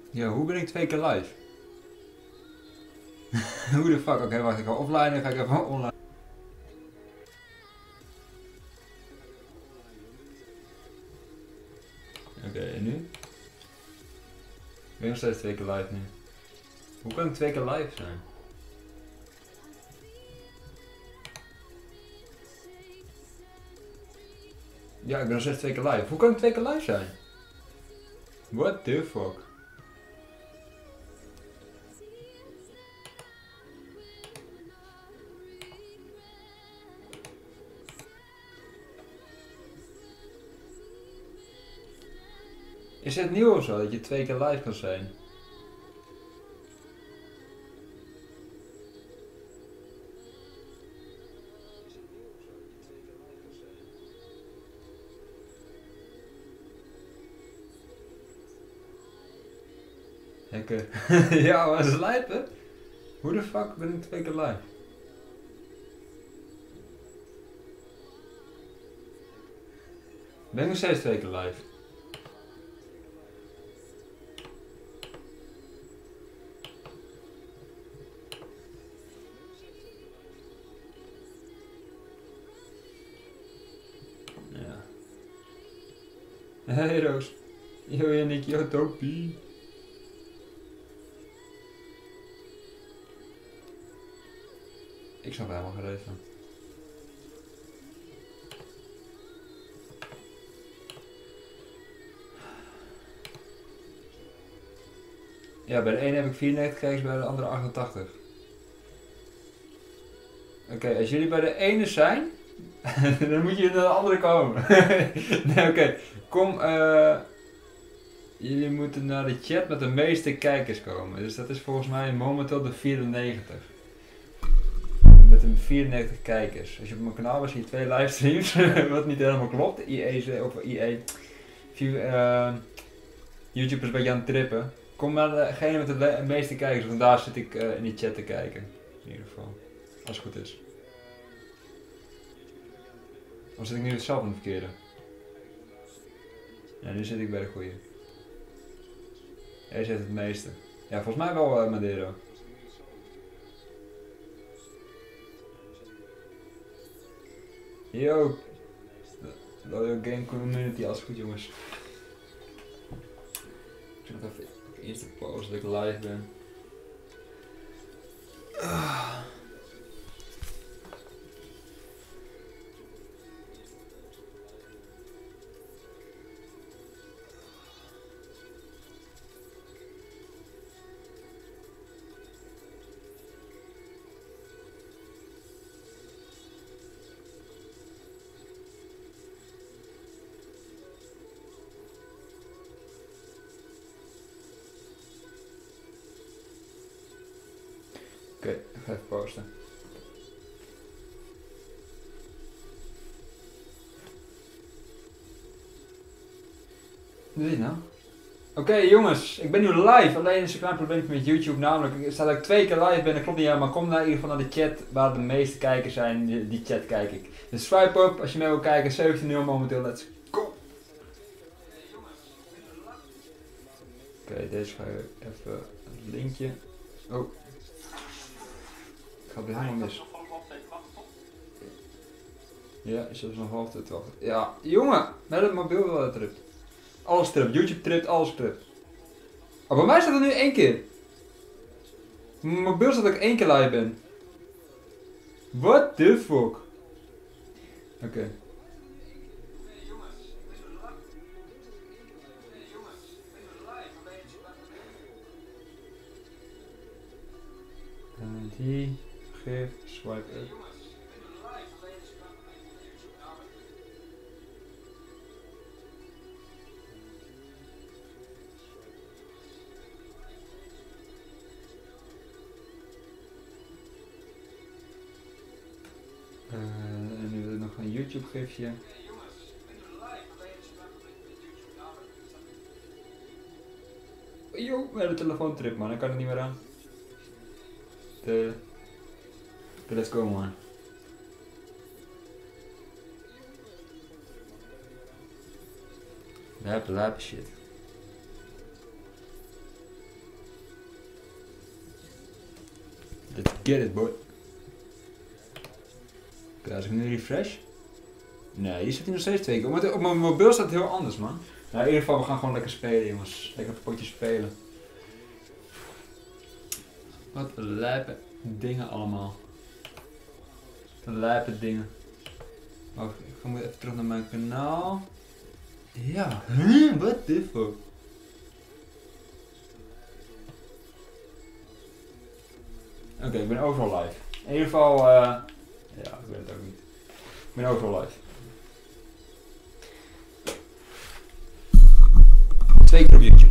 Ja, hoe ben ik 2 keer live? Hoe de fuck? Oké, wacht, ik ga offline en ga ik even online. Oké, en nu? Ik ben nog steeds 2 keer live nu. Hoe kan ik 2 keer live zijn? Ja, ik ben nog steeds 2 keer live. Hoe kan ik 2 keer live zijn? What the fuck? Is het nieuw of zo dat je 2 keer live kan zijn? Hekken. Ja, maar ze lijpen. Hoe de fuck ben ik 2 keer live? Ben ik nog steeds 2 keer live? Ja. Hey Roos. Yo Yannick, yo Topie. Ik snap helemaal geen reet van. Ja, bij de ene heb ik 94 kijkers, bij de andere 88. Oké, als jullie bij de ene zijn, dan moet je naar de andere komen. Nee, oké. Kom, jullie moeten naar de chat met de meeste kijkers komen. Dus dat is volgens mij momenteel de 94. Met een 94 kijkers. Als je op mijn kanaal was, zie je 2 livestreams, wat niet helemaal klopt. IE, of IE. YouTube is een beetje aan het trippen. Kom naar degene met de meeste kijkers, want daar zit ik in die chat te kijken. In ieder geval. Als het goed is. Of zit ik nu zelf aan het verkeerde? Ja, nu zit ik bij de goeie. Hij zit het meeste. Ja, volgens mij wel Madero. Yo! Loyal Game Community, alles goed jongens. Ik zet nog even eerst de pauze dat ik live ben. Oké, ik ga even posten. Wat is dit nou? Oké jongens, ik ben nu live. Alleen is een klein probleempje met YouTube. Namelijk, er staat dat ik 2 keer live ben. Dat klopt niet helemaal. Kom naar in ieder geval naar de chat waar de meeste kijkers zijn. Die chat kijk ik. Dus swipe op als je mee wil kijken. 17-0 momenteel. Let's go! Oké, deze ga ik even het linkje. Oh. Gaat weer helemaal mis. Ja, is dat nog half tijd wachten. Ja, jongen, met het mobiel wel het tript. Alles tript, YouTube tript, alles tript. Oh, bij mij staat er nu 1 keer. Mijn mobiel staat dat ik 1 keer live ben. What the fuck? Oké. En die, geef, swipe up. En nu wil ik nog een YouTube gifje. Yo, met de telefoon trip man, ik kan het niet meer aan. Let's go man. Lap shit. Let's get it, boy. Oké, als ik nu refresh. Nee, hier zit hij nog steeds 2 keer. Op mijn mobiel staat het heel anders, man. Nou, in ieder geval, we gaan gewoon lekker spelen, jongens. Lekker een potje spelen. Wat lijpe dingen allemaal. Wat lijpe dingen. Wacht, ik ga even terug naar mijn kanaal. Ja, what the fuck. Oké, ik ben overal live. In ieder geval, ja, ik weet het ook niet. Ik ben overal live. 2 keer op YouTube.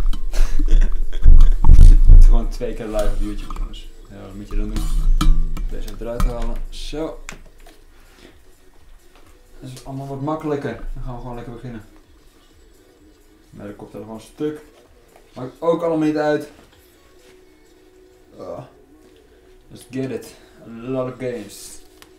Gewoon 2 keer live op YouTube, jongens. Ja, wat moet je dan doen? Deze even eruit halen. Zo. Dat is allemaal wat makkelijker. Dan gaan we gewoon lekker beginnen. Mijn koptelefoon stuk. Maakt ook allemaal niet uit. Let's get it. A lot of games.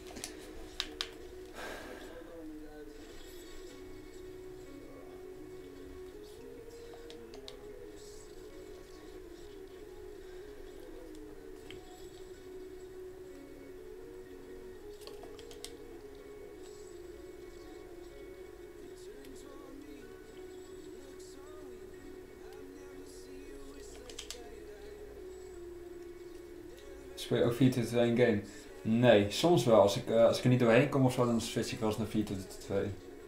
Speel je ook 4-2 een game? Nee, soms wel. Als ik er niet doorheen kom of zo, dan switch ik wel eens naar 4-2.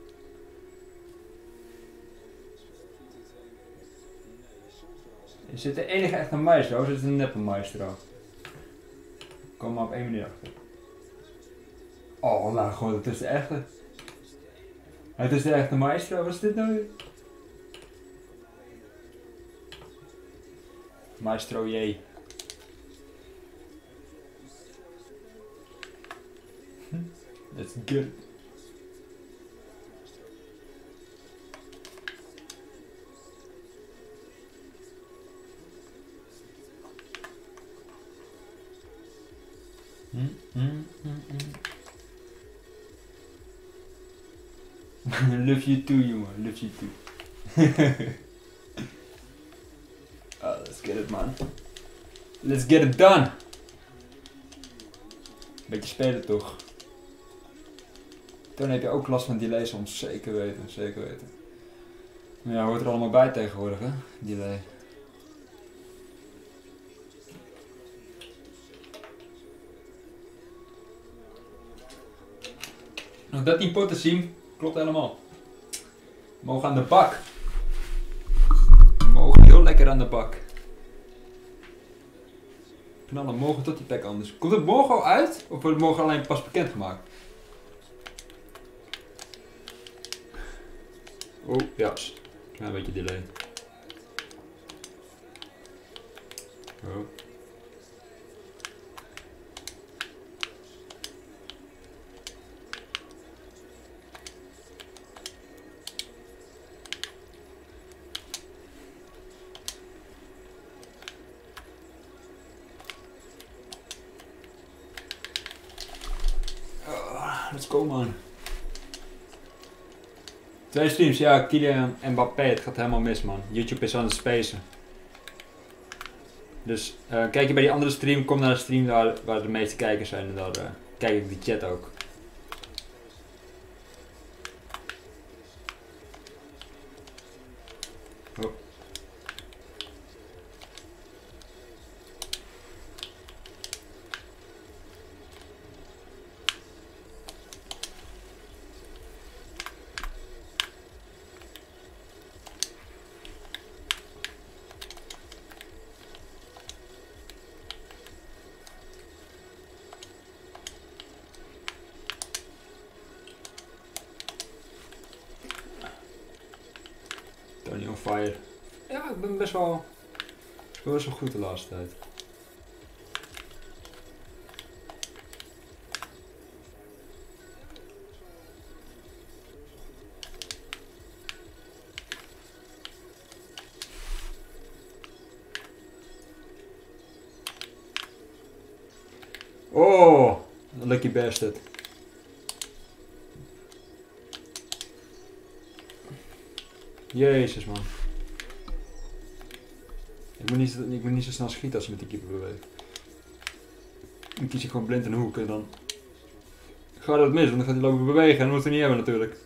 Is dit de enige echte maestro of is het een neppe maestro? Kom maar op 1 manier achter. Oh, nou gewoon, het is de echte. Het is de echte maestro, wat is dit nou weer? Maestro J. That's good. Love you too, jongen. Love you too. Oh, let's get it, man. Let's get it done. Beetje spelen toch. Toen heb je ook last van delay soms. Zeker weten, zeker weten. Maar ja, hoort er allemaal bij tegenwoordig, hè? Delay. Nog 13 potten zien. Klopt helemaal. We mogen aan de bak. We mogen heel lekker aan de bak. Knallen morgen tot die pack anders. Komt het morgen al uit? Of wordt het morgen alleen pas bekendgemaakt? Oh, ja. Een beetje delay. Oh. Let's go, man. 2 streams, ja, Kylian en Mbappé, het gaat helemaal mis, man. YouTube is aan het spacen. Dus kijk je bij die andere stream, kom naar de stream waar de meeste kijkers zijn en daar kijk ik die chat ook. Oh. Tony on fire. Ja, ik ben best wel goed de laatste tijd. Oh, lucky bastard. Jezus, man. Ik moet niet zo snel schieten als je met die keeper beweegt. Dan kies ik gewoon blind een hoek en dan gaat het mis, want dan gaat hij lopen bewegen en dat moet hij niet hebben natuurlijk.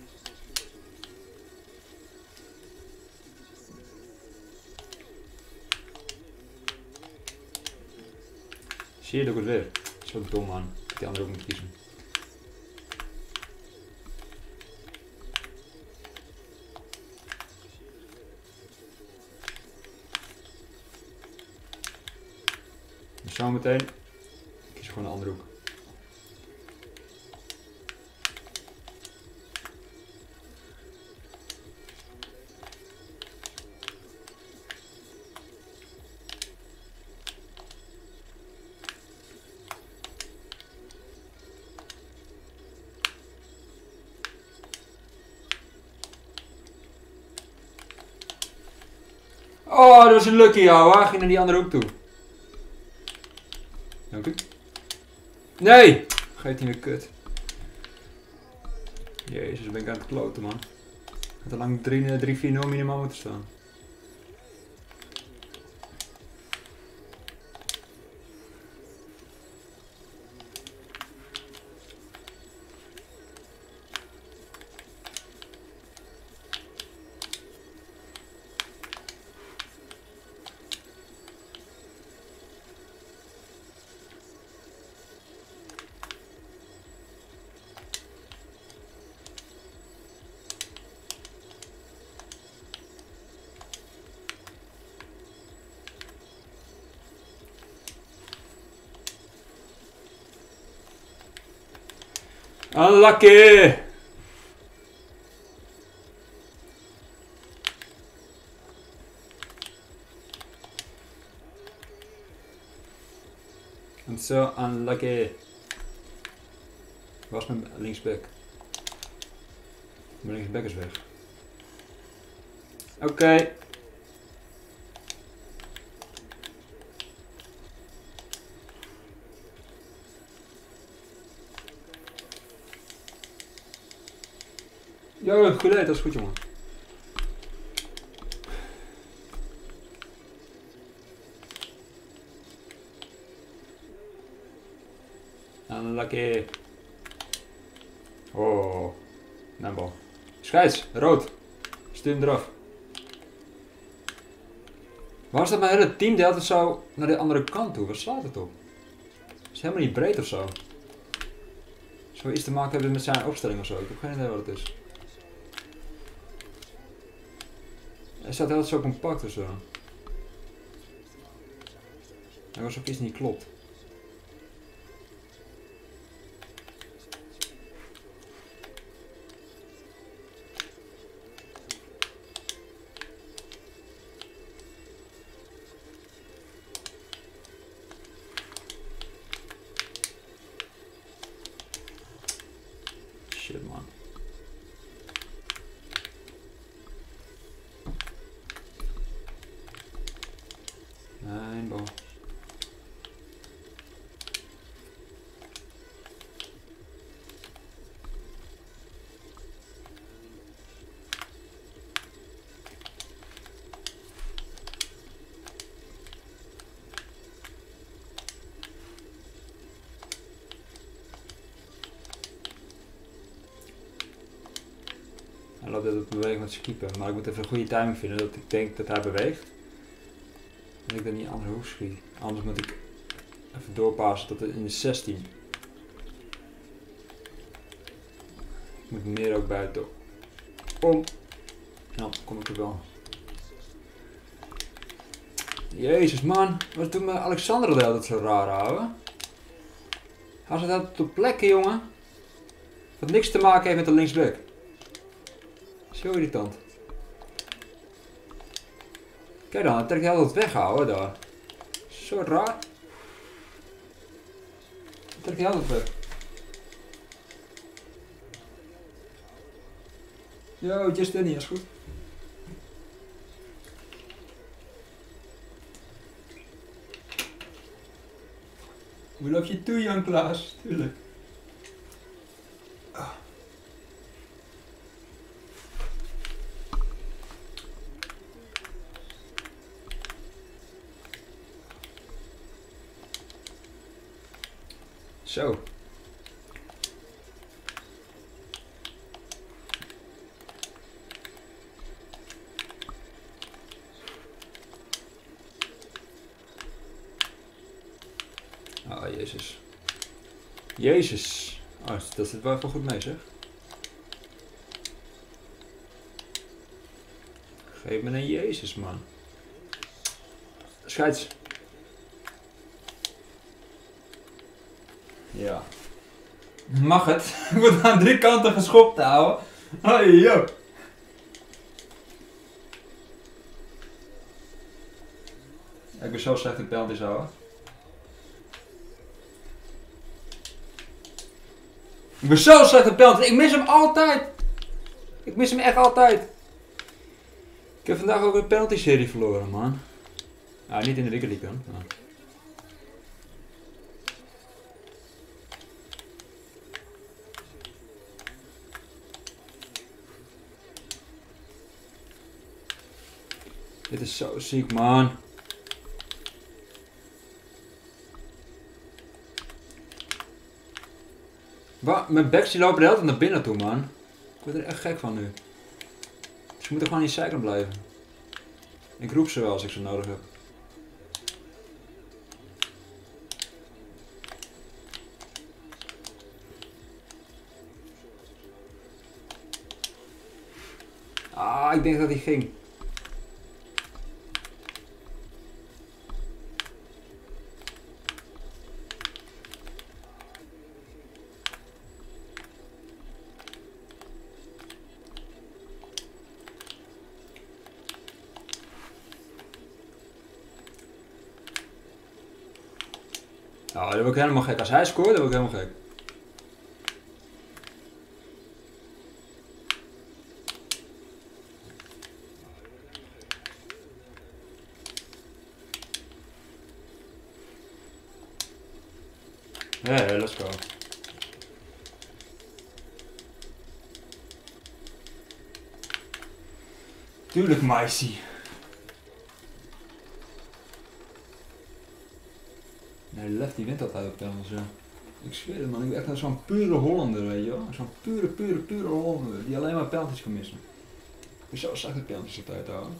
Zie je, doe ik het weer. Zo dom man, dat die andere ook moet kiezen. Dus zo meteen kies ik gewoon een andere hoek. Oh, dat was een lucky, ouwe. Ging naar die andere hoek toe. Dank u. Nee! Geeft hij weer kut. Jezus, ben ik aan het kloten, man. Had er lang 3-4-0 minimaal moeten staan. Unlucky! I'm so unlucky. Waar is mijn linksback? Mijn linksback is weg. Oké. Yo, goed leid, dat is goed jongen. Unlucky. Oh, mijn bal. Scheids, rood. Stuur hem eraf. Waar staat mijn hele team? Die had het zo naar de andere kant toe. Waar slaat het op? Het is helemaal niet breed of zo. Zou iets te maken hebben met zijn opstelling of zo. Ik heb geen idee wat het is. Hij staat altijd zo compact of zo. Er was ook iets niet klopt. Shit man. Mijn bal. Hij loopt dit op beweging met zijn keeper, maar ik moet even een goede timing vinden dat ik denk dat hij beweegt. En ik dan niet andere hoek schiet. Anders moet ik even doorpassen tot in de 16. Ik moet meer ook buiten om. En dan kom ik er wel. Jezus man, wat doet mijn Alexander de altijd zo raar houden? Hij zit altijd op plekken jongen. Wat niks te maken heeft met de linksback. Zo irritant. Kijk dan, hij trekt hij altijd weghouden daar. Zo raar. Hij trekt hij altijd weg. Yo, just Danny, is goed. Hoe loop je toe, Jan Klaas? Tuurlijk. Zo. Oh, jezus. Jezus. Oh, dat zit wel even goed mee, zeg. Geef me een Jezus, man. Scheids. Ja. Mag het? Ik word aan 3 kanten geschopt, ouwe. Hoi, yo. Ik ben zo slecht in penalties, ouwe. Ik ben zo slecht in penalties. Ik mis hem altijd. Ik mis hem echt altijd. Ik heb vandaag ook een penalty-serie verloren, man. Ja, niet in de Weekend League dan. Maar. Dit is zo ziek, man. Wat? Mijn backs die lopen de hele tijd naar binnen toe, man. Ik word er echt gek van nu. Dus je moet er gewoon in je cycle blijven. Ik roep ze wel als ik ze nodig heb. Ah, ik denk dat hij ging. Oh, dat word ik helemaal gek. Als hij scoort, dan word ik helemaal gek. Yeah, let's go. Tuurlijk, Maisie. Nee, Lef die wint altijd op penalties, ja. Ik zweer het, man. Ik ben echt zo'n pure Hollander, weet je wel. Zo'n pure Hollander. Die alleen maar penalties kan missen. Ik ben zo slecht op penalties altijd, houden.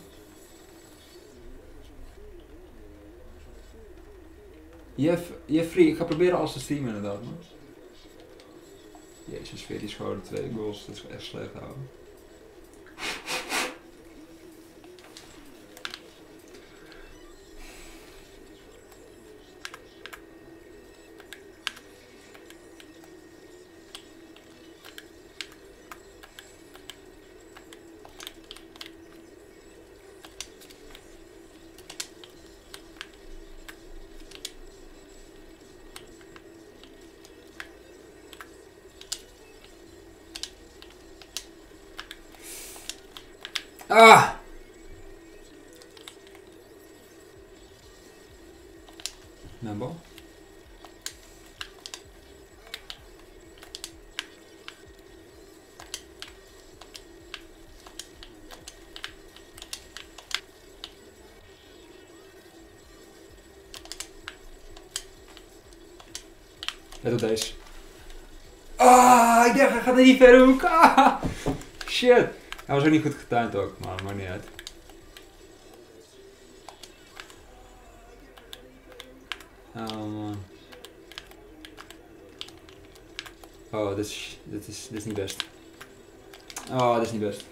Jeffrey, ik ga proberen alles te streamen inderdaad, man. Jezus, 14 schoten, 2 goals. Dat is echt slecht, houden. Ah! Mijn bal. Let op deze. Ah, ik dacht hij gaat in die verre hoek. Ah, shit. Hij was ook niet goed getimed ook, maar maakt niet uit. Oh man. Oh, dit is niet best. Oh, dit is niet best.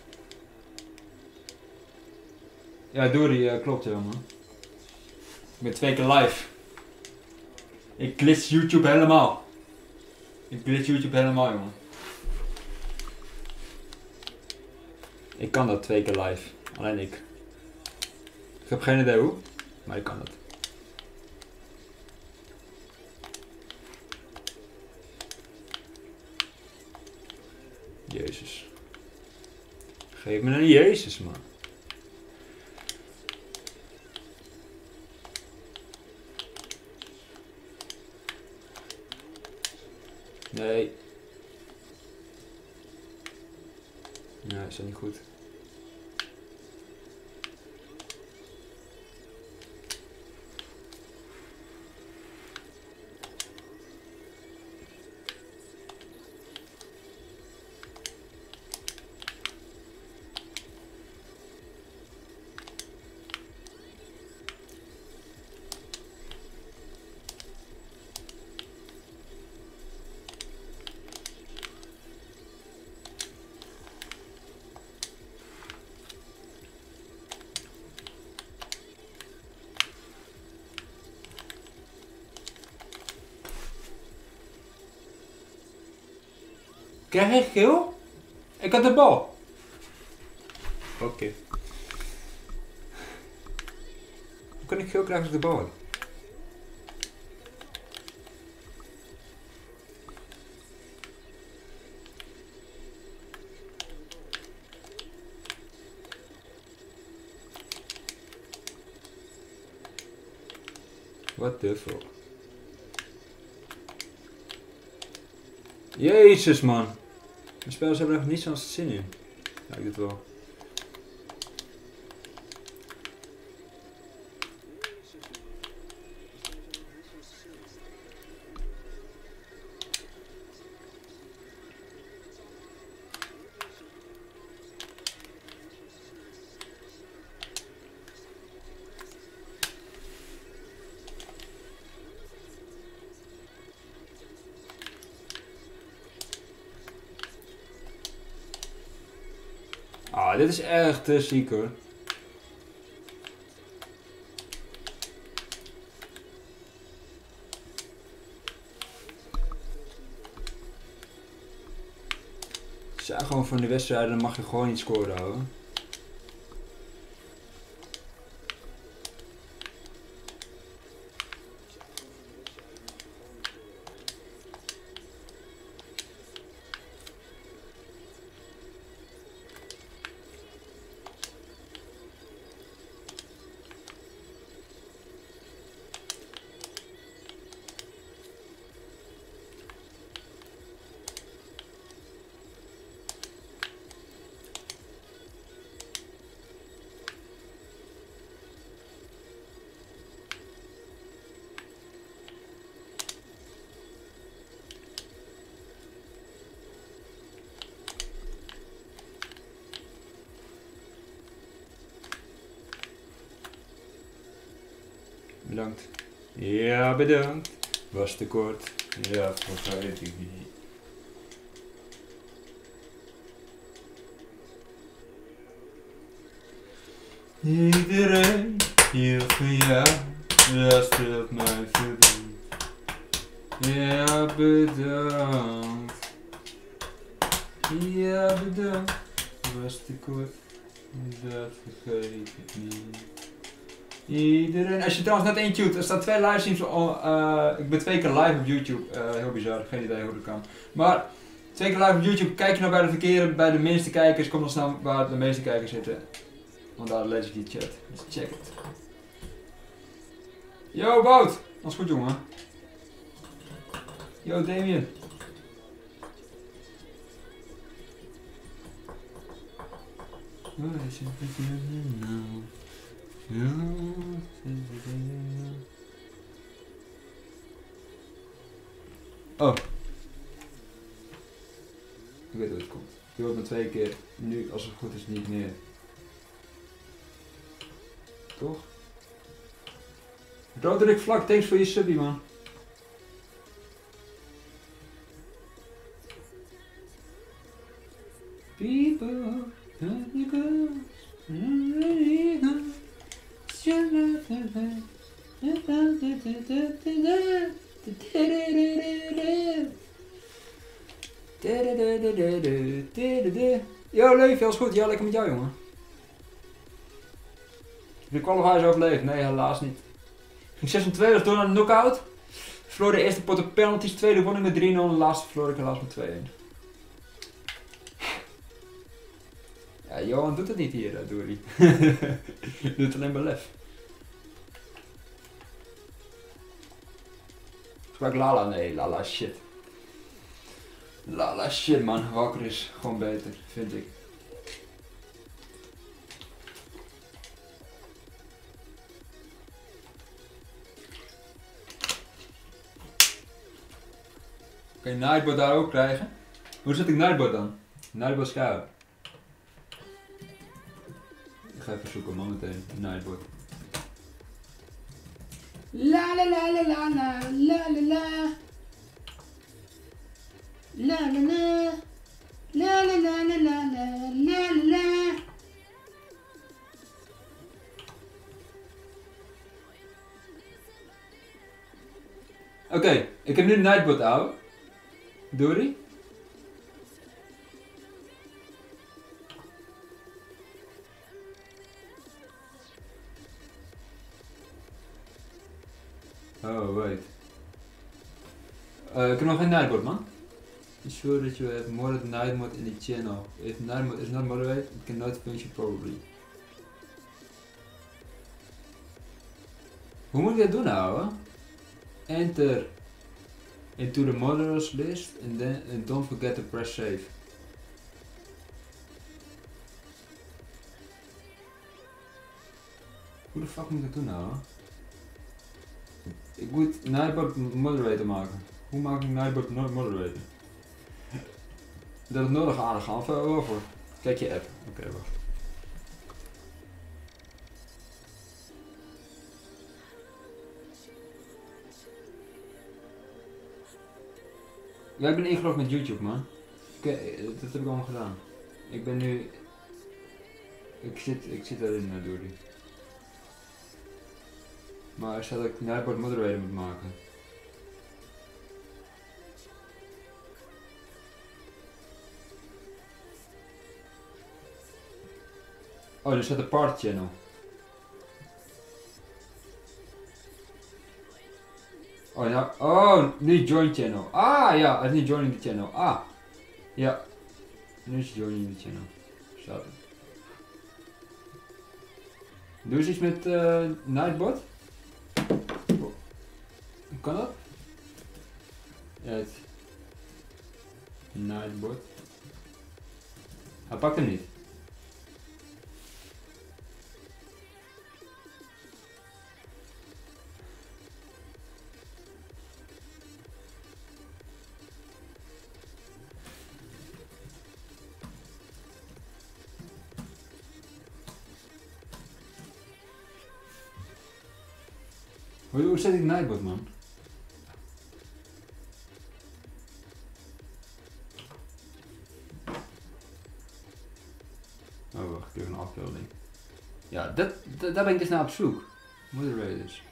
Ja, Dory, klopt ja man. Ik ben 2 keer live. Ik glitch YouTube helemaal. Ik glitch YouTube helemaal, jongen. Ik kan dat 2 keer live. Alleen ik. Ik heb geen idee hoe, maar ik kan dat. Jezus. Geef me een Jezus, man. Nee. Nee, is dat niet goed. Krijg ik geel? Ik had de bal. Oké. Hoe kan ik geel krijgen als ik de bal heb? What the fuck? Jezus man. De spelers hebben er echt niet zo'n zin in. Lijkt het wel. Ah, dit is echt te ziek hoor. Ja, gewoon van de wedstrijden mag je gewoon niet scoren houden. Bedankt. Ja, bedankt. Was te kort. Ja, vergeet ik niet. Iedereen hier van jou, dat stelt mij verdriet. Ja, bedankt. Ja, bedankt. Was te kort. Dat vergeet ik niet. Iedereen. Als je trouwens net één tune, er staan 2 livestreams ik ben 2 keer live op YouTube. Heel bizar, geen idee hoe dat kan. Maar 2 keer live op YouTube, kijk je nou bij de verkeerde, bij de minste kijkers, kom dan snel waar de meeste kijkers zitten. Want daar lees ik die chat. Dus check het. Yo Wout! Dat is goed jongen. Yo Damien. Oh. Ik weet hoe het komt. Je wordt me 2 keer, nu als het goed is niet meer. Toch? Roderick Vlak, thanks voor je subie man. People, yo Leef, alles goed? Ja, lekker met jou jongen. Heb je qualifiers overleefd? Nee, helaas niet. Ging 26 door naar de knockout. Verloor de eerste pot op penalties, tweede won ik met 3-0 en de laatste verloor ik helaas met 2-1. Ja, Johan doet het niet hier, Dory. Doet alleen maar lef. Gebruik Lala? Nee, Lala shit. Lala shit man, Walker is gewoon beter, vind ik. Kan je Nightbot daar ook krijgen? Hoe zet ik Nightbot dan? Nightbot Scout. Ik ga even zoeken man meteen, Nightbot. La la la la la la la la la. La la la. La la la la la la la la. Oké, ik heb nu Nightbot ouwe. Dory? Oh, wait. Ik heb nog geen nightbot, man. Be sure that you have more than night mode in the channel. If night mode is not moderated, it cannot function properly. Hoe moet ik dat doen nou? Enter into the moderators list and don't forget to press save. Hoe de fuck moet ik dat doen nou? Ik moet Nightbot moderator maken. Hoe maak ik Nightbot moderator? Dat het nodig aardig gaan of over. Kijk je app. Oké, wacht. Ja, ik ben ingelogd met YouTube, man. Dat heb ik allemaal gedaan. Ik ben nu... Ik zit erin, door die. Maar er staat dat ik Nightbot moderator moet maken. Oh, er staat een party channel. Oh, ja. Oh, nu join channel. Ah, ja, het is niet joining the channel. Ah, ja. Nu is het joining the channel. Staat het. Doe eens iets met Nightbot. Kan dat? Ja, Nightbot. Hij pakt hem niet. Hoe zet ik Nightbot, man? Oh, wacht, ik heb een afbeelding. Ja, daar ben ik dus naar op zoek. Moderators.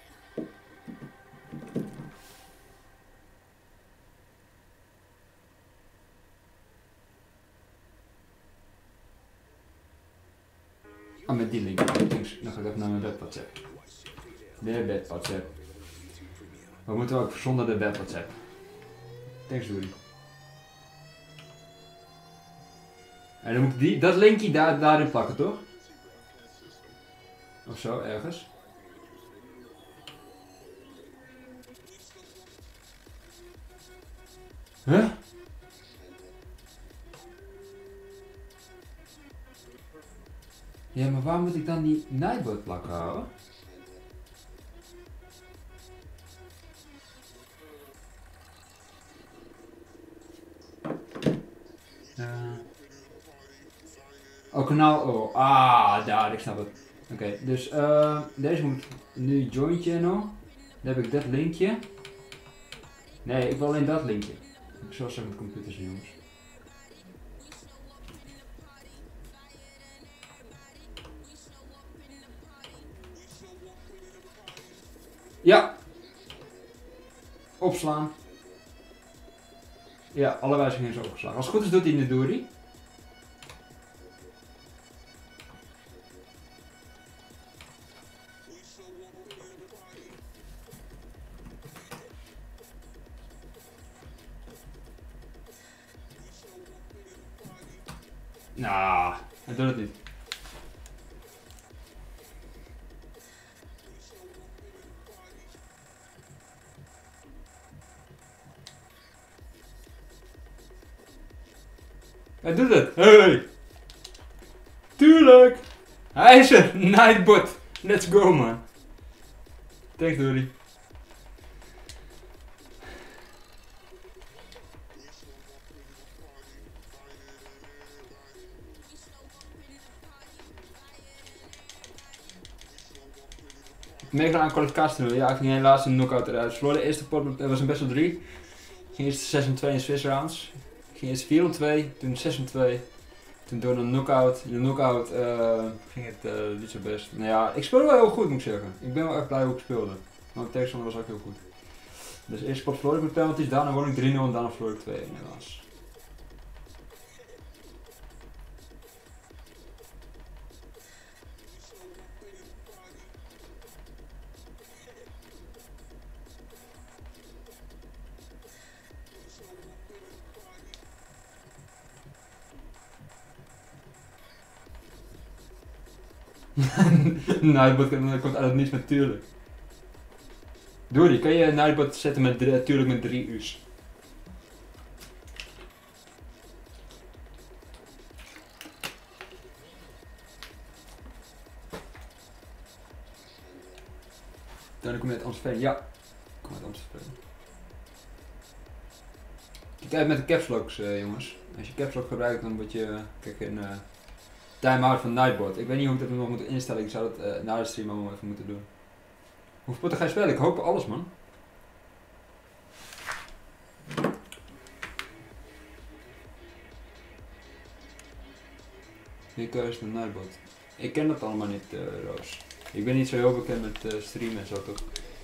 Ah, met die link. Dan ga ik even naar mijn web WhatsApp. De web WhatsApp. We moeten ook zonder de web WhatsApp. Thanks, Dory. En dan moet ik dat linkje daarin plakken, toch? Of zo, ergens. Huh? Ja, maar waar moet ik dan die Nightbot plakken houden? Oh, kanaal. Oh, daar, ik snap het. Oké, dus deze moet nu join channel. Dan heb ik dat linkje. Nee, ik wil alleen dat linkje. Ik zal zo met computers, jongens. Ja. Opslaan. Ja, alle wijzigingen zijn opgeslagen. Als het goed is doet hij in de Dory. Nou, hij doet het niet. Hij doet het. Hey! Tuurlijk! Hij is er! Nightbot! Let's go, man. Thanks, Dory. Meegedaan aan kwalificatie. Ja, ik ging helaas in de knockout eruit. Verloor de eerste pot, was een best wel 3. Ging eerst 6-2 in Swiss rounds. Ging eerst 4-2, toen 6-2. Toen door een knockout. In de knockout ging het niet zo best. Nou ja, ik speelde wel heel goed, moet ik zeggen. Ik ben wel echt blij hoe ik speelde. Maar mijn tegenstander was ook heel goed. Dus eerst pot verloor ik met penalties, daarna won ik 3-0 en daarna verloor ik 2-1 helaas. Nightbot komt uit het niets natuurlijk. Dory, kan je Nightbot zetten met natuurlijk met 3 u's? Dan kom je uit Amstelveen. Ja, ik kom uit Amstelveen. Kijk uit met de caps locks, jongens. Als je caps lock gebruikt, dan word je een time-out van Nightbot. Ik weet niet hoe ik dat nog moet instellen. Ik zou dat na de stream allemaal even moeten doen. Hoeveel potten ga je spelen? Ik hoop alles, man. Wie is de Nightbot? Ik ken dat allemaal niet, Roos. Ik ben niet zo heel bekend met streamen en zo toch.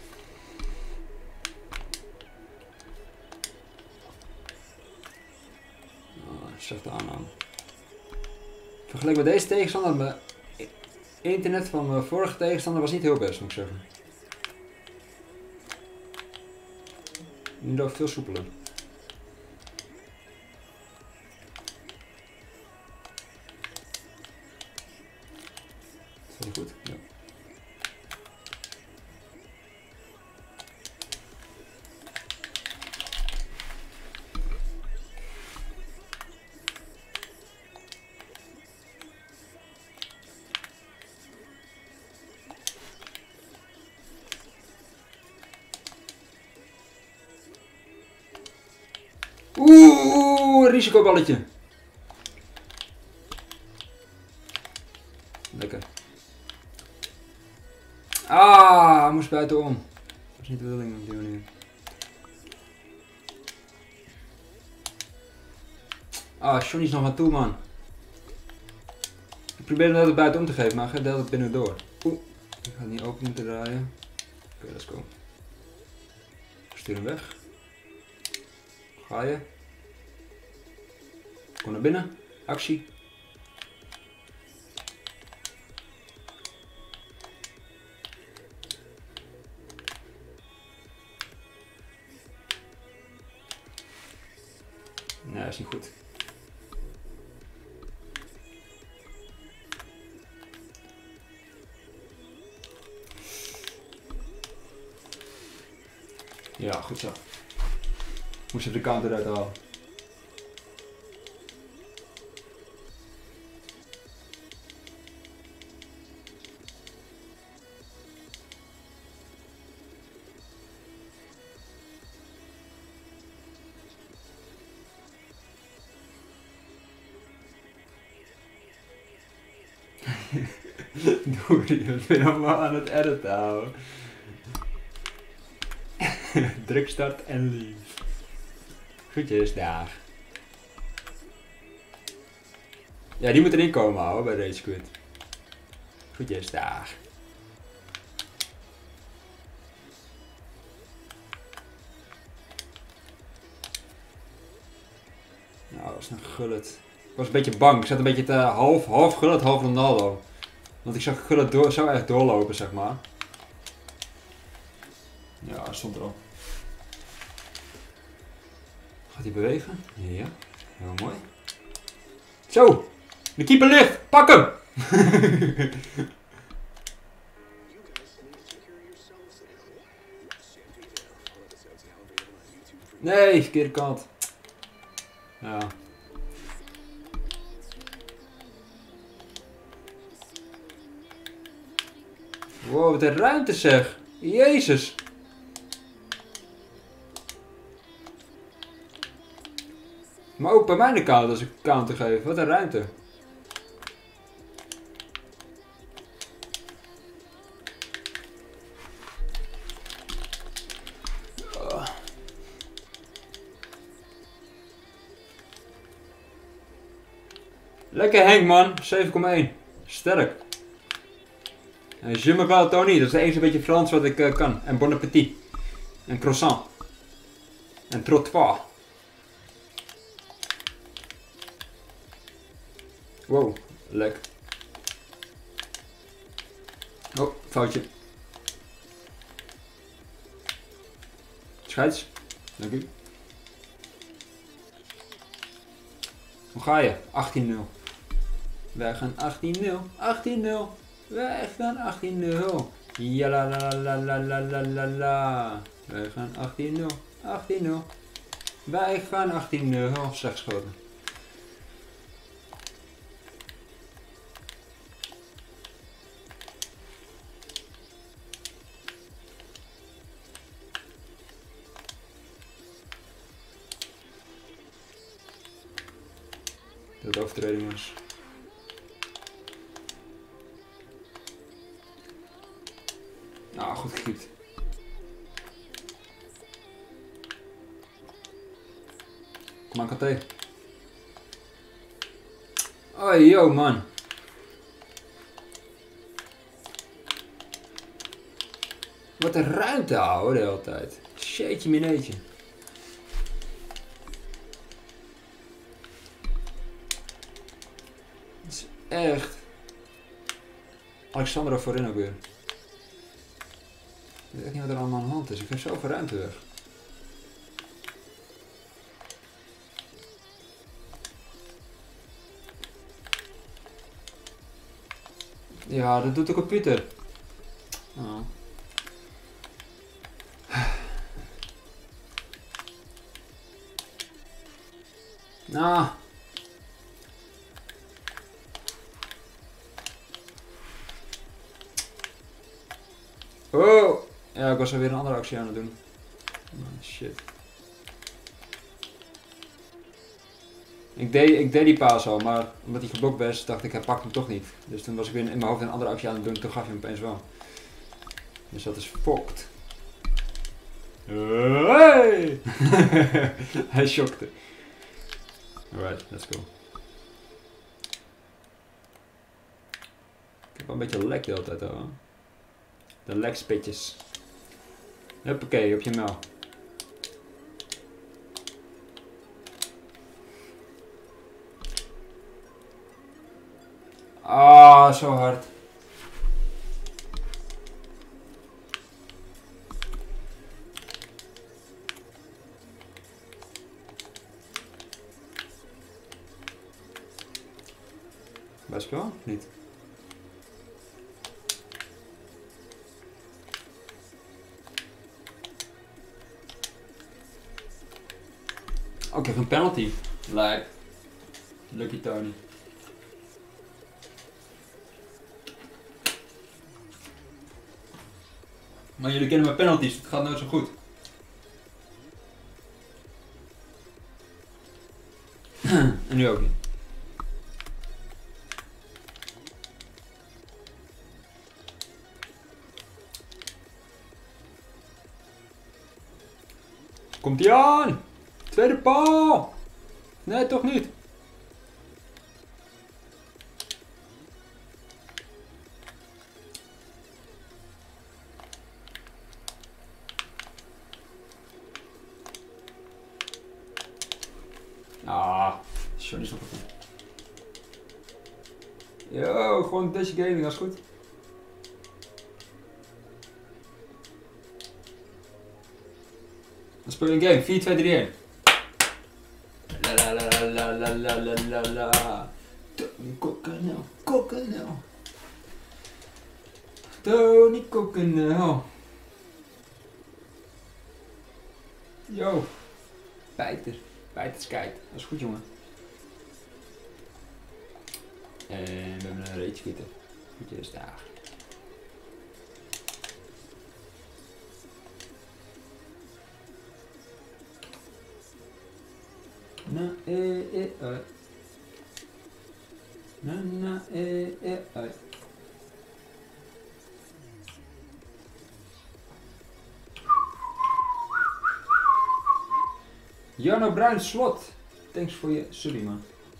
Zachte aanname. Vergeleken met deze tegenstander, mijn internet van mijn vorige tegenstander was niet heel best, moet ik zeggen. Nu loopt veel soepeler. Is dat goed? Ja. Oeh, risicoballetje. Lekker. Ah, moest buitenom. Dat is niet de bedoeling op die manier. Ah, Johnny is nog aan toe, man. Ik probeer hem net buitenom te geven, maar hij gaat altijd binnen door. Oeh, ik ga het niet open moeten draaien. Oké, let's go. Stuur hem weg. Ga je? Kom naar binnen. Actie. Nee, dat is niet goed. Ja, goed zo. Moest even de counter eruit halen. Doei, wat ben je allemaal aan het editen houden? Druk start en leave. Groetjes, dag. Ja, die moet erin komen houden bij Rage Quit. Groetjes, dag. Nou, dat is een gullet. Ik was een beetje bang. Ik zat een beetje te half gullet, half Ronaldo. Want ik zag gullet zo echt doorlopen, zeg maar. Ja, hij stond er al. Gaat hij bewegen? Ja, heel mooi. Zo, de keeper ligt, pak hem! Nee, verkeerde kant. Ja. Wow, wat een ruimte zeg. Jezus. Maar ook bij mijn account als ik counter geef. Wat een ruimte. Lekker Henk man. 7,1. Sterk. Je me wel Tony. Dat is het enige beetje Frans wat ik kan. En bon appetit. En croissant. En trottoir. Wow, lek. Oh, foutje. Scheids. Dank u. Hoe ga je? 18-0. Wij gaan 18-0. 18-0. Wij gaan 18-0. Ja la la la la la la la la. Wij gaan 18-0. 18-0. Wij gaan 18-0. Slecht geschoten. Dat overtreding was. Nou, goed gekiept. Kom aan, KT. Oh, yo, man. Wat een ruimte houden de hele tijd. Shitje mineetje. Het is echt. Alexandra voorin ook weer. Ik weet echt niet wat er allemaal aan de hand is. Ik geef zoveel ruimte weg. Ja, dat doet de computer. Oh. Nou. Oh. Ja, ik was er weer een andere actie aan het doen. Oh, shit. Ik deed die paas al, maar omdat hij geblokt was, dacht ik, hij pakt hem toch niet. Dus toen was ik weer in mijn hoofd een andere actie aan het doen, toen gaf je hem opeens wel. Dus dat is fucked. Hey! Hij shockte. Alright, let's go. Ik heb wel een beetje lek de hele tijd hoor. De lekspitjes. Huppakee, op je mel. Ah, zo hard. Best wel, of niet? Oh, ik krijg een penalty. Lijp. Lucky Tony. Maar jullie kennen mijn penalties, het gaat nooit zo goed. En nu ook niet. Komt ie aan! Tweede paal! Nee, toch niet. Ah, Johnny is nog goed. Yo, gewoon deze gaming, dat is goed. Dan speel je een game, 4, 2, 3, 1. La la la la la la la la la. Tony Coconel, Coconel. Tony Coconel. Yo. Bijter. Bijterskijk. Dat is goed jongen. En we hebben een rage quitter. Goedje is daar. Na na Jarno Bruin Slot. Thanks voor je subie man.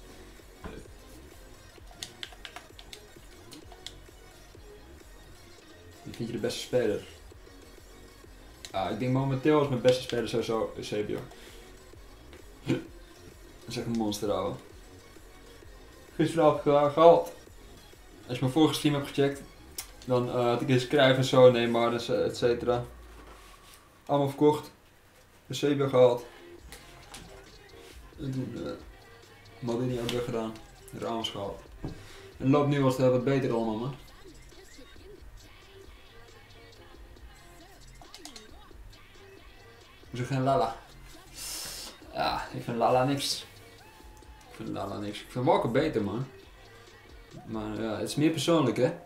Wie vind je de beste speler? Ah, ik denk momenteel is mijn beste speler sowieso Eusebio. Dat is echt een monster ouwe. Gisteravond gehaald. Als je mijn vorige stream hebt gecheckt, dan had ik eens Cruijff en zo, Neymar, et cetera. Allemaal verkocht. Eusebio gehaald. Maldini ook weer gedaan. Ramos gehaald. En loopt nu wat beter allemaal man. Hoezo geen Lala? Ja, ik vind Lala niks. Ik vind Walker beter, man. Maar ja, het is meer persoonlijk, hè.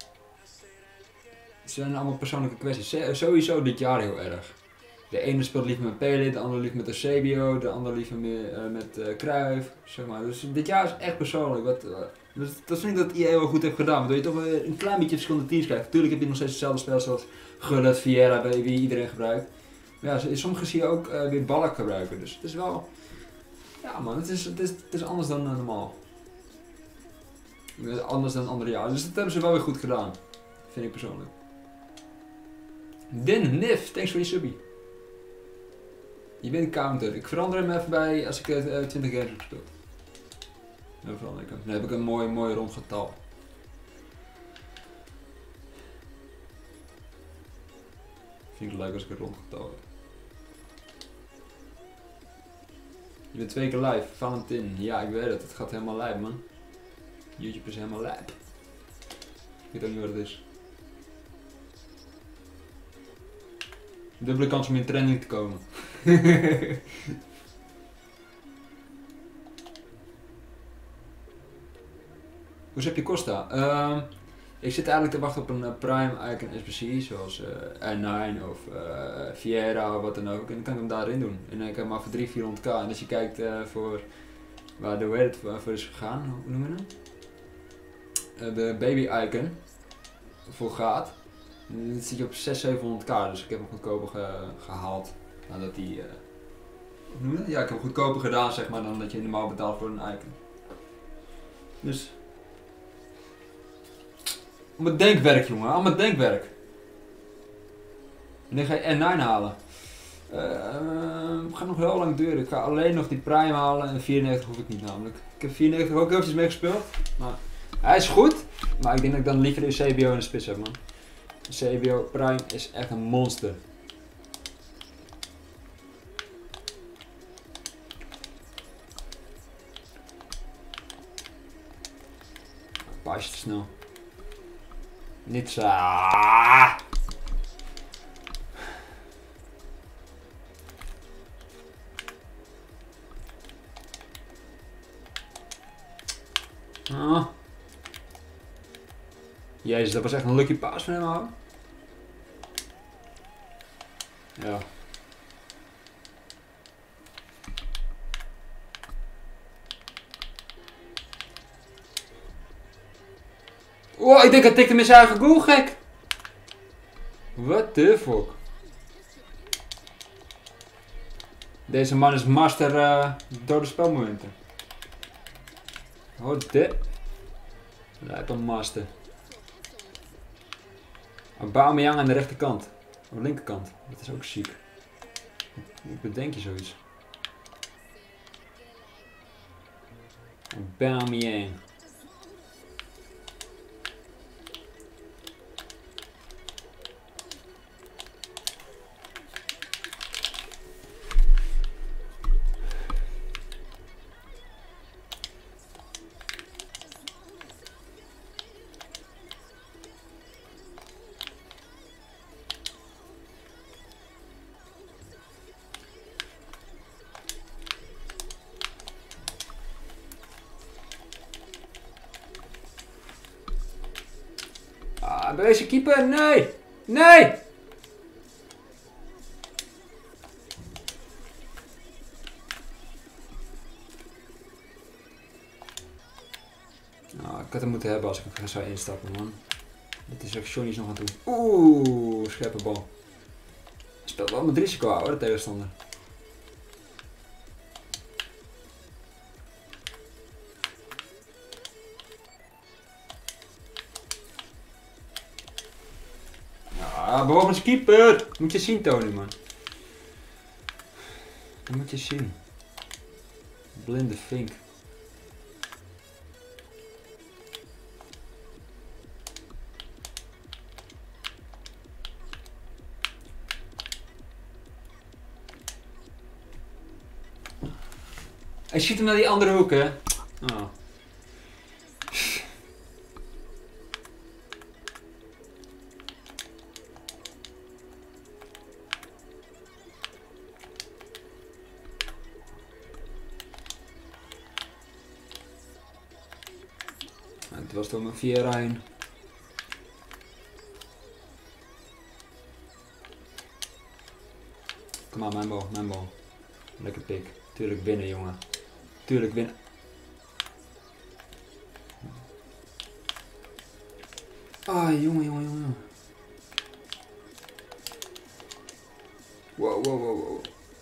Het zijn allemaal persoonlijke kwesties. Sowieso dit jaar heel erg. De ene speelt liever met Pelé, de andere liever met Eusebio, de andere liever meer, met Cruyff, zeg maar. Dus dit jaar is echt persoonlijk. Dus dat vind ik dat EA wel goed heeft gedaan. Waardoor je toch weer een klein beetje verschillende teams krijgt. Natuurlijk heb je nog steeds hetzelfde spel zoals Gullit, Vieira, wie iedereen gebruikt. Maar ja, sommigen zie je ook weer Ballack gebruiken. Dus het is wel... Ja man, het is anders dan normaal. Anders dan andere jaren. Dus dat hebben ze wel weer goed gedaan. Vind ik persoonlijk. Din, Nif, thanks voor je subie. Je bent counter. Ik verander hem even bij als ik 20 games heb gespeeld. Dan verander ik hem. Dan heb ik een mooi rond getal. Vind ik leuk als ik een rond getal heb. Je bent 2 keer live, Valentin. Ja, ik weet het. Het gaat helemaal lijp, man. YouTube is helemaal lijp. Ik weet ook niet wat het is. Dubbele kans om in trending te komen. Hoe heb je Costa? Ik zit eigenlijk te wachten op een Prime Icon SBC, zoals R9 of Vieira of wat dan ook. En dan kan ik hem daarin doen. En ik heb hem maar voor 300-400k. En als je kijkt voor waar de weight voor is gegaan, hoe noemen we hem? De baby icon voor gaat. Dan zit je op 600-700k, dus ik heb hem goedkoper gehaald. Nadat die... hoe noem je dat? Ja, ik heb hem goedkoper gedaan zeg maar dan dat je normaal betaalt voor een icon. Dus... Allemaal denkwerk jongen, allemaal denkwerk. Wanneer ga je R9 halen? Het gaat nog heel lang duren. Ik ga alleen nog die Prime halen en 94 hoef ik niet namelijk. Ik heb 94 ook eventjes mee gespeeld. Maar hij is goed, maar ik denk dat ik dan liever de Eusebio in de spits heb man. Eusebio Prime is echt een monster. Paasje te snel. Niet zo. Ah. Jezus, dat was echt een lucky pass van hem hoor. Ja. Oh, ik denk hij tikte hem in zijn eigen goal, gek. What the fuck. Deze man is master dode spelmomenten. Oh, dit. Lijkt een master. Aubameyang aan de rechterkant. Of linkerkant. Dat is ook ziek. Hoe bedenk je zoiets? Aubameyang. Deze keeper, nee! Nee! Nou, ik had hem moeten hebben als ik hem zou instappen, man. Dit is ook Johnny's nog aan toe. Oeh, scherpe bal. Speelt wel met risico hoor, de tegenstander. Ja, waarom is keeper? Moet je zien, Tony, man. Dat moet je zien. Blinde vink. Hij ziet hem naar die andere hoek, hè? Oh. was door mijn Vieira heen. Kom maar, mijn bal, mijn bal. Lekker pik. Tuurlijk binnen, jongen. Tuurlijk binnen. Ah, jongen. Wow.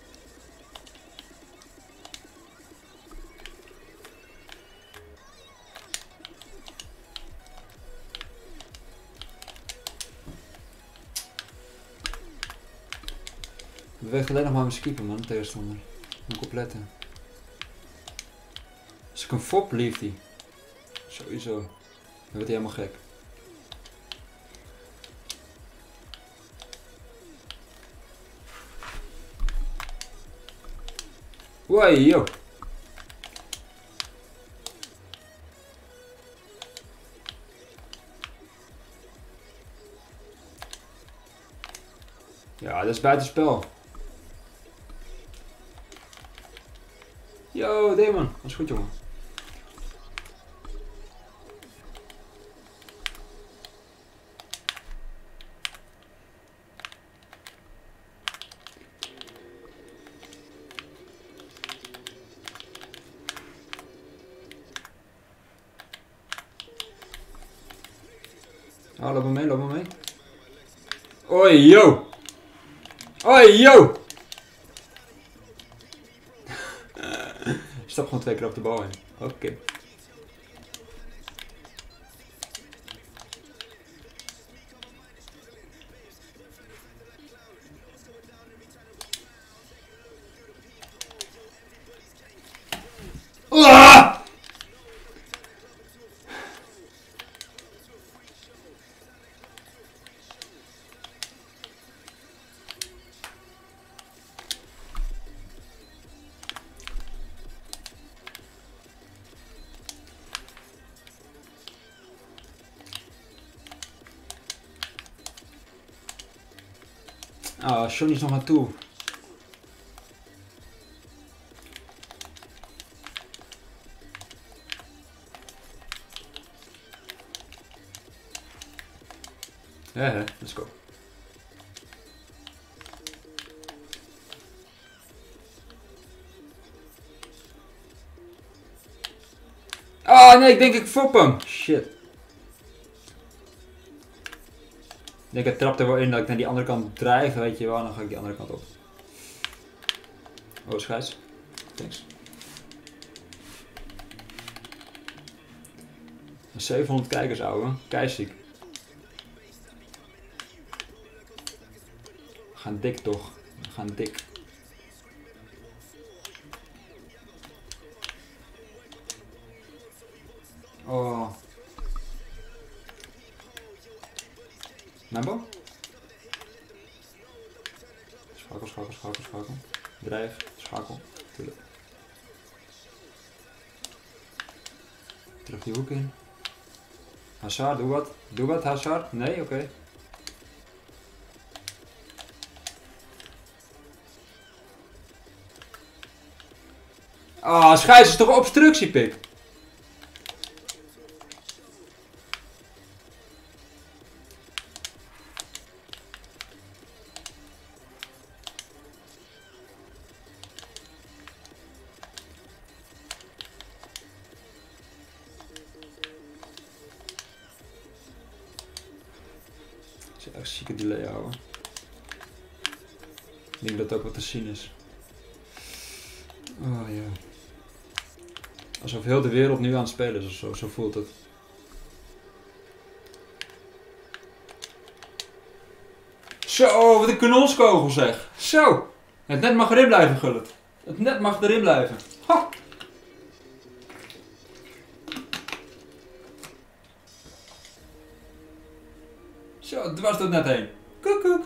Beweegt alleen nog maar mijn skipper, man, de tegenstander. Moet ik opletten. Als ik een fop lief die. Sowieso. Dan wordt hij helemaal gek. Woi, yo. Ja, dat is buitenspel. Yo, Demon. Dat is goed, jongen. Oh, loop maar mee. Oi, yo! Stap gewoon 2 keer op de bal in. Oké. Ah, Johnny is nog aan toe. Ja, let's go. Oh nee, ik denk ik fop hem. Shit. Ik denk ik trap er wel in dat ik naar die andere kant drijf, weet je wel, en dan ga ik die andere kant op. Oh, scheids. Thanks. 700 kijkers, ouwe. Keiziek. We gaan dik toch. We gaan dik. Oh. Mijn bal? Schakel. Drijf, schakel. Tuurlijk. Terug die hoek in. Hazard, doe wat. Doe wat, Hazard. Nee, oké. Ah, scheids is toch obstructie, pik. Echt zieke delay houden. Ik denk dat het ook wat te zien is. Oh ja. Alsof heel de wereld nu aan het spelen is of zo, zo voelt het. Zo, wat een kanonskogel zeg. Zo. Het net mag erin blijven, Gullit. Het net mag erin blijven. Ha. Zo, dwars door het net heen. Koek koek.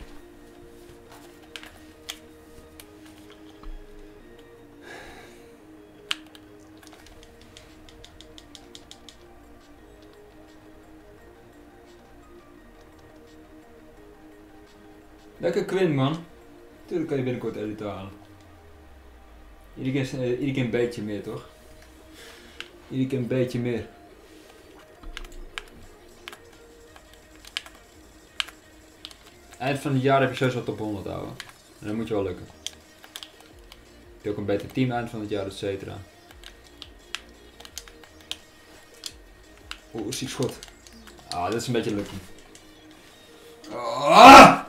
Lekker Quinn, man. Tuurlijk kan je binnenkort edit halen. Iedere keer een beetje meer, toch? Iedere keer een beetje meer. Eind van het jaar heb je sowieso top 100 houden. En dat moet je wel lukken. Heb je ook een beter team eind van het jaar, et cetera. Oeh, ziek schot. Ah, dit is een beetje lucky. Ah!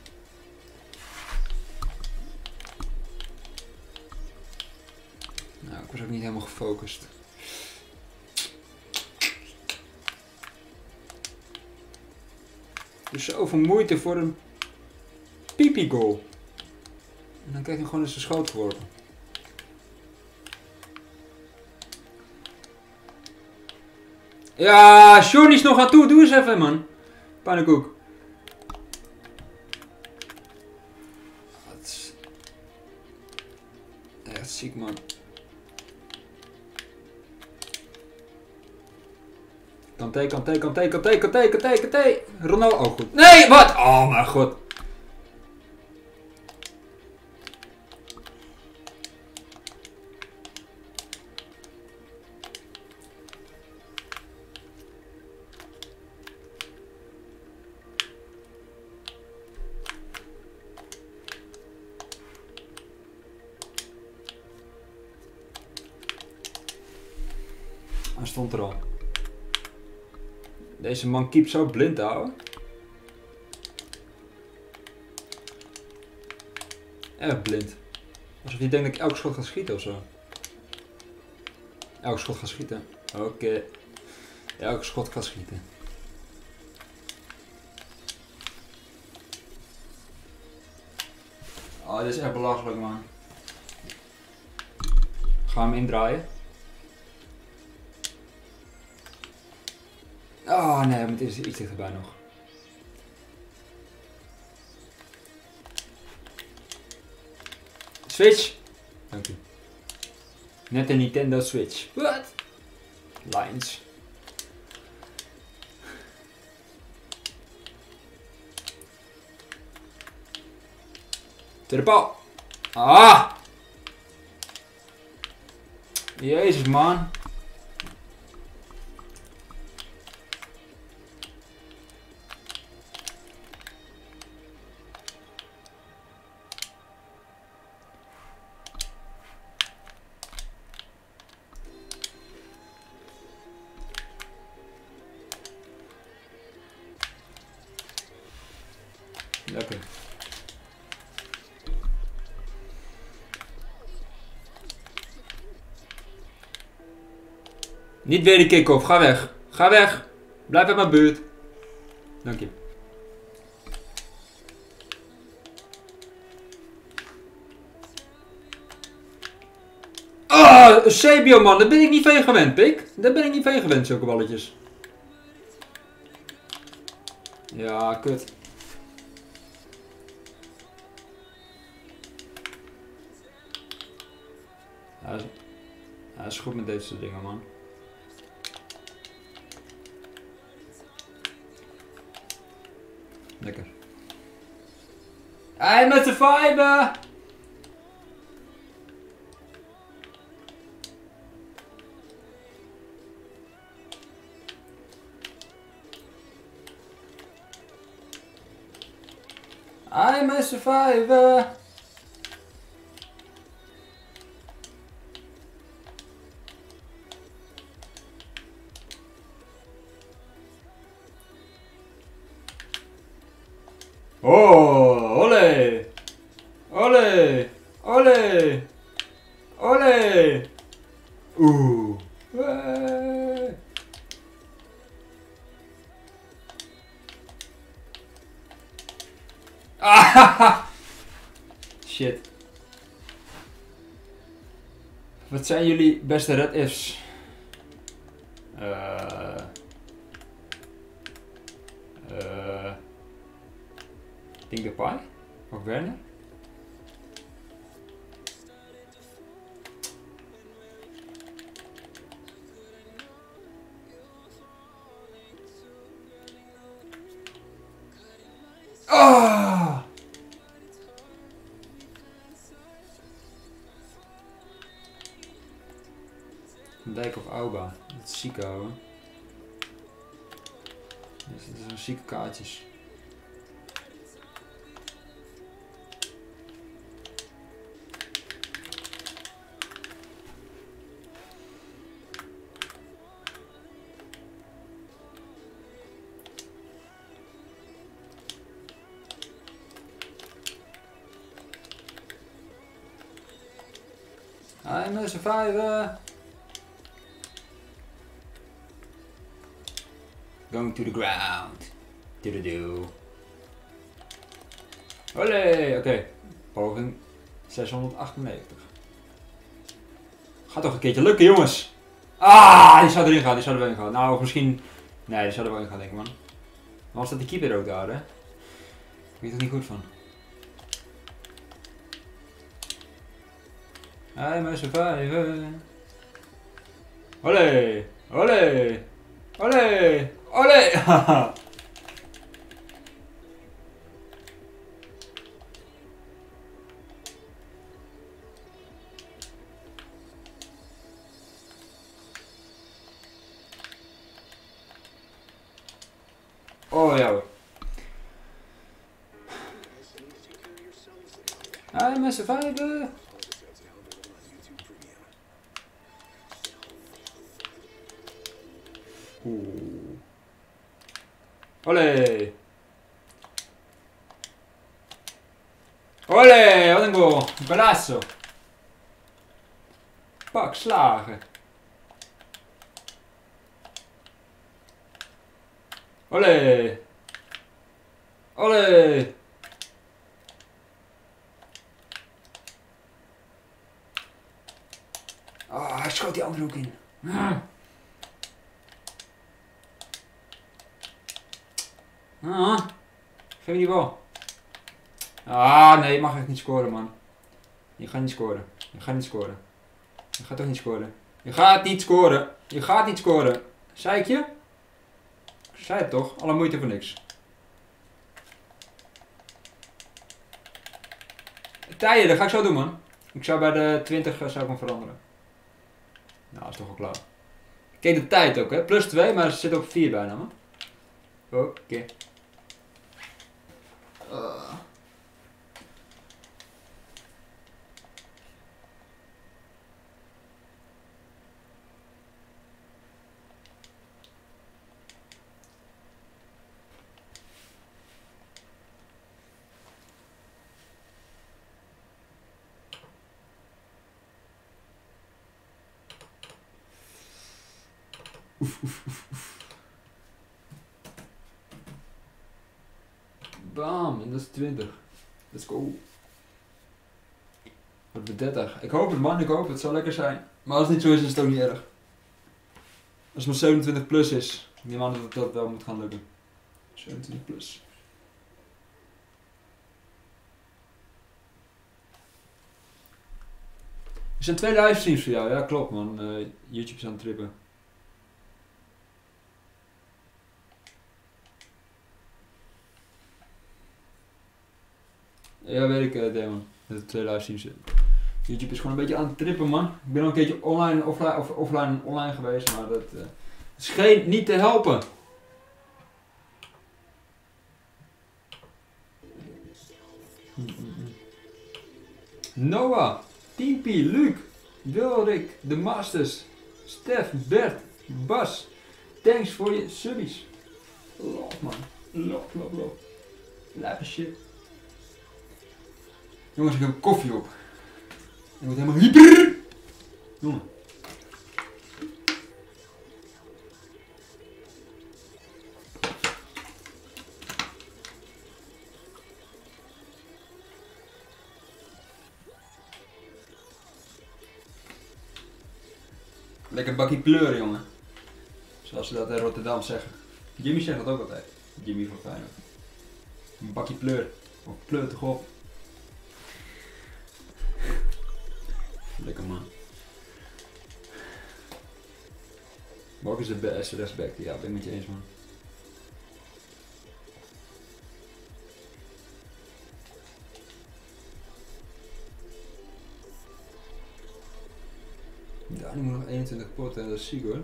Nou, ik was ook niet helemaal gefocust. Dus zoveel moeite voor een pipi goal. En dan krijg je gewoon eens de schoot geworpen. Ja, Johnny is nog aan toe. Doe eens even, man. Pannenkoek. Dat is echt ziek, man. Kanté. Ronaldo. Oh, goed. Nee, wat? Oh, mijn god. Hij stond er al. Deze man keept zo blind, ouwe. Erg blind. Alsof hij denkt dat ik elk schot ga schieten ofzo. Elk schot ga schieten. Oké. Elk schot gaat schieten. Oh, dit is echt belachelijk, man. Ga hem indraaien. Oh nee, het is iets dichterbij nog. Switch! Dank u. Net een Nintendo Switch. What? Lines. Tweede bal. Ah! Jezus, man. Lekker. Niet weer die kick-off. Ga weg. Ga weg. Blijf uit mijn buurt. Dank je. Ah, Sebio, man. Daar ben ik niet van je gewend, pik. Daar ben ik niet van je gewend, zulke balletjes. Ja, kut. Hij is goed met deze soort dingen, man. Lekker. Hij met de vibe! I'm a survivor. Oh, ole. Ole. Ole. Ole. Oeh. Ah, shit. Wat zijn jullie beste red ifs? Think the Pie? Of Werner? Ah! Dijk of Auba. Dat is ziek, ouwe. Dat zijn zieke kaartjes. I'm a survivor. Going to the ground. Do. Olé, oké. Poging 698. Gaat toch een keertje lukken, jongens. Ah, die zou erin gaan, die zou er wel in gaan. Nou, misschien... Nee, die zou er wel in gaan, denk ik, man. Maar was dat die keeper ook daar, hè? Ik weet er niet goed van. I'm a survivor. Olé, olé, olé, olé. Oh ja hoor. I'm a survivor. Oeh. Olé. Olé, wat een goal. Brasso. Pak slagen. Olé. Olé. Ah, hij schoot die andere hoek in. Geef me die bal. Ah, nee, je mag echt niet scoren, man. Je gaat niet scoren. Je gaat niet scoren. Je gaat toch niet scoren. Je gaat niet scoren. Je gaat niet scoren. Zei ik je? Ik zei het toch? Alle moeite voor niks. Tijden, dat ga ik zo doen, man. Ik zou bij de 20 zou ik hem veranderen. Nou, dat is toch al klaar. Kijk de tijd ook, hè. Plus 2, maar ze zit op 4 bijna, man. Oké. Bam, en dat is 20. Let's go. Wordt het 30. Ik hoop het, man, ik hoop het. Het zou lekker zijn. Maar als het niet zo is, is het ook niet erg. Als het maar 27 plus is, ik neem aan dat dat wel moet gaan lukken. 27 plus. Er zijn 2 livestreams voor jou, ja klopt, man. YouTube is aan het trippen. Ja, weet ik, Damon. Dat er 2 livestreams zitten. YouTube is gewoon een beetje aan het trippen, man. Ik ben al een keertje online, offline en online geweest, maar dat scheen niet te helpen. Noah, Timpy, Luc, Wilrik, de Masters, Stef, Bert, Bas. Thanks voor je subbies. Love, man. Love. Lijpe shit. Jongens, ik heb koffie op. Ik word helemaal hyper. Jongen. Lekker bakkie pleuren, jongen. Zoals ze dat in Rotterdam zeggen. Jimmy zegt dat ook altijd. Jimmy van Feyenoord. Een bakkie pleur. Of pleur toch op. Lekker, man. Bok is de beste rechtsback. Ja, ben ik met je eens, man. Ja, nu moet nog 21 potten en dat is ziek, hoor.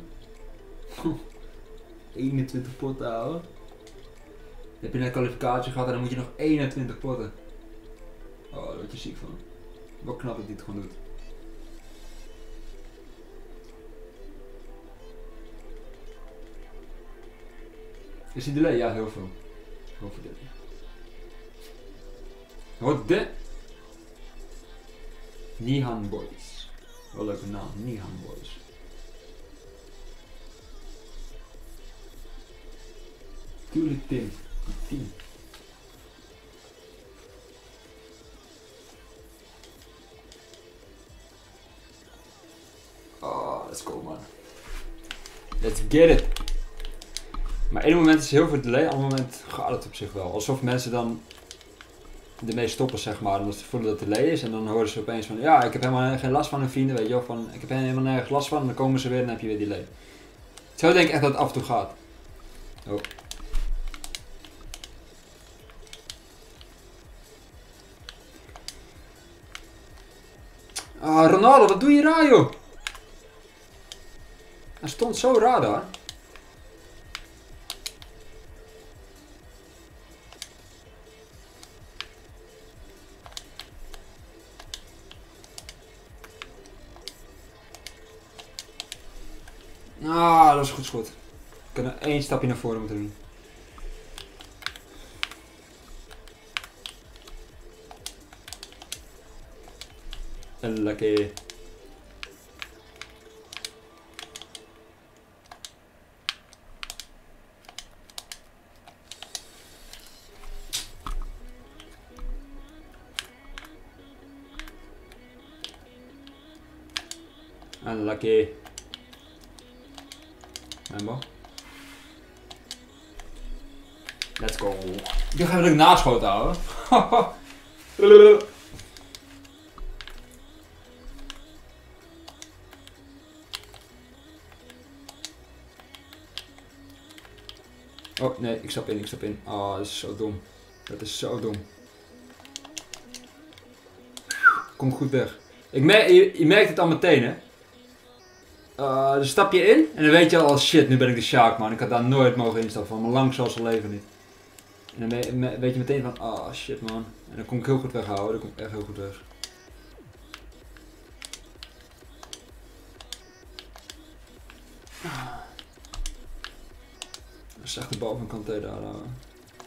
21 potten houden. Dan heb je net kwalificatie gehad en dan moet je nog 21 potten. Oh, daar word je ziek van. Wel knap dat hij het gewoon doet. Is die delay? Ja, heel veel. Heel veel delay. Wat de? Nihan Boys. Wel leuke naam, Niham Boys. Tuurlijk Tim. Team. Oh, let's go man. Let's get it. Maar één moment is heel veel delay, ander moment gaat het op zich wel. Alsof mensen dan ermee stoppen, zeg maar, omdat ze voelen dat het delay is. En dan horen ze opeens van, ja, ik heb helemaal geen last van hun vrienden, weet je wel. Van, ik heb helemaal nergens last van, en dan komen ze weer en dan heb je weer delay. Zo denk ik echt dat het af en toe gaat. Oh. Ah, Ronaldo, wat doe je raar, joh? Hij stond zo raar daar. Ah, dat is goed schot. We kunnen één stapje naar voren moeten doen. En lekker. En lekker. Rembo. Let's go. Ik dacht even dat ik naschoten houden. Oh nee, ik stap in, ik stap in. Oh, dat is zo dom. Dat is zo dom. Kom goed weg. Je merkt het al meteen, hè. Dan stap je in en dan weet je al, oh shit, nu ben ik de Sjaak, man. Ik had daar nooit mogen instappen, van mijn lang zal ze leven niet. En dan weet je meteen van, oh shit, man. En dan kon ik heel goed weghouden, dan kom ik echt heel goed weg. Dat is echt de bal van Kanté daar houden.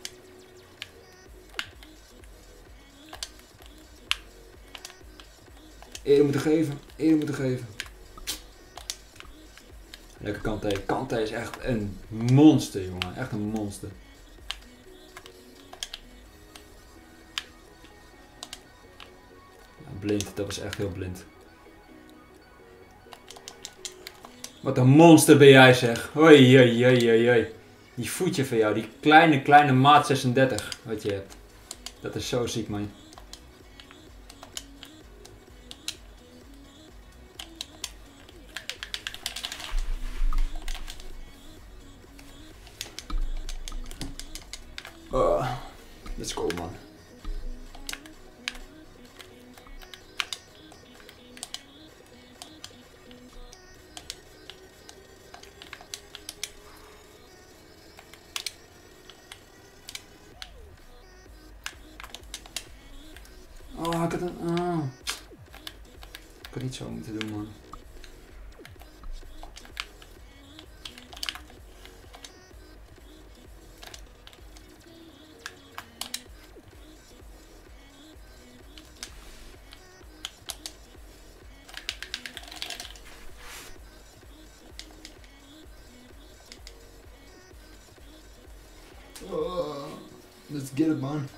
Eerder moeten geven, eerder moeten geven. Lekker Kanté. Kanté is echt een monster, jongen. Echt een monster. Ja, blind, dat was echt heel blind. Wat een monster ben jij, zeg. Hoi, hoi, hoi, hoi, hoi. Die voetje van jou, die kleine maat 36 wat je hebt. Dat is zo ziek, man. Let's go, man. Oh, ik had een... Oh. Ik had niet zo moeten doen, man. Let's get it, man.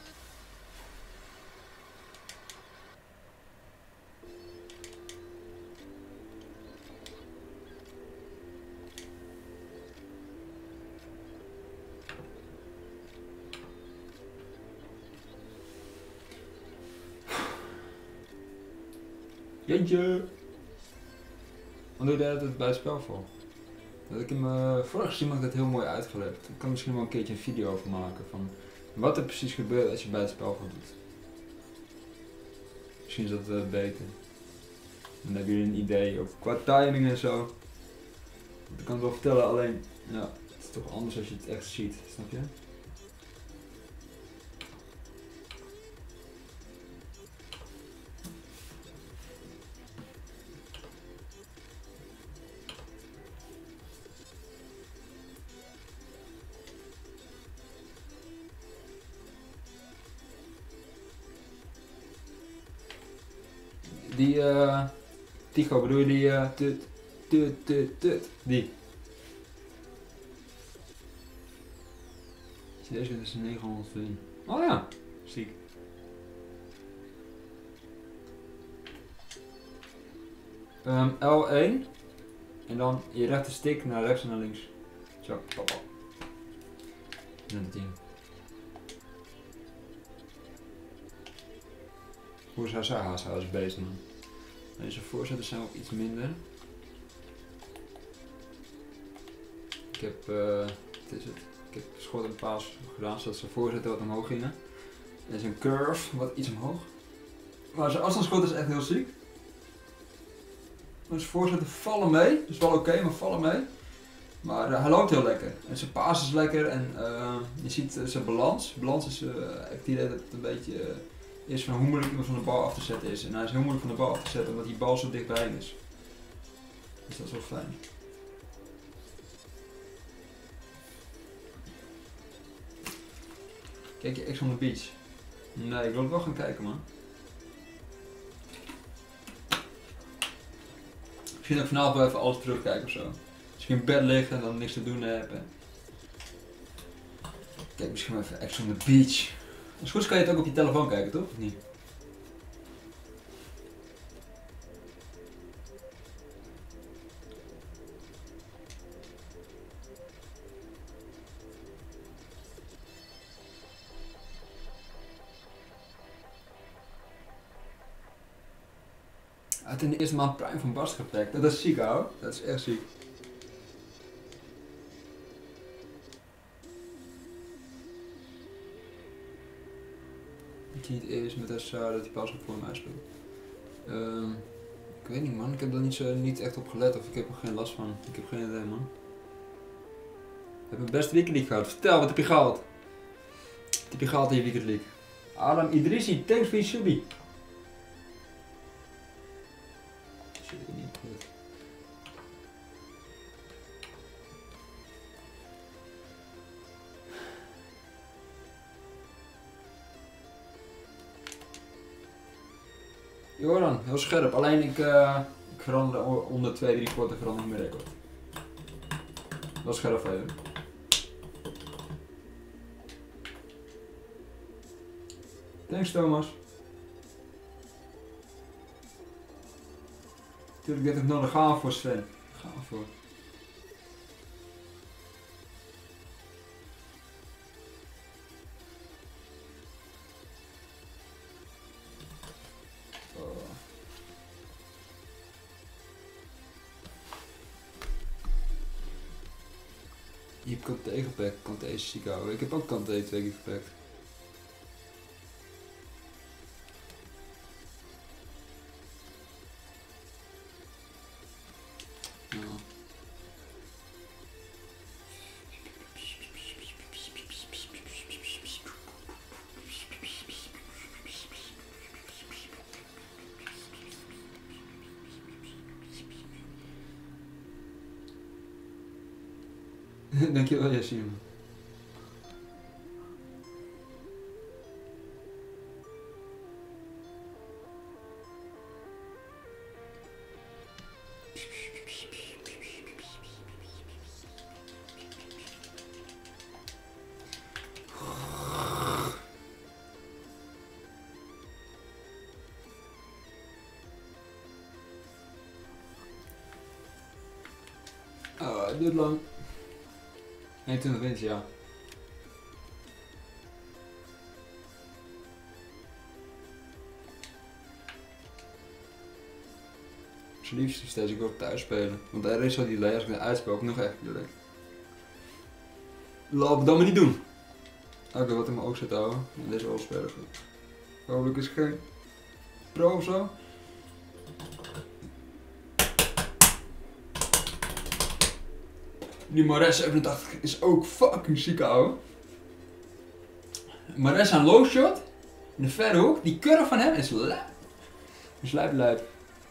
Jeetje. Wat doe je het bij het spel voor? Dat ik in mijn vorige stream had ik dat heel mooi uitgelegd. Ik kan misschien wel een keertje een video over maken van wat er precies gebeurt als je bij het spel voor doet. Misschien is dat beter. Dan hebben jullie een idee ook qua timing en zo. Ik kan het wel vertellen, alleen ja, het is toch anders als je het echt ziet, snap je? Tycho, bedoel je die die. Deze is 910. Oh ja, ziek. L1 en dan je rechter stick naar rechts en naar links. Zo, papa. En 10. Hoe is haar haashuis bezig, man? Deze voorzetten zijn ook iets minder. Ik heb, wat is het? Ik heb schot en paas gedaan zodat zijn voorzetten wat omhoog gingen. Er is een curve wat iets omhoog. Maar zijn afstandsschot is echt heel ziek. Zijn voorzetten vallen mee, dus wel oké, maar vallen mee. Maar hij loopt heel lekker. En zijn paas is lekker en je ziet zijn balans. Balans is, ik heb het idee dat het een beetje is van hoe moeilijk iemand van de bal af te zetten is. En hij is heel moeilijk van de bal af te zetten omdat die bal zo dichtbij hem is. Dus dat is wel fijn. Kijk je Ex on the Beach? Nee, ik wil het wel gaan kijken, man. Misschien dat ik vanavond wel even alles terugkijken of zo. Als je in bed ligt en dan niks te doen hebt. Kijk misschien wel even Ex on the Beach. Als het goed is kan je het ook op je telefoon kijken, toch? Of niet? Hij had in de eerste maand Prime van Bast gepakt. Dat is ziek, hoor. Dat is echt ziek. Dat hij het eerst met Essa dat hij pas ook voor mij speelt. Ik weet niet, man. Ik heb daar niet echt op gelet of ik heb er geen last van. Ik heb geen idee, man. Ik heb mijn beste Weekend League gehad. Vertel, wat heb je gehaald? Wat heb je gehaald in je Weekend League? Adam Idrissi, thanks for je subie. Zeker niet goed. Joran, heel scherp. Alleen ik verander onder 2-3 korten verander ik mijn record. Dat is scherp even. Thanks Thomas. Tuurlijk dit ik nog gaaf voor Sven. Gaaf voor. Je hebt Kanté gepakt, Kanté is ziek houden. Ik heb ook Kanté 2 keer gepakt. Ja. Dankjewel Yassine. Oh, het duurt lang. 21 wins, ja. Zijn liefst steeds ik wil thuis spelen. Want er is al die delay als ik het uitspel ook nog echt delay. Laat het dan maar niet doen. Oké, wat in mijn oog zit houden. En deze wel spelen goed. Hopelijk is het geen pro of zo. Die Mares 87 is ook fucking ziek, ouwe. Mares aan low shot. In de verre hoek. Die curve van hem is lijp. Is lijp.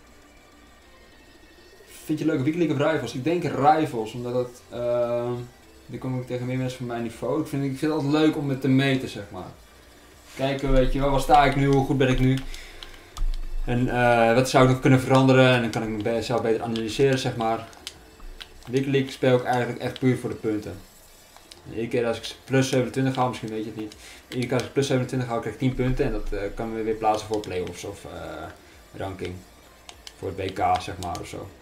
Vind je leuke Weekend League of Rivals? Ik denk Rivals, omdat het... dan kom ik tegen meer mensen van mijn niveau. Ik vind het altijd leuk om het te meten, zeg maar. Kijken, weet je wel, waar sta ik nu, hoe goed ben ik nu. En wat zou ik nog kunnen veranderen en dan kan ik mezelf beter analyseren, zeg maar. Weekly League speel ik eigenlijk echt puur voor de punten. En iedere keer als ik plus 27 haal, misschien weet je het niet. Iedere keer als ik plus 27 haal, krijg ik 10 punten en dat kan we weer plaatsen voor playoffs of ranking. Voor het WK, zeg maar, of zo.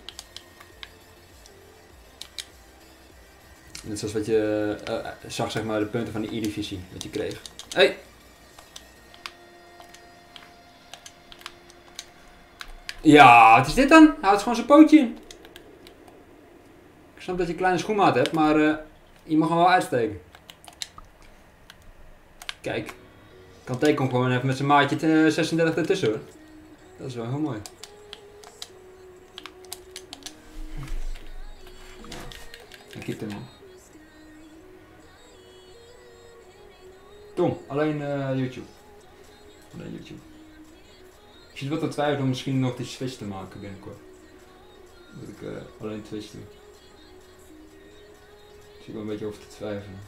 Net zoals wat je zag, zeg maar, de punten van de E-divisie, wat je kreeg. Hey! Ja, wat is dit dan? Houd gewoon zijn pootje in. Ik snap dat je een kleine schoenmaat hebt, maar je mag hem wel uitsteken. Kijk. Kanté komt gewoon even met zijn maatje 36 ertussen hoor. Dat is wel heel mooi. Ik keep hem man. Tom, alleen YouTube. Alleen YouTube. Ik zit wel te twijfelen om misschien nog die switch te maken binnenkort. Dat ik alleen Twitch doe. Ik zit wel een beetje over te twijfelen.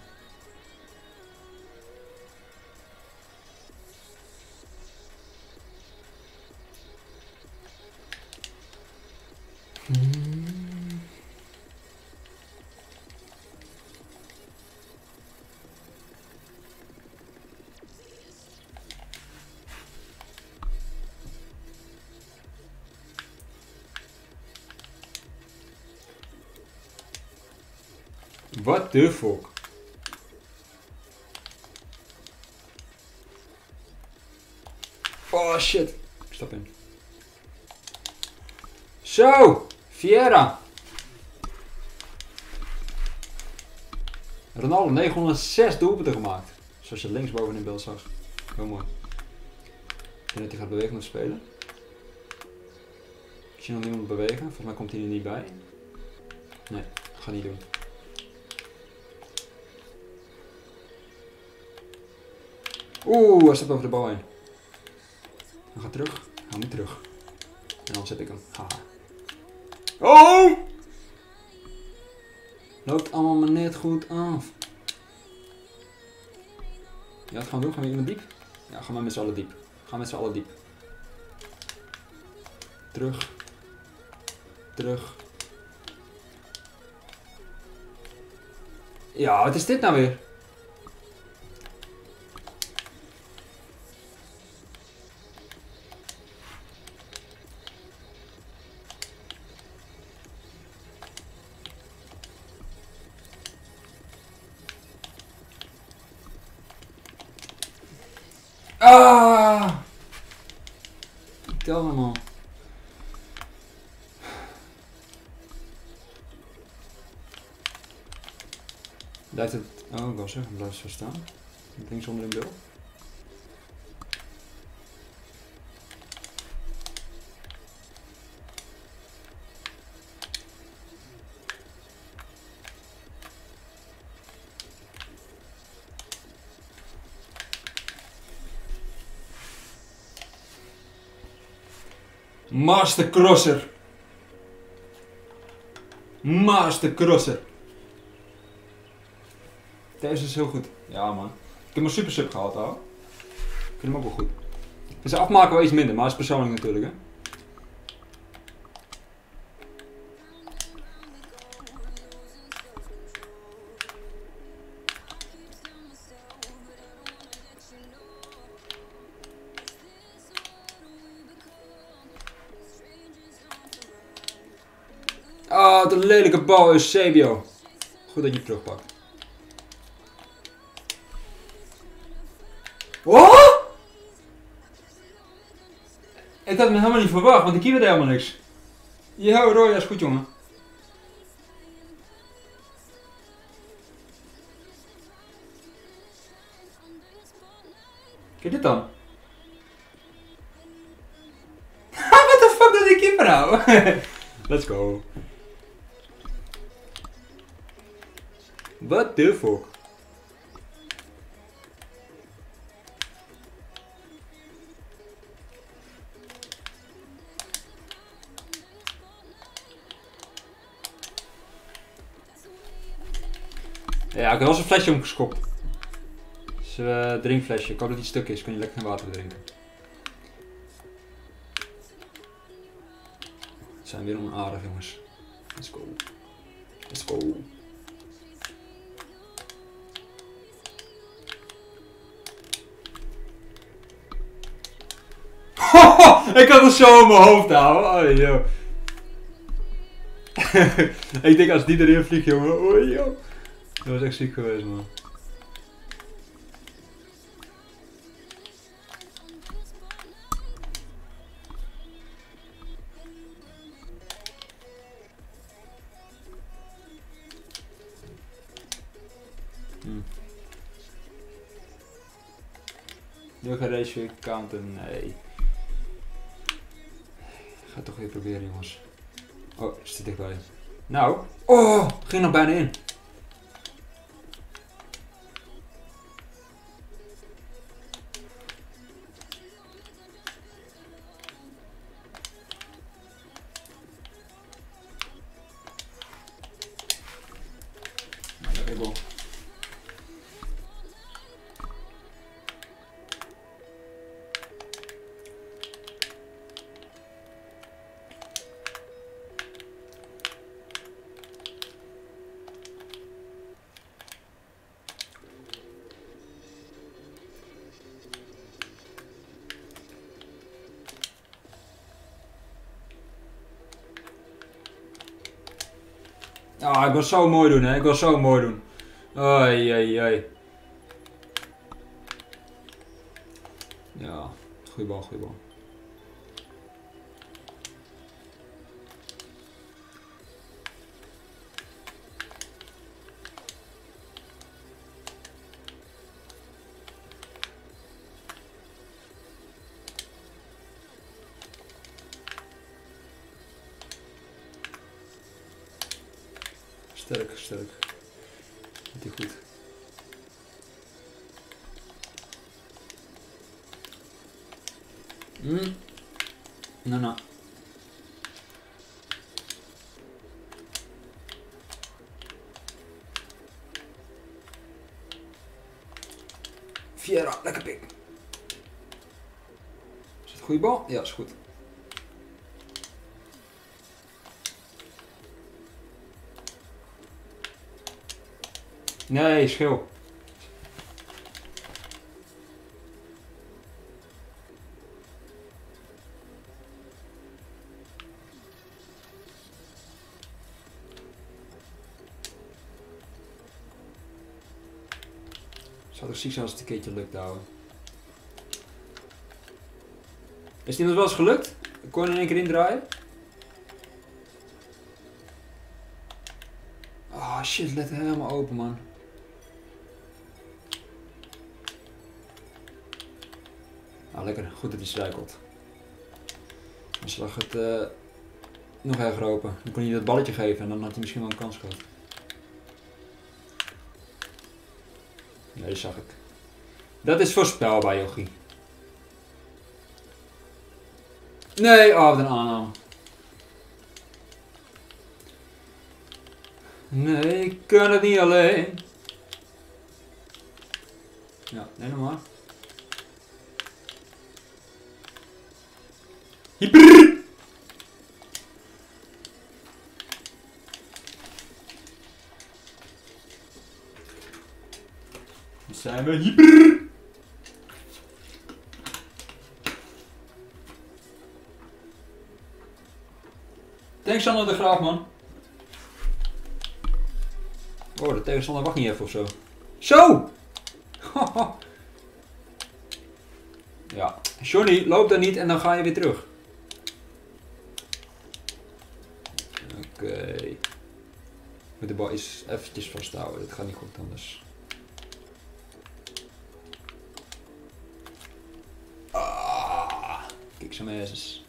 What the fuck? Oh shit. Ik stap in. Zo! Vieira! Ronaldo 906 doelpunten gemaakt. Zoals je linksboven in beeld zag. Heel mooi. Ik denk dat hij gaat bewegen met spelen. Ik zie nog niemand bewegen. Volgens mij komt hij er niet bij. Nee, ga niet doen. Oeh, hij stapt over de bal heen. Hij gaat terug. Hij moet terug. En dan zet ik hem. Haha. Oh! Loopt allemaal maar net goed af. Ja, wat gaan we doen? Gaan we iemand diep? Ja, gaan we met z'n allen diep. Gaan met z'n allen diep. Terug. Terug. Ja, wat is dit nou weer? Ah! Ik tel allemaal. Blijft het... Oh, ik wil zeggen, blijft het zo staan. Links onder in beeld. Master Crosser. Master Crosser. Deze is heel goed. Ja man. Ik heb mijn super sub gehaald hoor. Ik vind hem ook wel goed. Dus afmaken wel iets minder, maar dat is persoonlijk natuurlijk hè. Ah, wat een lelijke bal, Eusebio. Goed dat je hem terugpakt. Oh! Ik had me helemaal niet verwacht, want ik keeper helemaal niks. Yo, Roy, dat is goed jongen. Kijk dit dan. What the fuck doet die keeper nou? Let's go. What the fuck? Ja, ik heb wel zo'n flesje omgeskopt. Zo'n drinkflesje. Ik hoop dat die stuk is. Kun je lekker geen water drinken. Zijn weer onaardig, jongens. Let's go. Let's go. Ik had het zo in mijn hoofd houden. Oh, joh. Ik denk als die erin vliegt, jongen. Oh, joh. Dat was echt ziek geweest, man. Nu ga deze weer counten. Nee. Ik ga het toch weer proberen, jongens. Oh, is het dichtbij. Nou. Oh, ging nog bijna in. Lekker. Ah, ik wil zo mooi doen, hè. Ik wil zo mooi doen. Oei, oei, oei. Ja, goeie bal, goeie bal. Sterk, sterk. Doet hij goed. Nou. Vieira, lekker pik. Is het een goede bal? Ja, is goed. Nee, schil. Zou toch ziek zijn als het een keertje lukt, houden. Is het iemand wel eens gelukt? Kon je in één keer indraaien? Oh shit, let helemaal open, man. Ah, lekker. Goed dat hij struikelt. Dan lag het nog erger open. Dan kon hij dat balletje geven en dan had hij misschien wel een kans gehad. Nee, dat zag ik. Dat is voorspelbaar, jochie. Nee, oh, wat een aanname. Nee, ik kan het niet alleen. Ja, nee, normaal. Hyper! Dan zijn we hyper! Thanks Sander de Graaf, man. Oh, de tegenstander wacht niet even of zo. Zo! Ja, Johnny, loop dan niet en dan ga je weer terug. Oké. Moet de bal eens eventjes vasthouden, dat gaat niet goed anders. Ah, kijk some asses.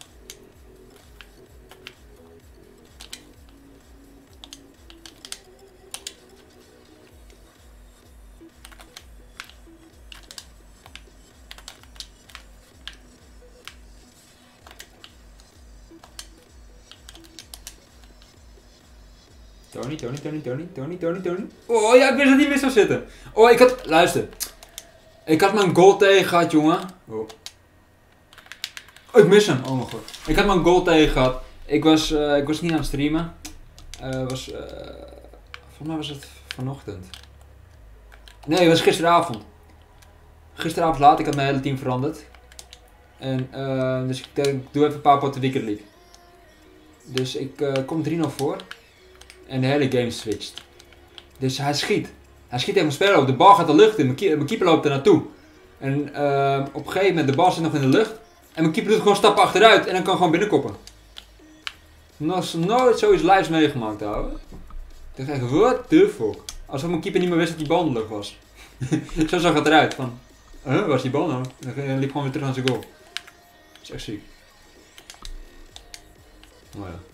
Tony. Oh ja, ik wist dat hij weer zou zitten. Oh, luister. Ik had mijn goal tegen gehad, jongen. Oh. Ik mis hem. Oh mijn god. Ik had mijn goal tegen gehad. Ik was niet aan het streamen. Volgens mij was het vanochtend. Nee, het was gisteravond. Gisteravond laat, ik had mijn hele team veranderd. En dus ik denk, ik doe even een paar potten Wicked League. Dus ik kom 3-0 voor. En de hele game switcht. Dus hij schiet. Hij schiet tegen mijn speler op. De bal gaat de lucht in. Mijn keeper loopt er naartoe. En op een gegeven moment, de bal zit nog in de lucht. En mijn keeper doet gewoon stappen achteruit. En dan kan gewoon binnenkoppen. Nog nooit zoiets lives meegemaakt, ouwe. Ik dacht echt, what the fuck. Alsof mijn keeper niet meer wist dat die bal in de lucht was. Zo zag het eruit. Van, waar is die bal nou? En dan liep gewoon weer terug naar zijn goal. Dat is echt ziek. Oh ja.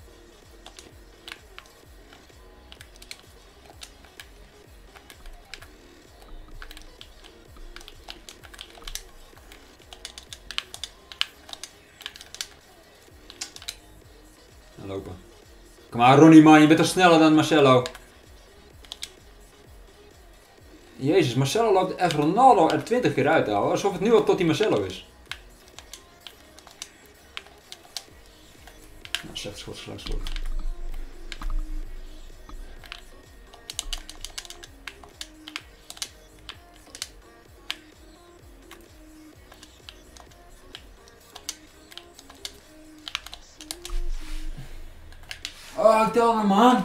Lopen. Kom maar Ronnie man, je bent toch sneller dan Marcelo. Jezus, Marcelo loopt echt Ronaldo er 20 keer uit, ouwe. Alsof het nu al tot die Marcelo is. Nou, slecht schot, slecht schot. Oh, ik tel hem man.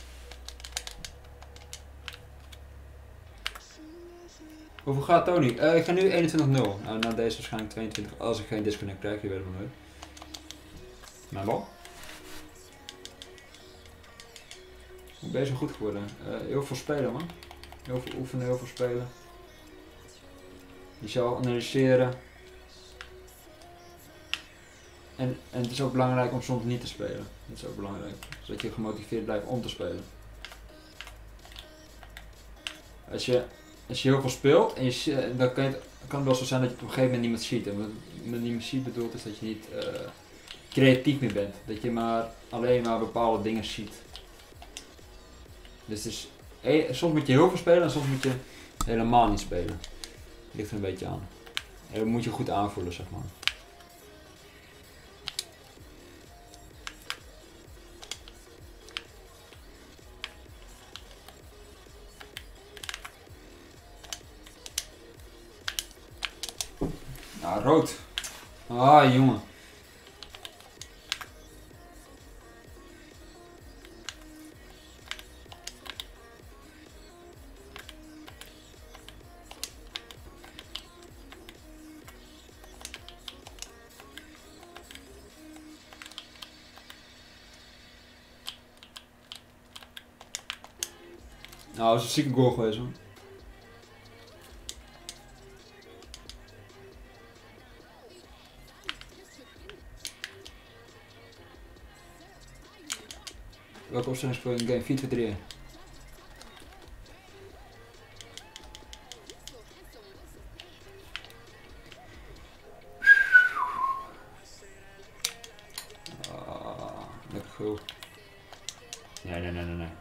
Hoeveel gaat Tony? Ik ga nu 21-0. Nou, na deze waarschijnlijk 22 als ik geen disconnect krijg, je weet het maar nooit. Mijn bal. Ik ben zo goed geworden. Heel veel spelen man. Heel veel oefenen, heel veel spelen. Jezelf analyseren. En het is ook belangrijk om soms niet te spelen. Dat is ook belangrijk. Zodat je gemotiveerd blijft om te spelen. Als je heel veel speelt, en dan kan het wel zo zijn dat je op een gegeven moment niet meer ziet. En wat met niet meer ziet bedoelt is dat je niet creatief meer bent. Dat je alleen maar bepaalde dingen ziet. Dus het is, soms moet je heel veel spelen en soms moet je helemaal niet spelen. Ligt er een beetje aan. En dat moet je goed aanvoelen, zeg maar. Ah, rood. Ah, jongen. Nou, dat is een zieke goal geweest, hoor. Welke opstelling speel je in de game? 4-2-3-1. Lekker goed. Nee.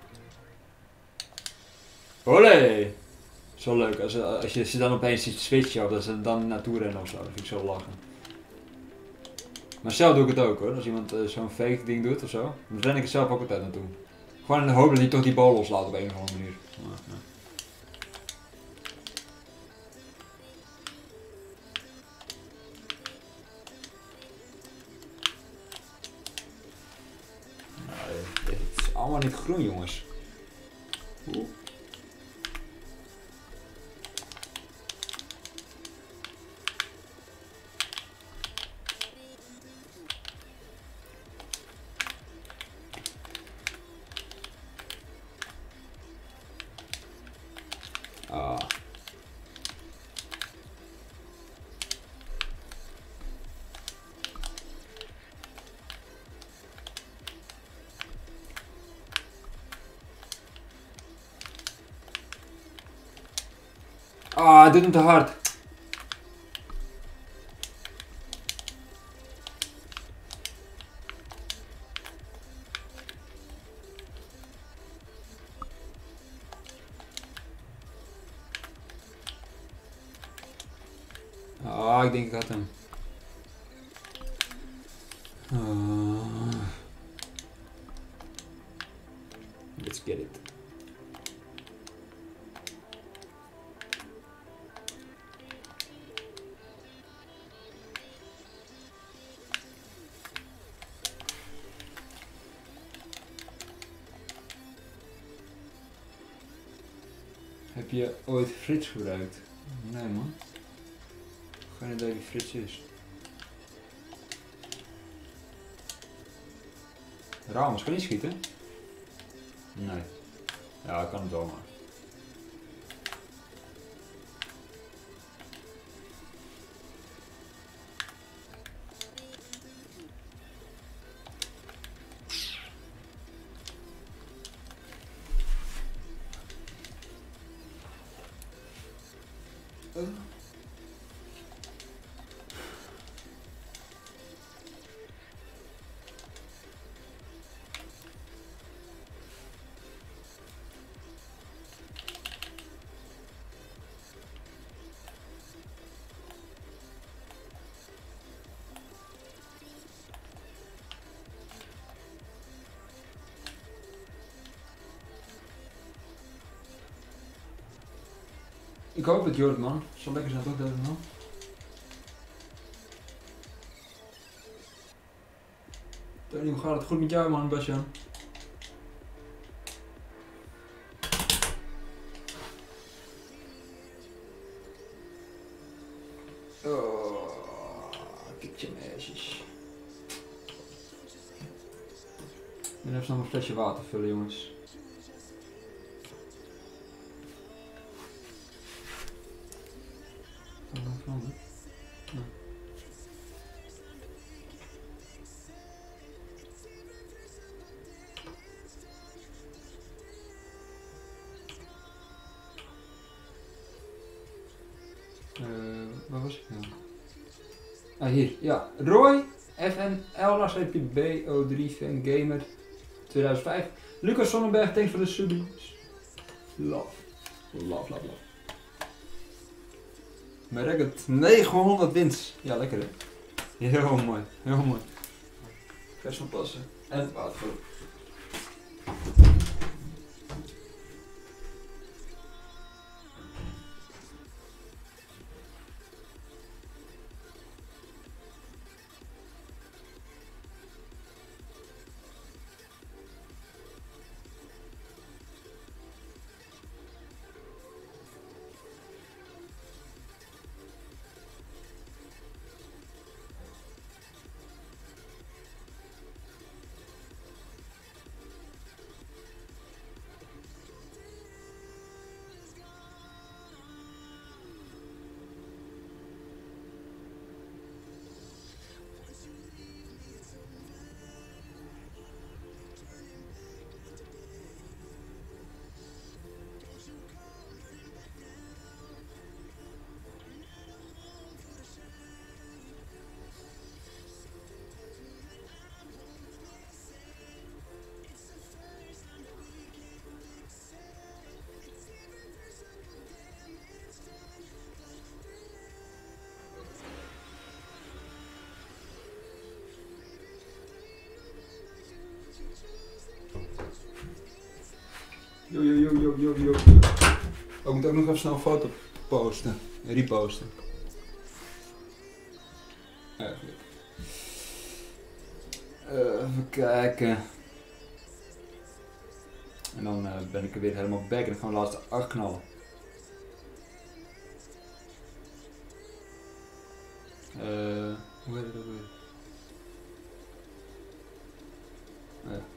Olé! Zo leuk, als je ze dan opeens ziet switchen of dat ze dan naartoe rennen ofzo, dat vind ik zo lachen. Maar zelf doe ik het ook hoor, als iemand zo'n fake ding doet ofzo, dan ren ik er zelf ook altijd naartoe. Gewoon in de hoop dat hij toch die bal loslaat op een of andere manier. Ja. Het is allemaal niet groen jongens. Oeh. Hij doet hem te hard. Ik denk ik had hem. Heb je ooit Frits gebruikt? Nee man. Geen idee wie Frits is. Ramos, kan je schieten? Nee. Ja, ik kan het wel maar. Ik hoop het, Jordan, man. Het zal lekker zijn toch, deze man? Tony, hoe gaat het? Goed met jou, man, Basjan? Oh, kitje meisjes. Ik ben even nog een flesje water vullen, jongens. Waar was ik nou? Ah, hier. Ja. Roy, FNL-BO3 Fan Gamer 2005. Lucas Sonnenberg, thanks voor de subbies. Love. Love, love, love. Merk 900 wins. Ja, lekker hè. Heel mooi. Heel mooi. Vers van passen. En watervol. Yo. Oh, ik moet ook nog even snel een foto posten. Reposten. Eigenlijk. Even kijken. En dan ben ik er weer helemaal back en dan gaan we de laatste 8 knallen. Hoe heet het ook weer? Oh, ja.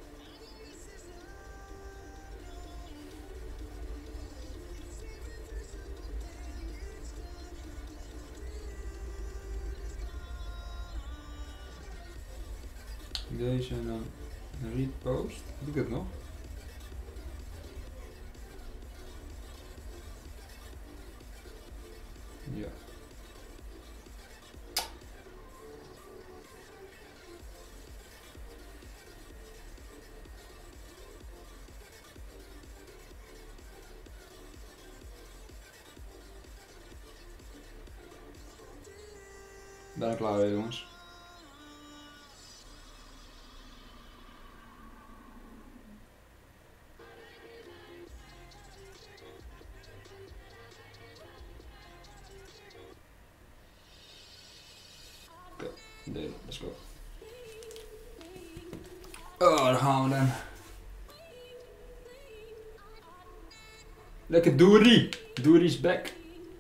Deze en dan repost. Heb ik het nog? Ja. Ben ik klaar weer, jongens. Nee, let's go. Oh, daar gaan we dan. Lekker Doerie. Doerie's back.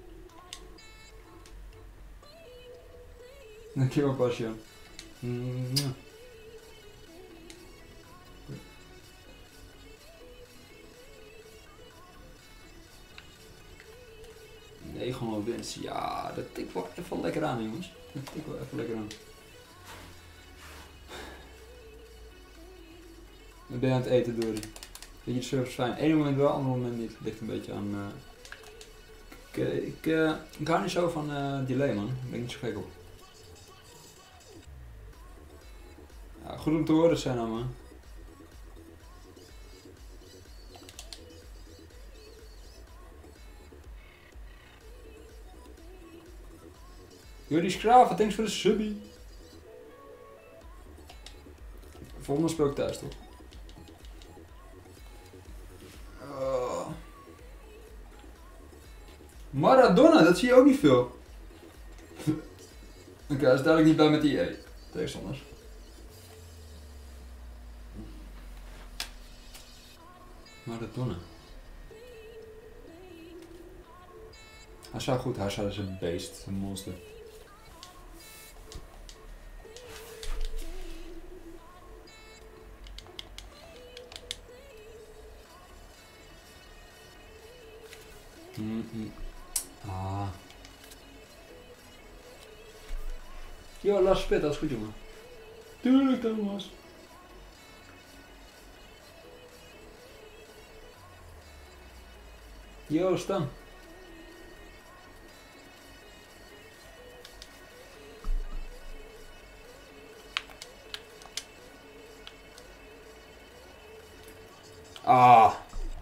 Dankjewel, Passion. Nee, gewoon winst. Ja, dat tikt wel even lekker aan, jongens. Dat tikt wel even lekker aan. Dan ben je aan het eten, Dorie. Vind je de service fijn? Eén moment wel, ander moment niet. Ligt een beetje aan... Ik hou niet zo van delay, man. Daar ben ik niet zo gek op. Ja, goed om te horen, Senna, man. Jullie Schraven, thanks voor de subbie. Volgende speel ik thuis, toch? Maradona, dat zie je ook niet veel. Oké, dat is duidelijk niet bij met die EA. Tegenstanders. Maradona. Hij zou goed, hij is een beest, een monster. Ah. Yo, Lars Spit, dat is goed, jongen. Tuurlijk, Thomas. Yo, Stan. Ah.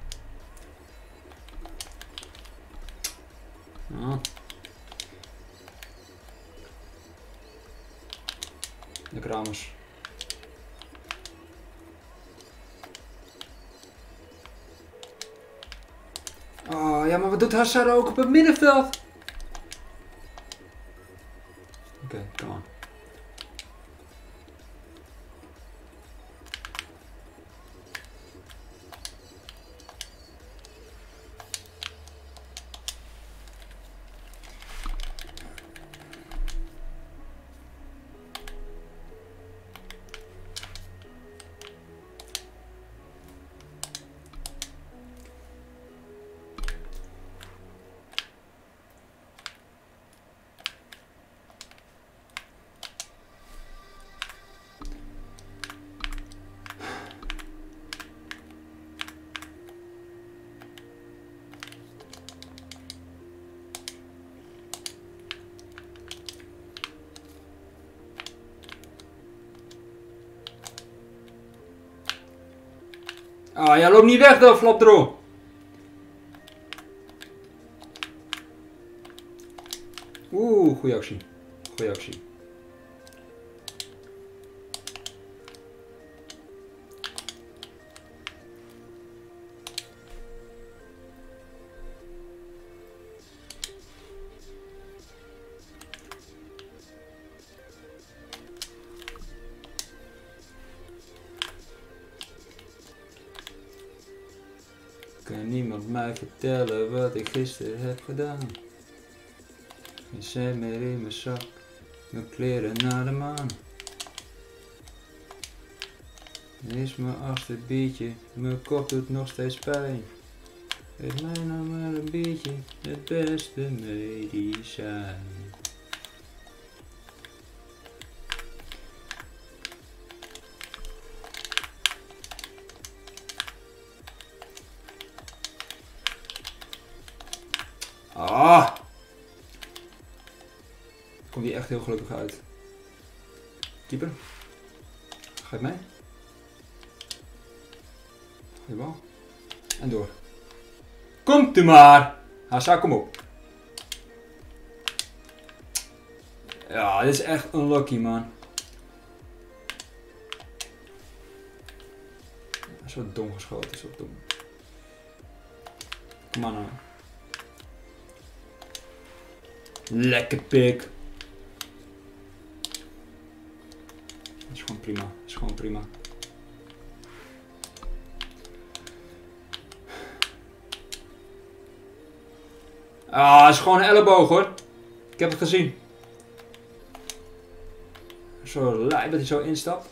De Kramers. Oh ja, maar wat doet Hazard ook op het middenveld? Oké, come on. Ah, jij loopt niet weg dan, Flapdro. Oeh, goeie actie. Goeie actie. Kan niemand mij vertellen wat ik gisteren heb gedaan? Geen cent meer in mijn zak, mijn kleren naar de maan. Is mijn achtste biertje, mijn kop doet nog steeds pijn. Geef mij nou maar een biertje, het beste medicijn. Ah! Komt hier echt heel gelukkig uit. Keeper. Ga je mee? Goeie bal. En door. Komt u maar! Hazard, kom op. Ja, dit is echt unlucky, man. Zo dom geschoten, zo dom. Kom maar nou. Lekker pik. Dat is gewoon prima. Dat is gewoon prima. Ah, het is gewoon een elleboog hoor. Ik heb het gezien. Zo lijp dat hij zo instapt.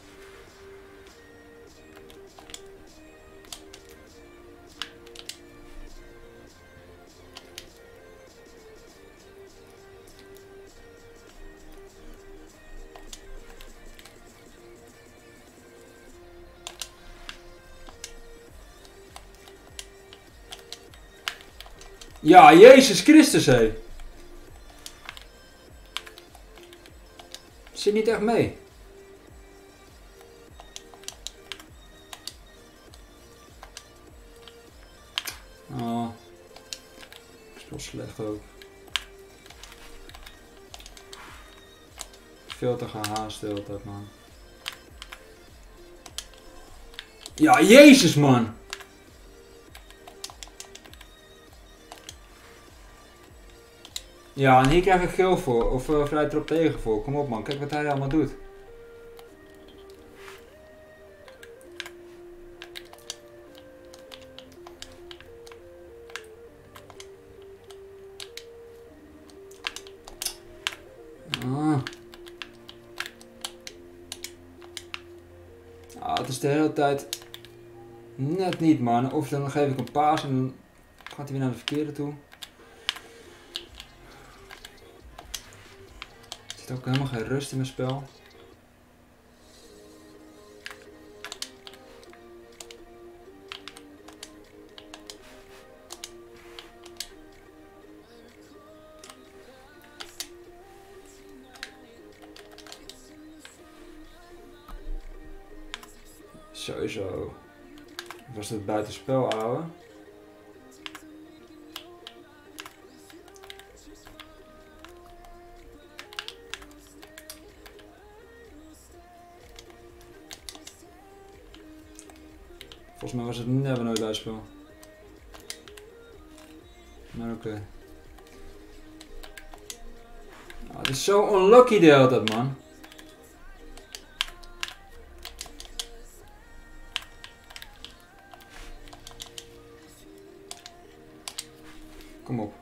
Ja, Jezus Christus hé. Zit niet echt mee. Oh. Ik speel slecht ook. Veel te gehaast de hele tijd man. Ja, Jezus man. Ja, en hier krijg ik geel voor. Of vrij erop tegen voor. Kom op man, kijk wat hij allemaal doet. Het is de hele tijd net niet man. Of dan geef ik een paas en dan gaat hij weer naar de verkeerde toe. Er zit ook helemaal geen rust in mijn spel. Sowieso. Was het buitenspel, ouwe? Volgens mij was het never nooit buitenspel. Maar oké. Nou, het is zo unlucky de hele tijd, man. Kom op.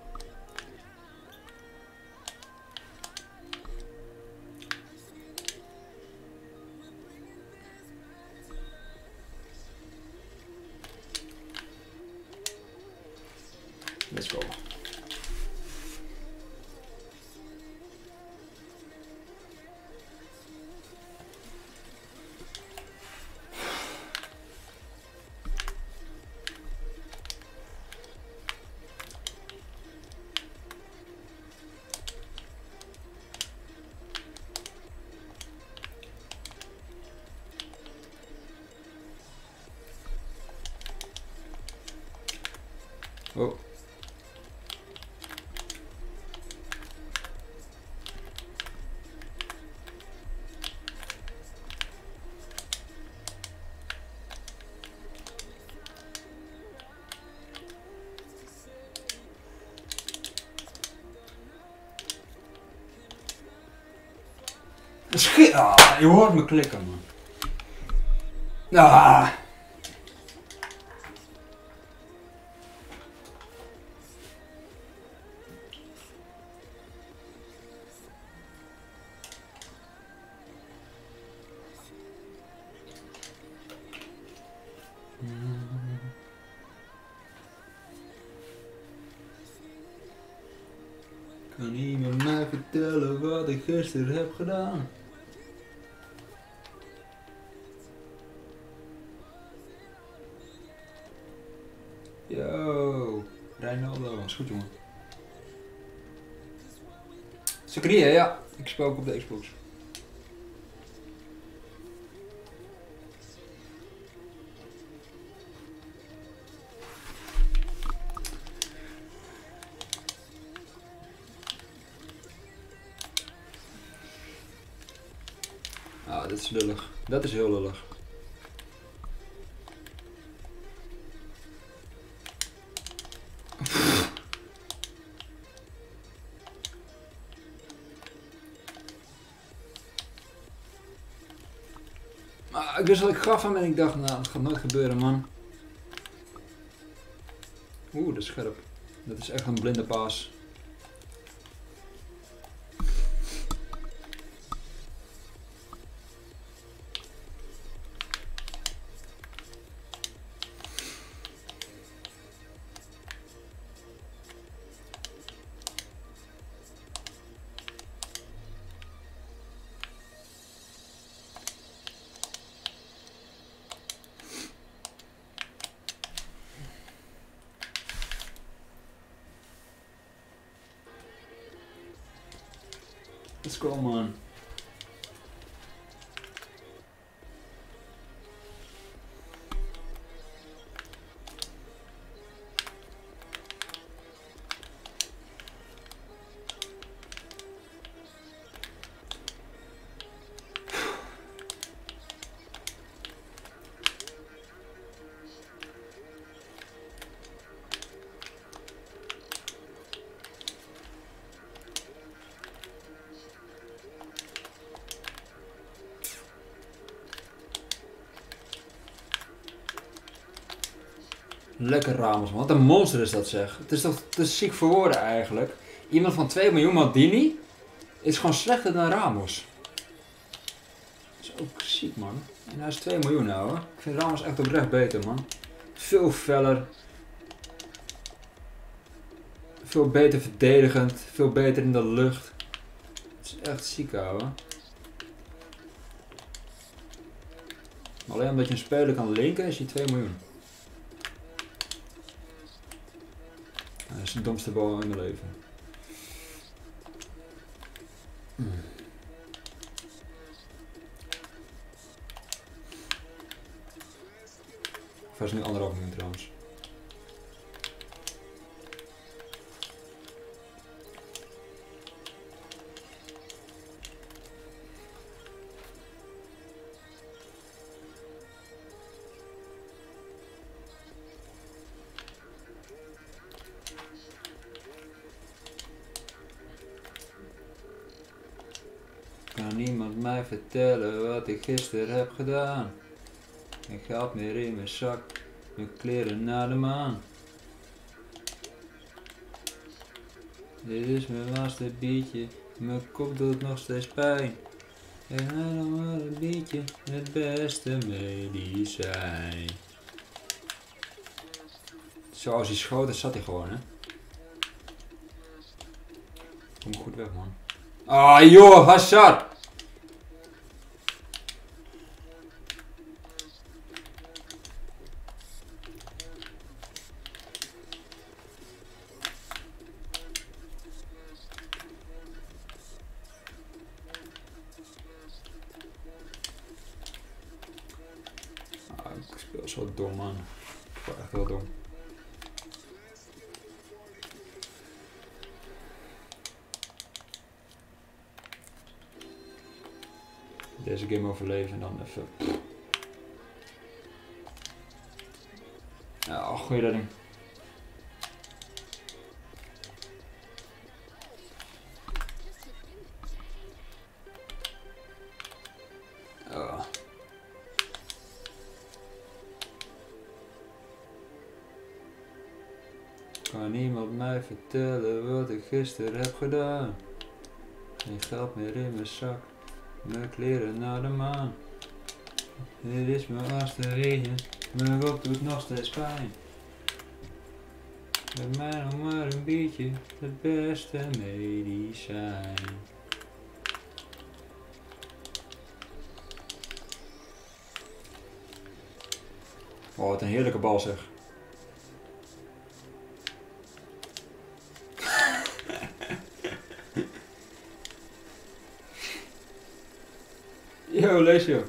Let's go. Oh. Ah, je hoort me klikken, man. Ah. Kan iemand mij vertellen wat ik gisteren heb gedaan? Yo, Rijnaldo, is goed jongen. Zakria, ja, ik speel ook op de Xbox. Ah, dit is lullig. Dat is heel lullig. Maar ik wist dat ik gaf hem en ik dacht, nou, dat gaat nooit gebeuren, man. Oeh, dat is scherp. Dat is echt een blinde paas. Let's go, man. Lekker Ramos, man. Wat een monster is dat, zeg. Het is toch te ziek voor woorden eigenlijk. Iemand van 2 miljoen, Maldini, is gewoon slechter dan Ramos. Dat is ook ziek, man. En hij is 2 miljoen nou, hoor. Ik vind Ramos echt oprecht beter, man. Veel feller. Veel beter verdedigend. Veel beter in de lucht. Het is echt ziek, ouwe. Maar alleen omdat je een speler kan linken, is hij 2 miljoen. Dat is de domste bal in mijn leven. Of hij is nu 1,5 miljoen trouwens. Kan niemand mij vertellen wat ik gisteren heb gedaan? Geen geld meer in mijn zak, mijn kleren naar de maan. Dit is mijn laatste biertje, mijn kop doet nog steeds pijn. En dan maar een biertje, het beste medicijn. Zoals hij schoten zat hij gewoon, hè. Kom goed weg, man. Ah joh, Hazard! Ik speel zo dom, man. Ik speel echt heel dom. Deze game overleven en dan even. Ja, goeie redding. Kan niemand mij vertellen wat ik gisteren heb gedaan? Geen geld meer in mijn zak, mijn kleren naar de maan. Dit is mijn laatste regen, mijn kop doet nog steeds pijn. Met mij nog maar een biertje, het beste medicijn. Oh, wat een heerlijke bal, zeg. Yo, lees je.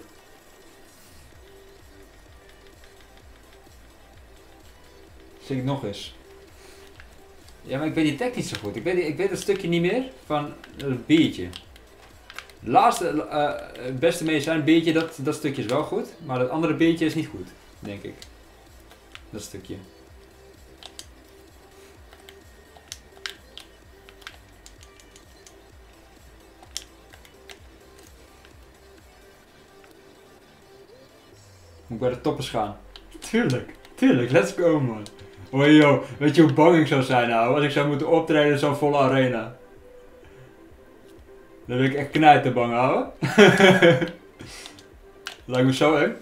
Zing het nog eens. Ja, maar ik weet die tekst niet zo goed. Ik weet het stukje niet meer van het biertje. Laatste, het beste medicijn biertje, dat stukje is wel goed. Maar het andere biertje is niet goed, denk ik. Dat stukje. Moet ik bij de toppers gaan? Tuurlijk, let's go, man. Oh joh, weet je hoe bang ik zou zijn nou als ik zou moeten optreden in zo'n volle arena? Dan ben ik echt knijterbang, ouwe. Lijkt me zo, hè?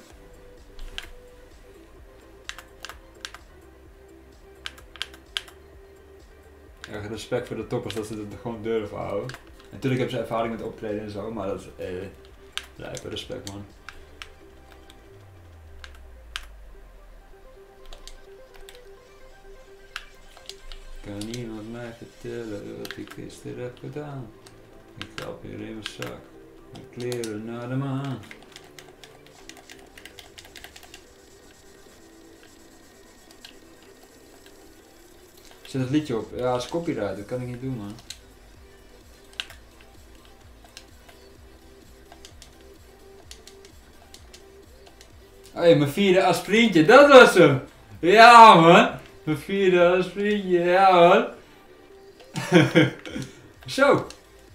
Echt respect voor de toppers dat ze dat gewoon durven, ouwe. Natuurlijk hebben ze ervaring met optreden en zo, maar dat is lijpe respect, man. Kan niemand mij vertellen wat ik gisteren heb gedaan? Ik help hier in mijn zak. Mijn kleren naar de maan. Zet het liedje op. Ja, het is copyright, dat kan ik niet doen, man. Hé, mijn vierde aspirintje, dat was hem! Ja, man! Mijn vierde aspirintje, ja, man! Zo!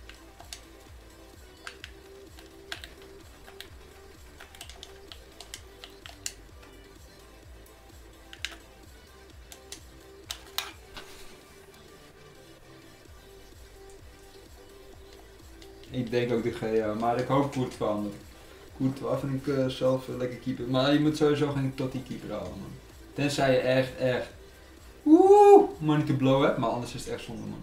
Ik denk ook de GA, maar ik hoop Courtois. Courtois vind ik zelf lekker keeper. Maar je moet sowieso geen Totti keeper houden, man. Tenzij je echt money to blow hebt, maar anders is het echt zonde, man.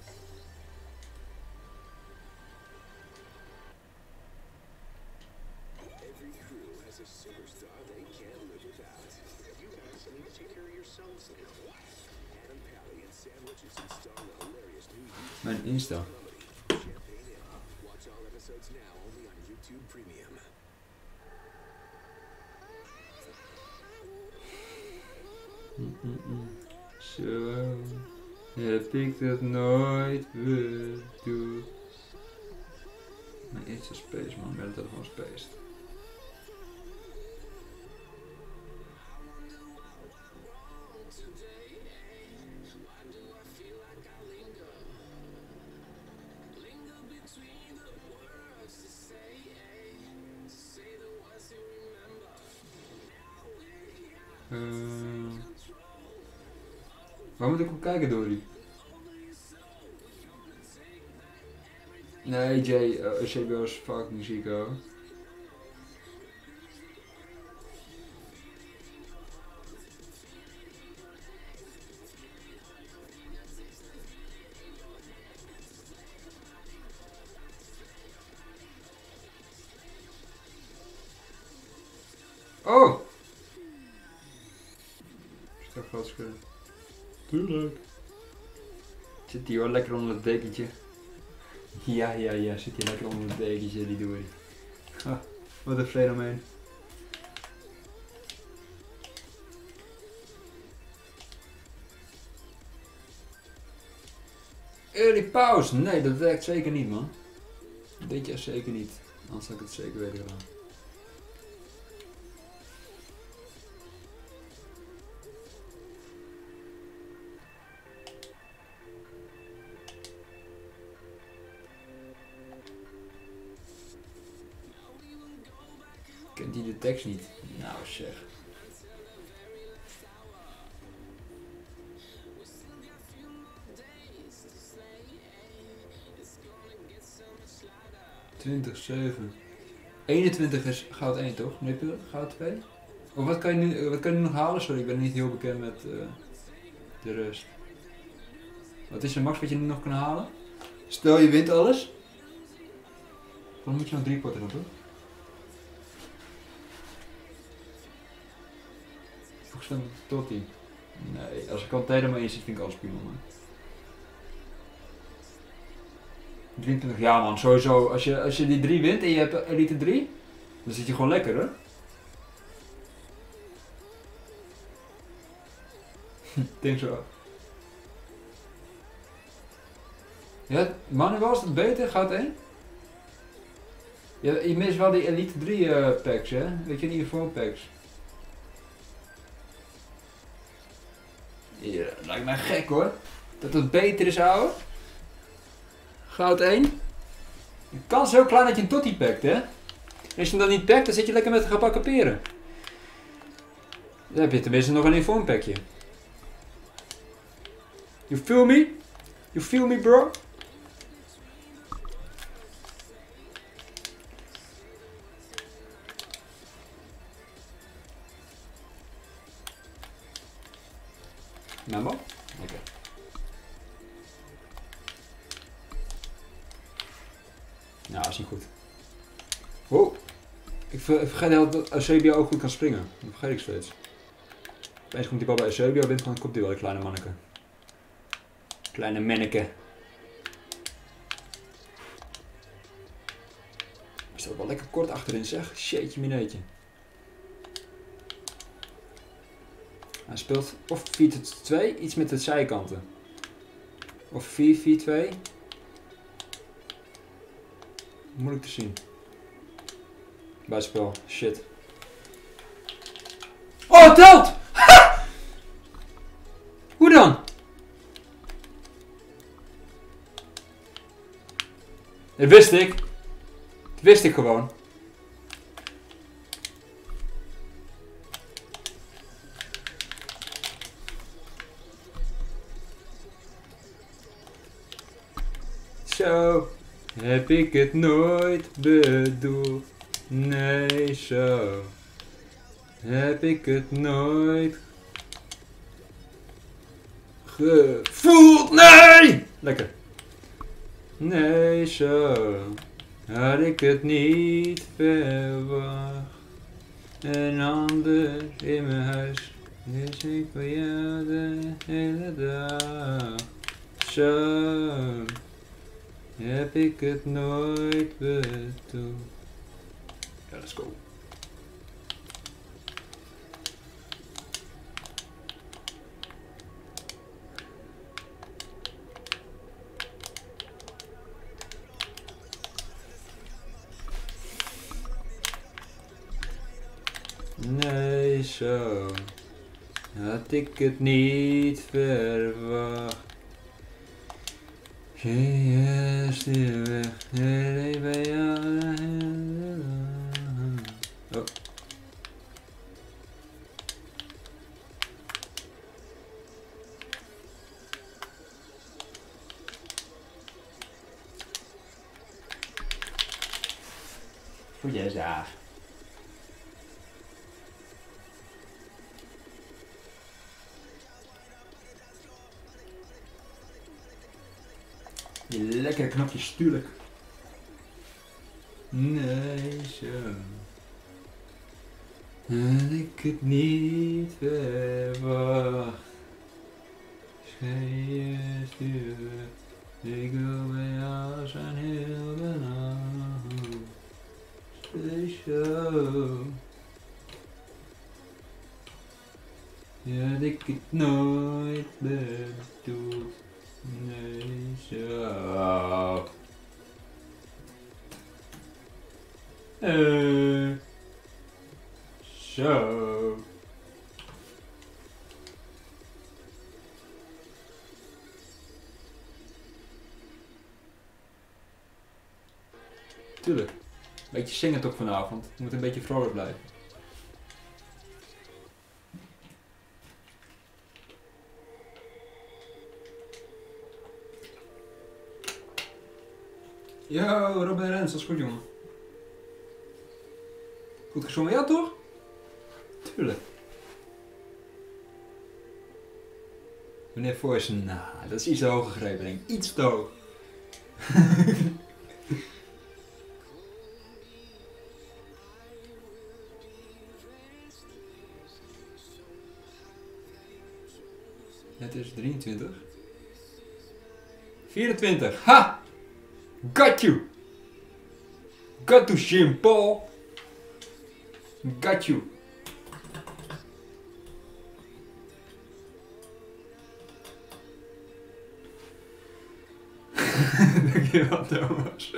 Mijn Insta. Zo heb ik dat nooit bedoeld. Mijn Insta space, man. Met de telefoon space. Waar moet ik op kijken, Dory? Nee, Jay, CBO is fucking ziek, hoor. Oh! Is dat groot schudden? Tuurlijk. Zit hier wel lekker onder het dekentje. Ja, zit hier lekker onder het dekentje, die doe ik. Ah, wat een fenomeen. Early pause? Nee, dat werkt zeker niet, man. Dat weet je zeker niet. Anders had ik het zeker weten gedaan. Kent hij de tekst niet? Nou zeg. (20:07) 21 is goud 1 toch? Nippen, goud 2? Of wat kan je nu nog halen? Sorry, ik ben niet heel bekend met de rest. Wat is er max wat je nu nog kan halen? Stel je wint alles. Dan moet je nog 3 potten doen, toch? Toegestemd tot die. Nee, als ik al tijd er maar in zit, vind ik alles prima, man. 23, ja man, sowieso. Als je die 3 wint en je hebt elite 3, dan zit je gewoon lekker, hè? Ik denk zo. Ja, Manu was het beter, goud 1? Ja, je mist wel die elite 3 packs, hè? Weet je, die uniform packs. Ja, dat lijkt mij gek hoor. Dat het beter is, ouwe. Goud 1. De kans is heel klein dat je een Totti pakt, hè? Als je hem dan niet pakt, dan zit je lekker met gebakken peren. Dan heb je tenminste nog een uniform packje. You feel me? You feel me, bro? Memo? Oké. Okay. Nou, dat is niet goed. Wow. Ik vergeet dat Eusebio ook goed kan springen. Dat vergeet ik steeds. Opeens komt die bal bij Eusebio, wint gewoon, komt die wel, een kleine manneke. Kleine manneke. staat wel lekker kort achterin zeg. Sheetje mineetje. Hij speelt of 4-2, iets met de zijkanten. Of 4-4-2. Moeilijk te zien. Buitenspel. Shit. Oh, het telt! Ha! Hoe dan? Dat wist ik. Dat wist ik gewoon. Zo heb ik het nooit bedoeld. Nee, zo heb ik het nooit gevoeld. Nee! Lekker. Nee, zo had ik het niet verwacht. Een ander in mijn huis. Dus ik voor jou de hele dag. Zo heb ik het nooit bedoeld. Ja, let's go. Nee, zo had ik het niet verwacht. Je is de weg, nee, bij jou. Oh. Goeiedag. Die lekkere knopjes, tuurlijk. Nee, zo had ik het niet verwacht. Schijn sturen, ik wil bij jou zijn heel de nacht. Zo had ik het nooit bedoeld. Nee, zo. Zo. Tuurlijk. Beetje zingen toch vanavond. Je moet een beetje vrolijk blijven. Yo, Robin Rens, dat is goed jongen. Goed gezongen, ja toch? Tuurlijk. Meneer Voice, nou, dat is iets te hoog gegrepen denk ik. Iets te hoog. Het is 23. 24. Ha! Got you! Got to Jean Paul! Got you! Dankjewel Thomas.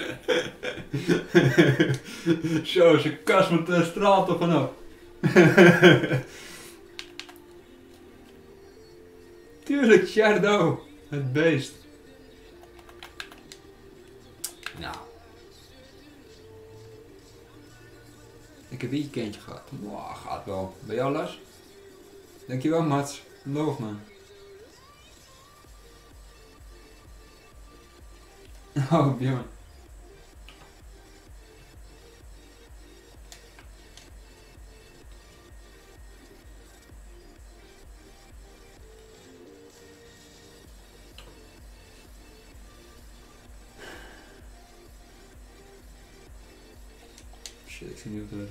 Zo, ze kast met de straat er vanaf. Tuurlijk, Shardo. Het beest. Nou. Ik heb hier een kindje gehad. Wow, gaat wel. Bij jou Lars? Dankjewel Mats. Loof man. Oh Bjorn. Shit, ik zie niet wat er is.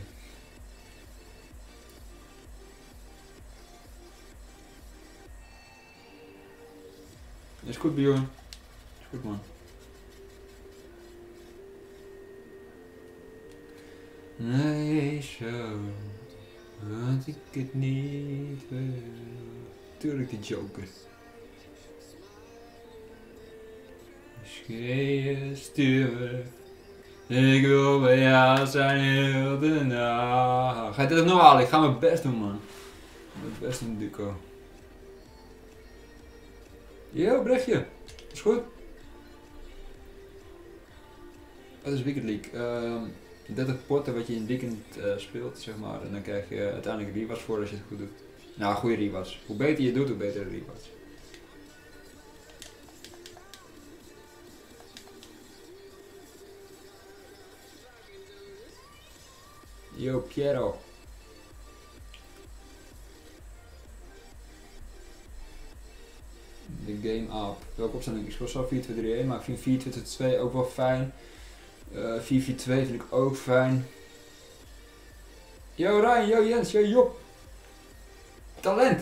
Is goed Bjorn. Is goed man. Nee, zo. Had ik het niet wil. Tuurlijk die Joker. Schreeuwen, sturen. Ik wil bij jou zijn heel de nacht. Ga je dit ook nog halen? Ik ga mijn best doen, man. Mijn best doen, Duco. Yo, berichtje. Is goed. Dat is Weekend League. 30 potten wat je in het weekend speelt, zeg maar. En dan krijg je uiteindelijk rewards voor als je het goed doet. Nou, goede rewards. Hoe beter je het doet, hoe beter de rewards. Yo, Piero. De game app. Welke opstelling? Ik speel zo 4-2-3-1, maar ik vind 4-2-2 ook wel fijn. 4-4-2 vind ik ook fijn. Yo Ryan, yo Jens, yo Job. Talent.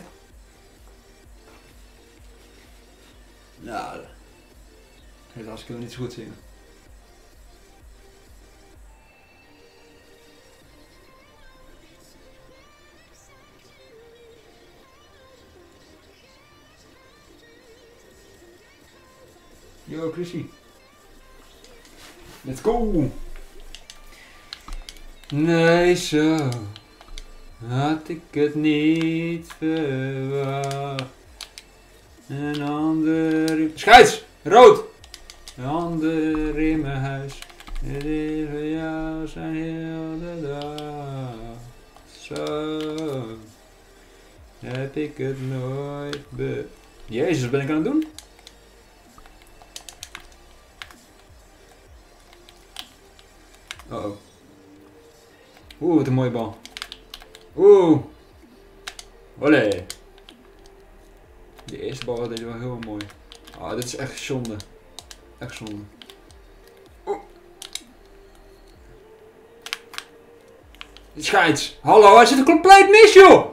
Nou, helaas kunnen we niet zo goed zingen. Yo Chrissy. Let's go! Nee, zo had ik het niet verwacht. Een ander... Scheids! Rood! Een ander in mijn huis. Het is voor jou zijn heel de dag. Zo heb ik het nooit Jezus, wat ben ik aan het doen? Uh-oh. Oeh, wat een mooie bal. Oeh. Olé. De eerste bal deed wel heel mooi. Ah, dit is echt zonde. Echt zonde. Oeh. Scheids. Hallo, hij zit er compleet mis, joh.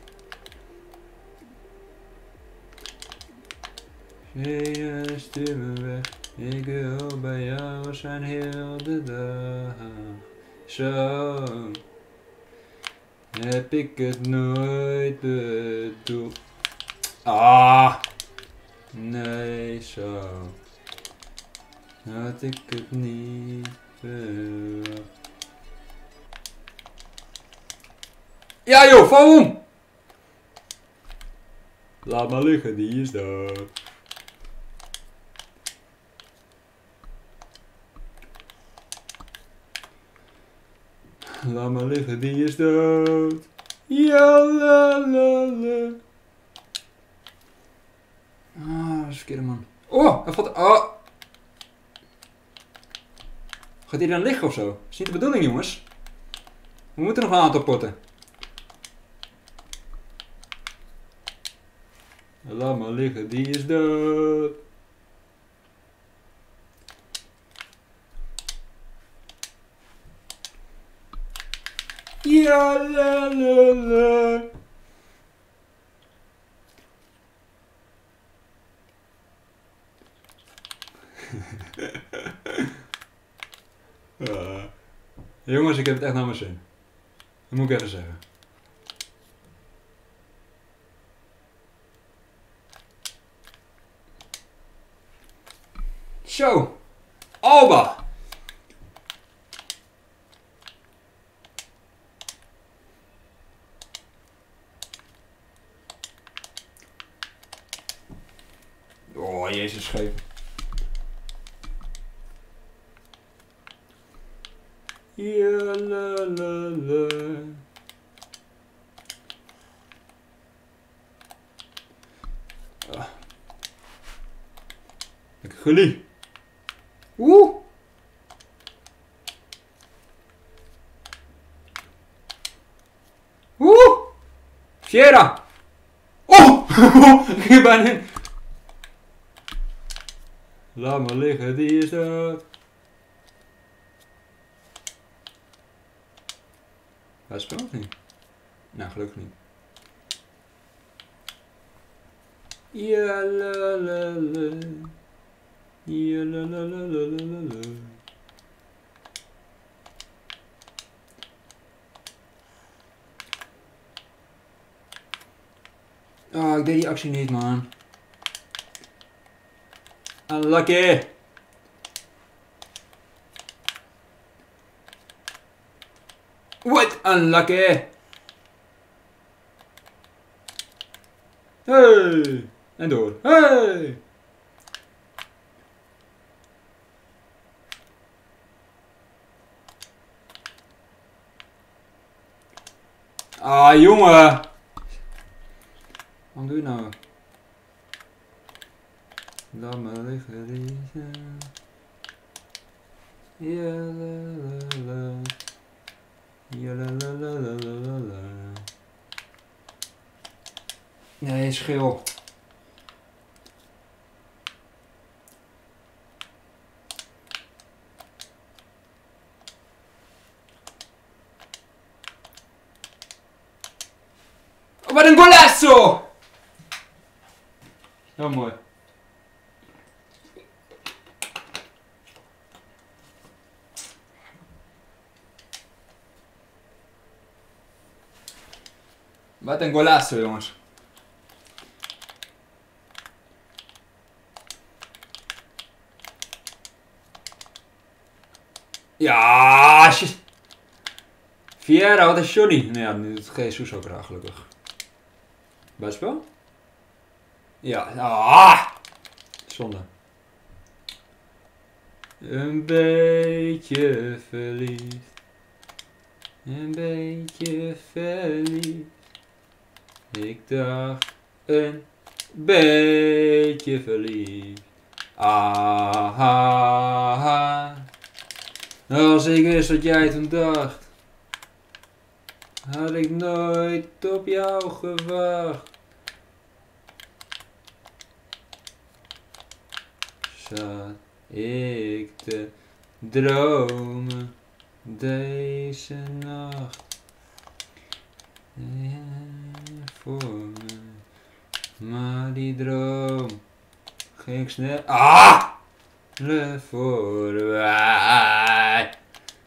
Stuur me weg. Ik wil bij jou zijn heel de dag. Zo heb ik het nooit bedoeld. Ah, nee, zo had ik het niet bedoeld. Ja joh, val om! Laat maar liggen, die is dood. Laat maar liggen, die is dood. Ja, la, la, la. Ah, dat is verkeerde man. Oh, hij valt... Oh. Gaat hij dan liggen of zo? Dat is niet de bedoeling, jongens. We moeten nog een aantal potten. Laat maar liggen, die is dood. Ja, la, la, la. Jongens, ik heb het echt naar mijn zin. Dat moet ik even zeggen. Zo. Alba. Oh, Jezus scheef. Ja, la, la, la. Ah. Lekker gully. Oeh. Oeh. Sierra. Oh. Ik ging bijna in. Laat maar liggen, die is dood. Hij speelt niet. Nou, gelukkig niet. Ja, la, la, la. Ja, la, la, la, la, la, la. Oh, ik deed die actie niet, man. Unlucky. What? Unlucky. Hey. En door. Hey. Ah, jongen. Wat doe je nou? Laat me liggen liggen. Ja la la la. Ja la la la la la la. Nee, schil. Oh, wat een golazo! Heel mooi. Wat een golazo, jongens. Ja, shit. Vieira, wat een Johnny. Nee, ja, nu doet Jesus ook graag, gelukkig. Buitenspel? Ja, zonde. Een beetje verliefd. Een beetje verliefd. Ik dacht een beetje verliefd. Ah, als ik wist wat jij toen dacht, had ik nooit op jou gewacht. Zat ik te dromen deze nacht. Ja, voor me. Maar die droom ging snel. Voorbij.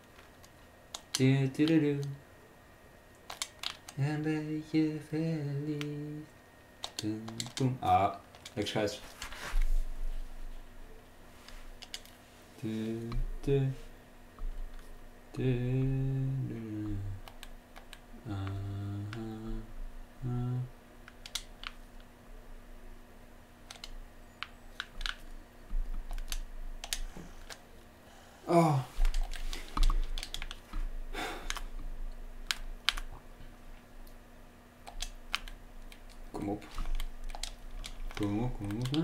Een beetje verliefd. Niks scheids. Oh. Kom op. Kom op.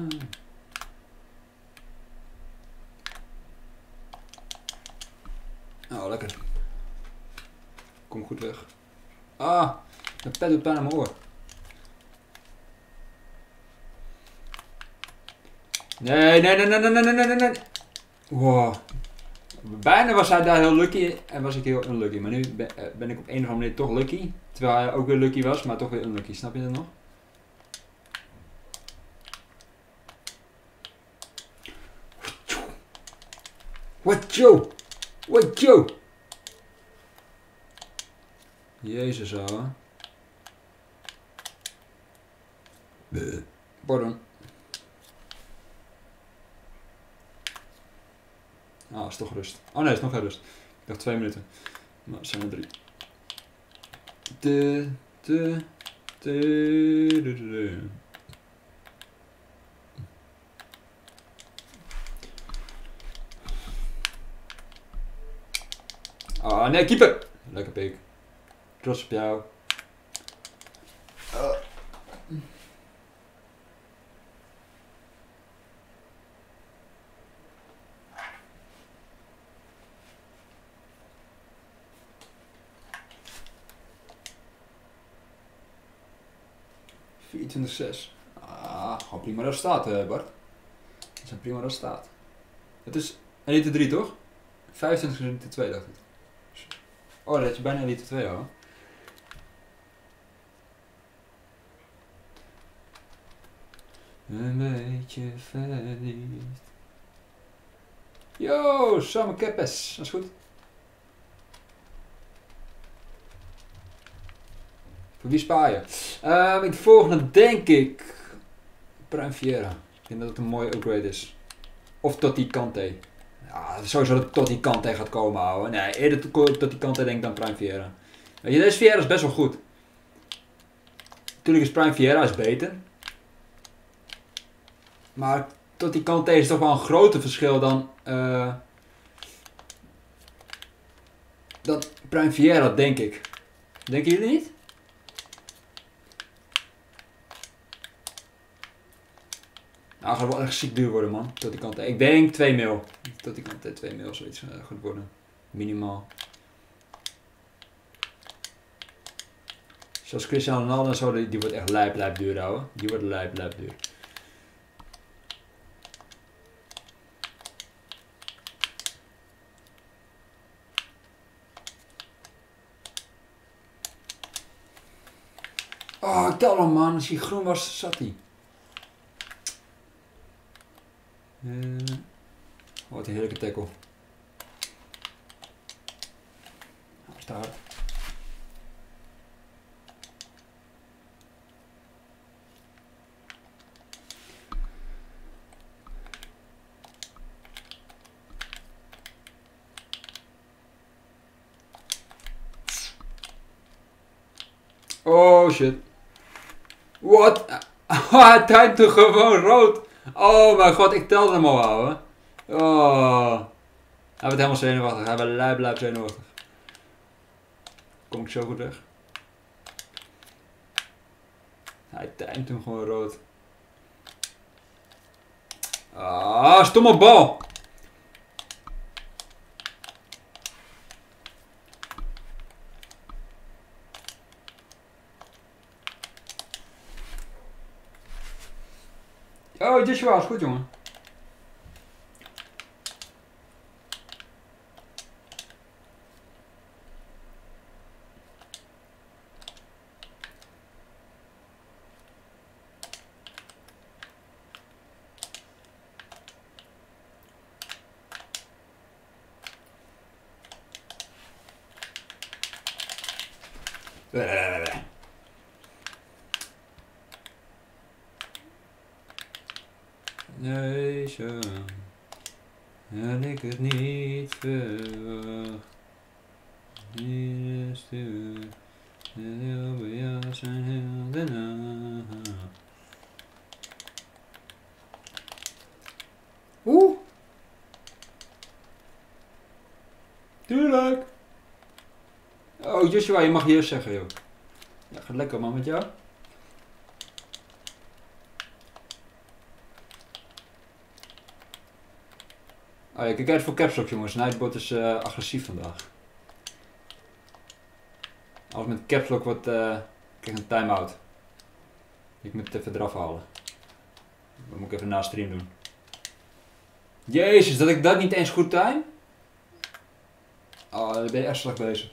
Oh, lekker. Kom goed weg. Mijn pet doet pijn aan mijn oor. Nee. Wow. Bijna was hij daar heel lucky en was ik heel unlucky. Maar nu ben ik op een of andere manier toch lucky. Terwijl hij ook weer lucky was, maar toch weer unlucky. Snap je dat nog? What yo? Jezus ouwe. Pardon. Is toch rust. Oh nee, het is nog geen rust. Ik dacht 2 minuten. Maar het zijn er 3. Nee, keeper! Lekker pik. Trots op jou. Gewoon prima resultaat, Bart. Dat is een prima resultaat. Het is elite 3, toch? 25 is elite 2, dacht ik. Oh, dat is bijna elite 2, hoor. Een beetje verliefd. Yo, Samen Kepes. Dat is goed. Voor wie spaar je? In de volgende denk ik... Prime Vieira. Ik denk dat het een mooie upgrade is. Of Totti Kante. Ja, sowieso dat Totti Kante gaat komen, ouwe. Nee, eerder Totti Kante denk ik dan Prime Vieira. Weet je, deze Vieira is best wel goed. Natuurlijk is Prime Vieira is beter. Maar Totti Kante is toch wel een groter verschil dan Prime Vieira, denk ik. Denken jullie niet? Nou, gaat wel echt ziek duur worden, man. Totti Kante. Ik denk 2 mil. Totti Kante 2 mil zoiets gaat worden. Minimaal. Zoals Cristiano Ronaldo en zo, die wordt echt lijp duur, ouwe. Die wordt lijp duur. Oh, ik tel hem, man. Als hij groen was, zat hij. Wat een heerlijke tackle. Daar. Oh shit. What? Hij timed gewoon rood. Oh mijn god, ik telde hem al, ouwe. Oh. Hij wordt helemaal zenuwachtig. Hij wordt lijp zenuwachtig. Kom ik zo goed weg? Hij timed hem gewoon rood. Ah, stomme bal. Oh, Joshua is goed, jongen. Nee, zo. Had ik het niet verwacht. Hier is de heel bij jou zijn heel de nacht. Oeh. Tuurlijk. Oh, Joshua, je mag hier zeggen, joh. Ja, gaat lekker, man, met jou. Oh ja, kijk uit voor capslock, jongens. Nightbot is agressief vandaag. Als met capslock wordt, krijg ik een time-out. Ik moet het even eraf halen. Dat moet ik even na stream doen. Jezus, dat ik dat niet eens goed time? Oh, dan ben je echt slecht bezig.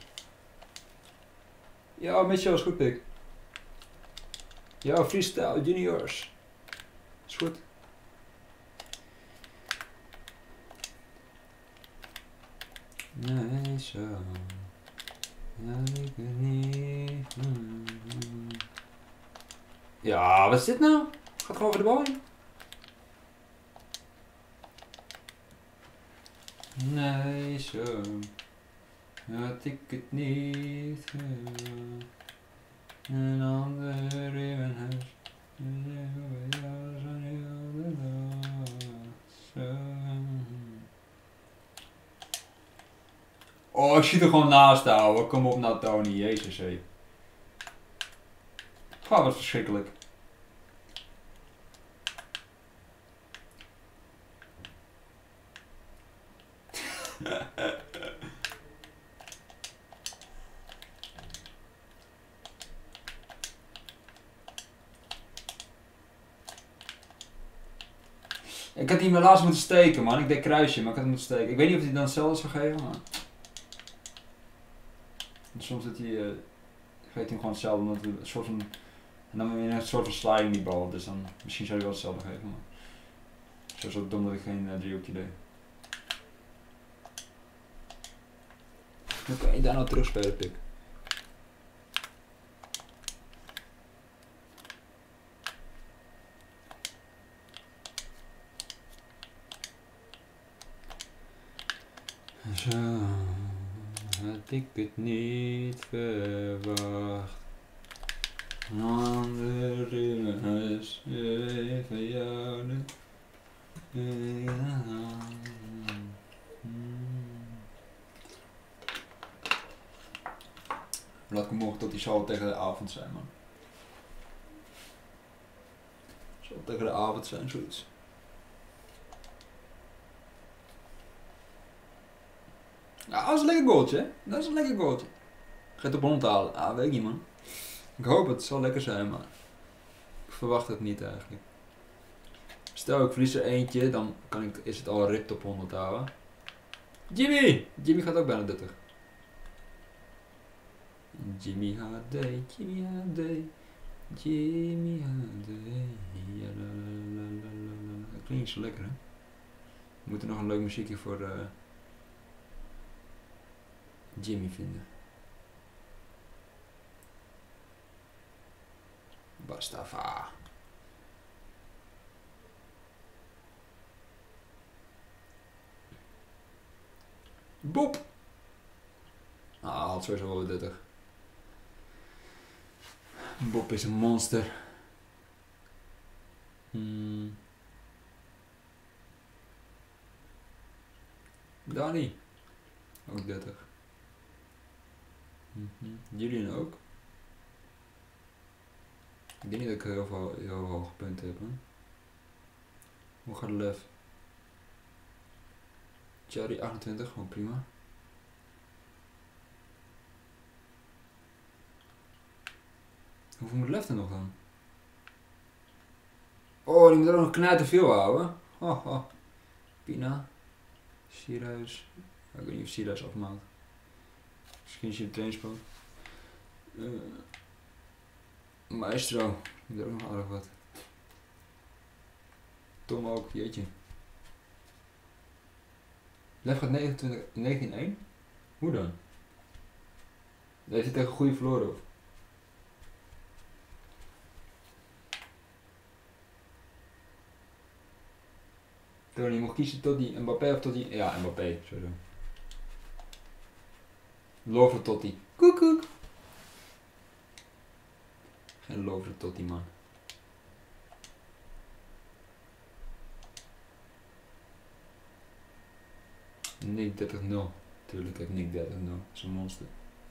Ja, Mitchell is goed, pik. Ja, freestyle, juniors. Is goed. Nee, zo. Had ik het niet. Ja, wat is dit nou? Gaat gewoon over de bal heen. Nee, zo. Had ik het niet. Een ander in mijn huis. Oh, ik zie er gewoon naast houden. Kom op nou, Tony. Jezus, hé. Oh, wat verschrikkelijk. Ik had die me laatst moeten steken, man. Ik deed kruisje, maar ik had hem moeten steken. Ik weet niet of hij dan hetzelfde zou geven, maar... En soms dat hij... geeft hij hem gewoon hetzelfde, omdat het een soort van... En dan weer een soort van sliding die bal, dus dan... Misschien zou hij wel hetzelfde geven, maar... Het is zo dom dat ik geen driehoekje deed. Hoe kan je daar nou terugspelen, pik? Zo had ik het niet verwacht. Anderen is even jou. Laat ik morgen tot die zal tegen de avond zijn, man. Zal tegen de avond zijn, zoiets. Ja, dat is een lekker goaltje, hè? Dat is een lekker goaltje. Gaat op 100 halen? Ah, weet ik niet, man. Ik hoop het, het zal lekker zijn, maar ik verwacht het niet eigenlijk. Stel ik verlies er eentje, dan is het al ript op 100 houden. Jimmy! Jimmy gaat ook bijna 30. Jimmy HD, Jimmy HD, Jimmy HD. Ja, dat klinkt niet zo lekker, hè? We moeten nog een leuk muziekje voor Jimmy vinden. Bastafa. Boep! Ah, haalt sowieso wel 30. Bob is een monster. Danny. Ook 30. Julian ook. Ik denk niet dat ik heel hoge punten heb. Hè? Hoe gaat de lef? Charlie 28, gewoon prima. Hoeveel moet lef er nog dan? Oh, die moet er ook nog knijten veel houden. Oh. Pina. Sierhuis. Ik weet niet of Sierhuis afmaakt. Misschien is hij de trainingspoot. Maestro. Die moet er ook nog aardig wat. Tom ook, jeetje. Lef gaat 19-1? Hoe dan? Heeft hij tegen goede verloren of? Terwijl je mocht kiezen tot die Mbappé of tot die... Ja, Mbappé, sowieso. Love Totti. Koekoek. Geen Love Totti, man. Nick 30-0. Tuurlijk heeft Nick 30-0. Dat is een monster.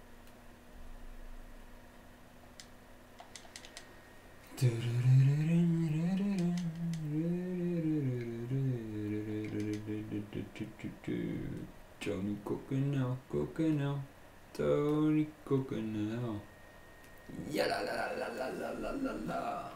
Tony Coconel. Tony Coconel. Ja la la la la la la la la.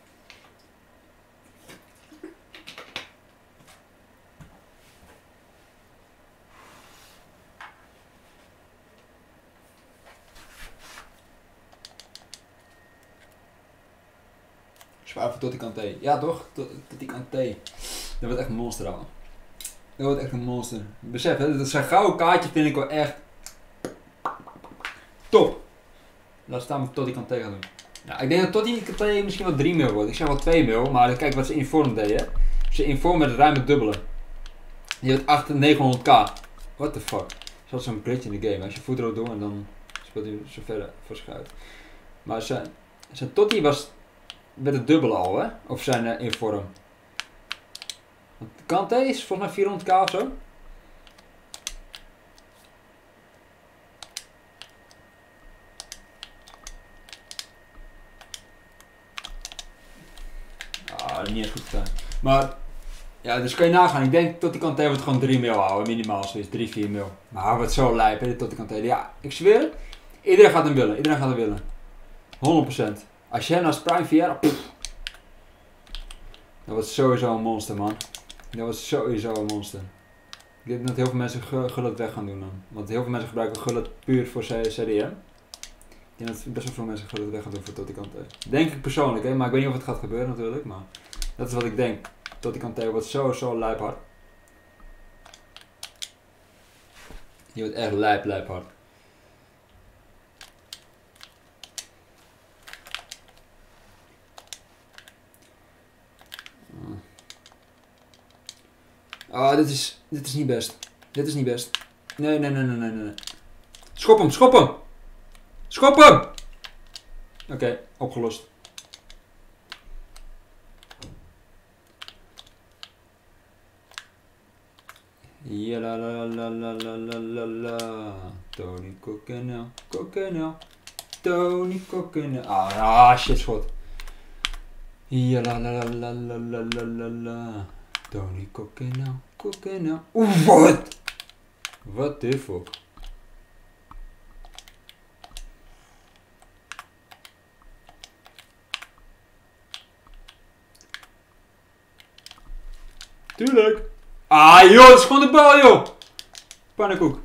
Zwaar voor Totti Kanté. Ja toch? Totti Kanté. Dat wordt echt een monster al. Dat wordt echt een monster. Besef, hè, dat zijn gouden kaartje vind ik wel echt top. Laat staan met Totti Kanté gaan doen. Ja, ik denk dat Totti Kanté misschien wel 3 mil wordt. Ik zeg wel 2 mil, maar kijk wat ze in vorm deden. Ze in vorm met ruim het dubbele. Je hebt 900k. What the fuck. Dat is zo'n glitch in de game. Als je voet erop doet en dan speelt hij zo verder voor zich uit. Maar zijn Totti was met het dubbele al, hè? Of zijn in vorm. Want Kanté is volgens mij 400k of zo. Niet echt goed gedaan. Maar, ja, dus kan je nagaan. Ik denk tot die Kanté wordt gewoon 3 mil houden, minimaal zoiets, 3-4 mil. Maar hij wordt zo lijp, hè, tot die Kanté. Ja, ik zweer, iedereen gaat hem willen, iedereen gaat hem willen. 100%. Als jij naar Prime Vieira, dat wordt sowieso een monster, man. Dat wordt sowieso een monster. Ik denk dat heel veel mensen Gullit weg gaan doen dan. Want heel veel mensen gebruiken Gullit puur voor CDM. Ik denk dat best wel veel mensen Gullit weg gaan doen voor Totti Kanté. Denk ik persoonlijk, hè, maar ik weet niet of het gaat gebeuren natuurlijk, maar dat is wat ik denk. Totti Kanté wordt zo lijphard. Die wordt echt lijphard. Ah, dit is niet best. Dit is niet best. Nee, nee, nee, nee, nee, nee. Schop hem, schop hem! Schop hem! Oké, opgelost. Ja la la la la la la la la. Tony Coquenel, Coquenel. Tony Coquenel. Ah, shit, schot. Ja la la la la la la la la. Tony Coquenel, Coquenel. Oeh, wat? What the fuck? Tuurlijk. Ah joh, dat is gewoon de bal joh. Pannenkoek.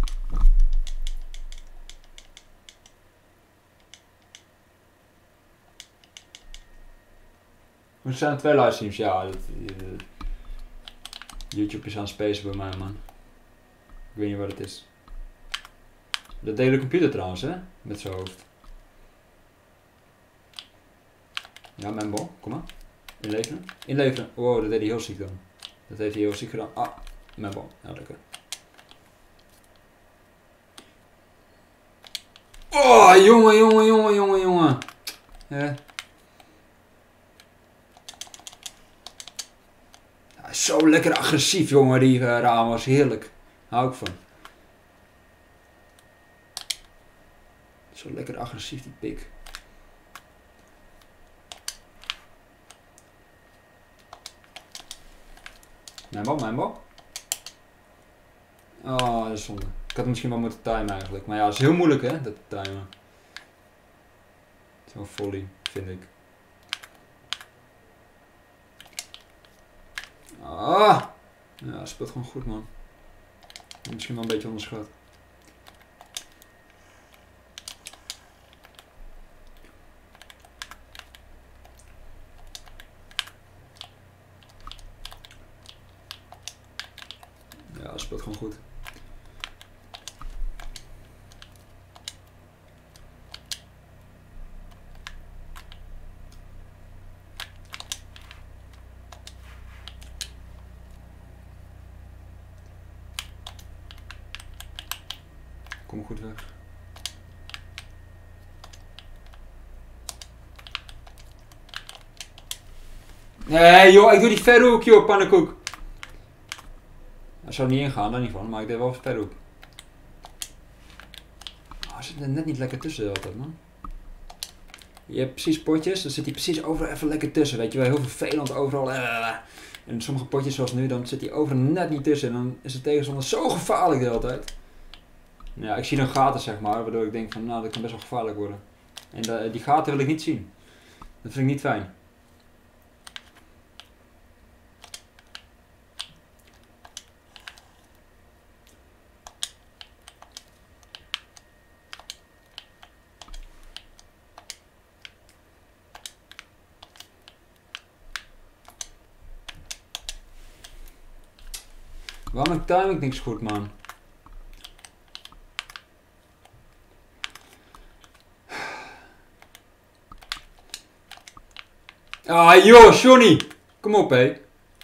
Er zijn 2 livestreams, ja. YouTube is aan het spacen bij mij, man. Ik weet niet wat het is. Dat deed de computer trouwens, hè? Met zijn hoofd. Ja, mijn bal, kom maar. Inleveren. Inleveren. Wow, dat deed hij heel ziek dan. Dat heeft hij heel ziek gedaan. Ah, mijn bal. Ja, lekker. Oh, jongen, jongen, jongen, jongen, jongen. Zo lekker agressief, jongen, die Ramos. Heerlijk. Hou ik van. Zo lekker agressief, die pik. Mijn bal, mijn bal. Oh, dat is zonde. Ik had hem misschien wel moeten timen eigenlijk. Maar ja, het is heel moeilijk, hè, dat timen. Zo'n volley, vind ik. Ah! Ja, hij speelt gewoon goed, man. Misschien wel een beetje onderschat. Ja, hij speelt gewoon goed. Kom goed weg. Nee joh, ik doe die verre hoek joh, pannenkoek. Hij zou niet ingaan, daar niet van, maar ik deed wel verre hoek. Oh, hij zit er net niet lekker tussen altijd, man. Je hebt precies potjes, dan zit hij precies overal even lekker tussen, weet je wel. Heel vervelend overal. En sommige potjes zoals nu, dan zit hij overal net niet tussen. En dan is de tegenstander zo gevaarlijk de hele tijd. Ja, ik zie dan gaten zeg maar, waardoor ik denk van nou, dat kan best wel gevaarlijk worden. En die gaten wil ik niet zien. Dat vind ik niet fijn. Waarom time ik niks goed, man? Ah joh, Johnny! Kom op, hé.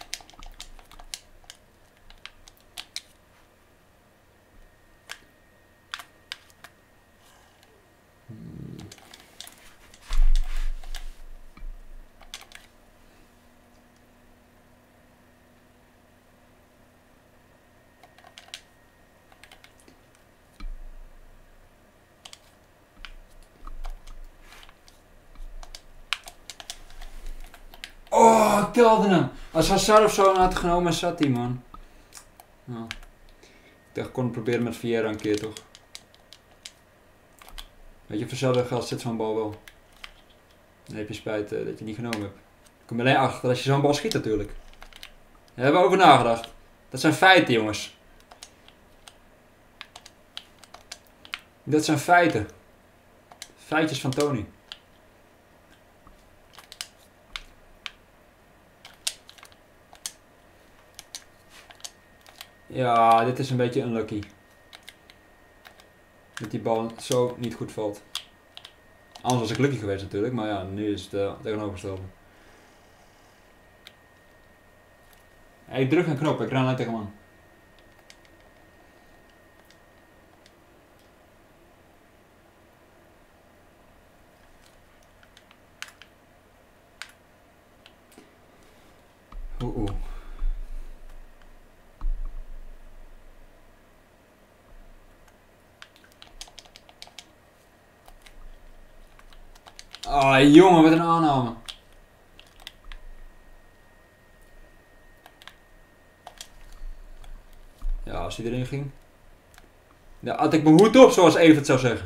Oh, ik telde hem. Als Hazard of zo had genomen, zat hij, man. Nou, ik dacht, ik kon het proberen met Vieira een keer, toch? Weet je, voor hetzelfde geld zit zo'n bal wel. Dan heb je spijt dat je niet genomen hebt. Ik kom alleen achter als je zo'n bal schiet, natuurlijk. Daar hebben we over nagedacht. Dat zijn feiten, jongens. Dat zijn feiten. Feitjes van Tony. Ja, dit is een beetje unlucky. Dat die bal zo niet goed valt. Anders was ik lucky geweest natuurlijk, maar ja, nu is het tegenovergestelde. Ik druk een knop, ik ren alleen tegen man. Ah, jongen, wat een aanname. Ja, als hij erin ging. Ja, had ik mijn hoed op, zoals Evert zou zeggen.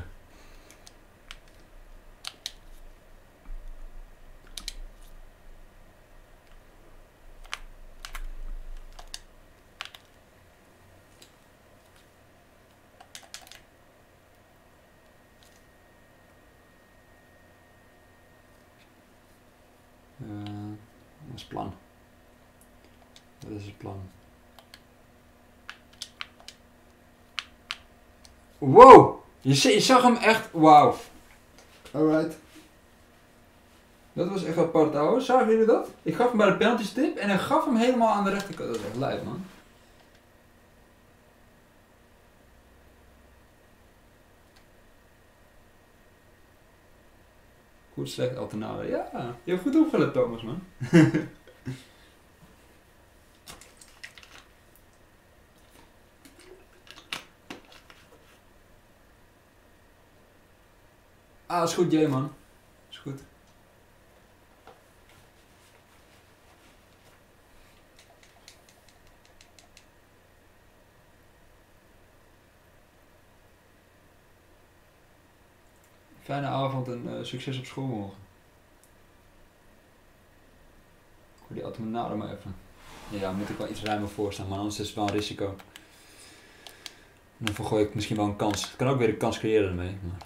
Dat is het plan. Dat is het plan. Wow! Je zag hem echt. Wauw. Alright. Dat was echt apart, ouwe. Zagen jullie dat? Ik gaf hem bij de penalty stip en hij gaf hem helemaal aan de rechterkant. Dat is echt lijp, man. Goed slecht alternade. Ja, je hebt goed opgelet, Thomas, man. Ah, is goed, Jay, man. Is goed. Fijne avond en succes op school morgen. Ik hoor die alternade maar even. Ja, moet ik wel iets ruimer voorstaan, maar anders is het wel een risico. Dan vergooi ik misschien wel een kans. Het kan ook weer een kans creëren ermee. Maar...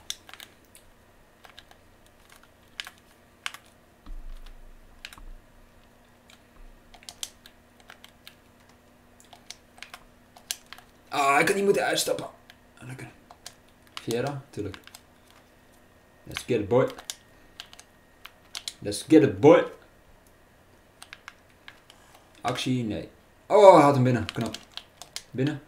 Ah, ik had niet moeten uitstappen. Lekker. Vieira, tuurlijk. Let's get it, boy. Let's get it, boy. Actie, nee. Oh, hij had hem binnen. Knap. Binnen.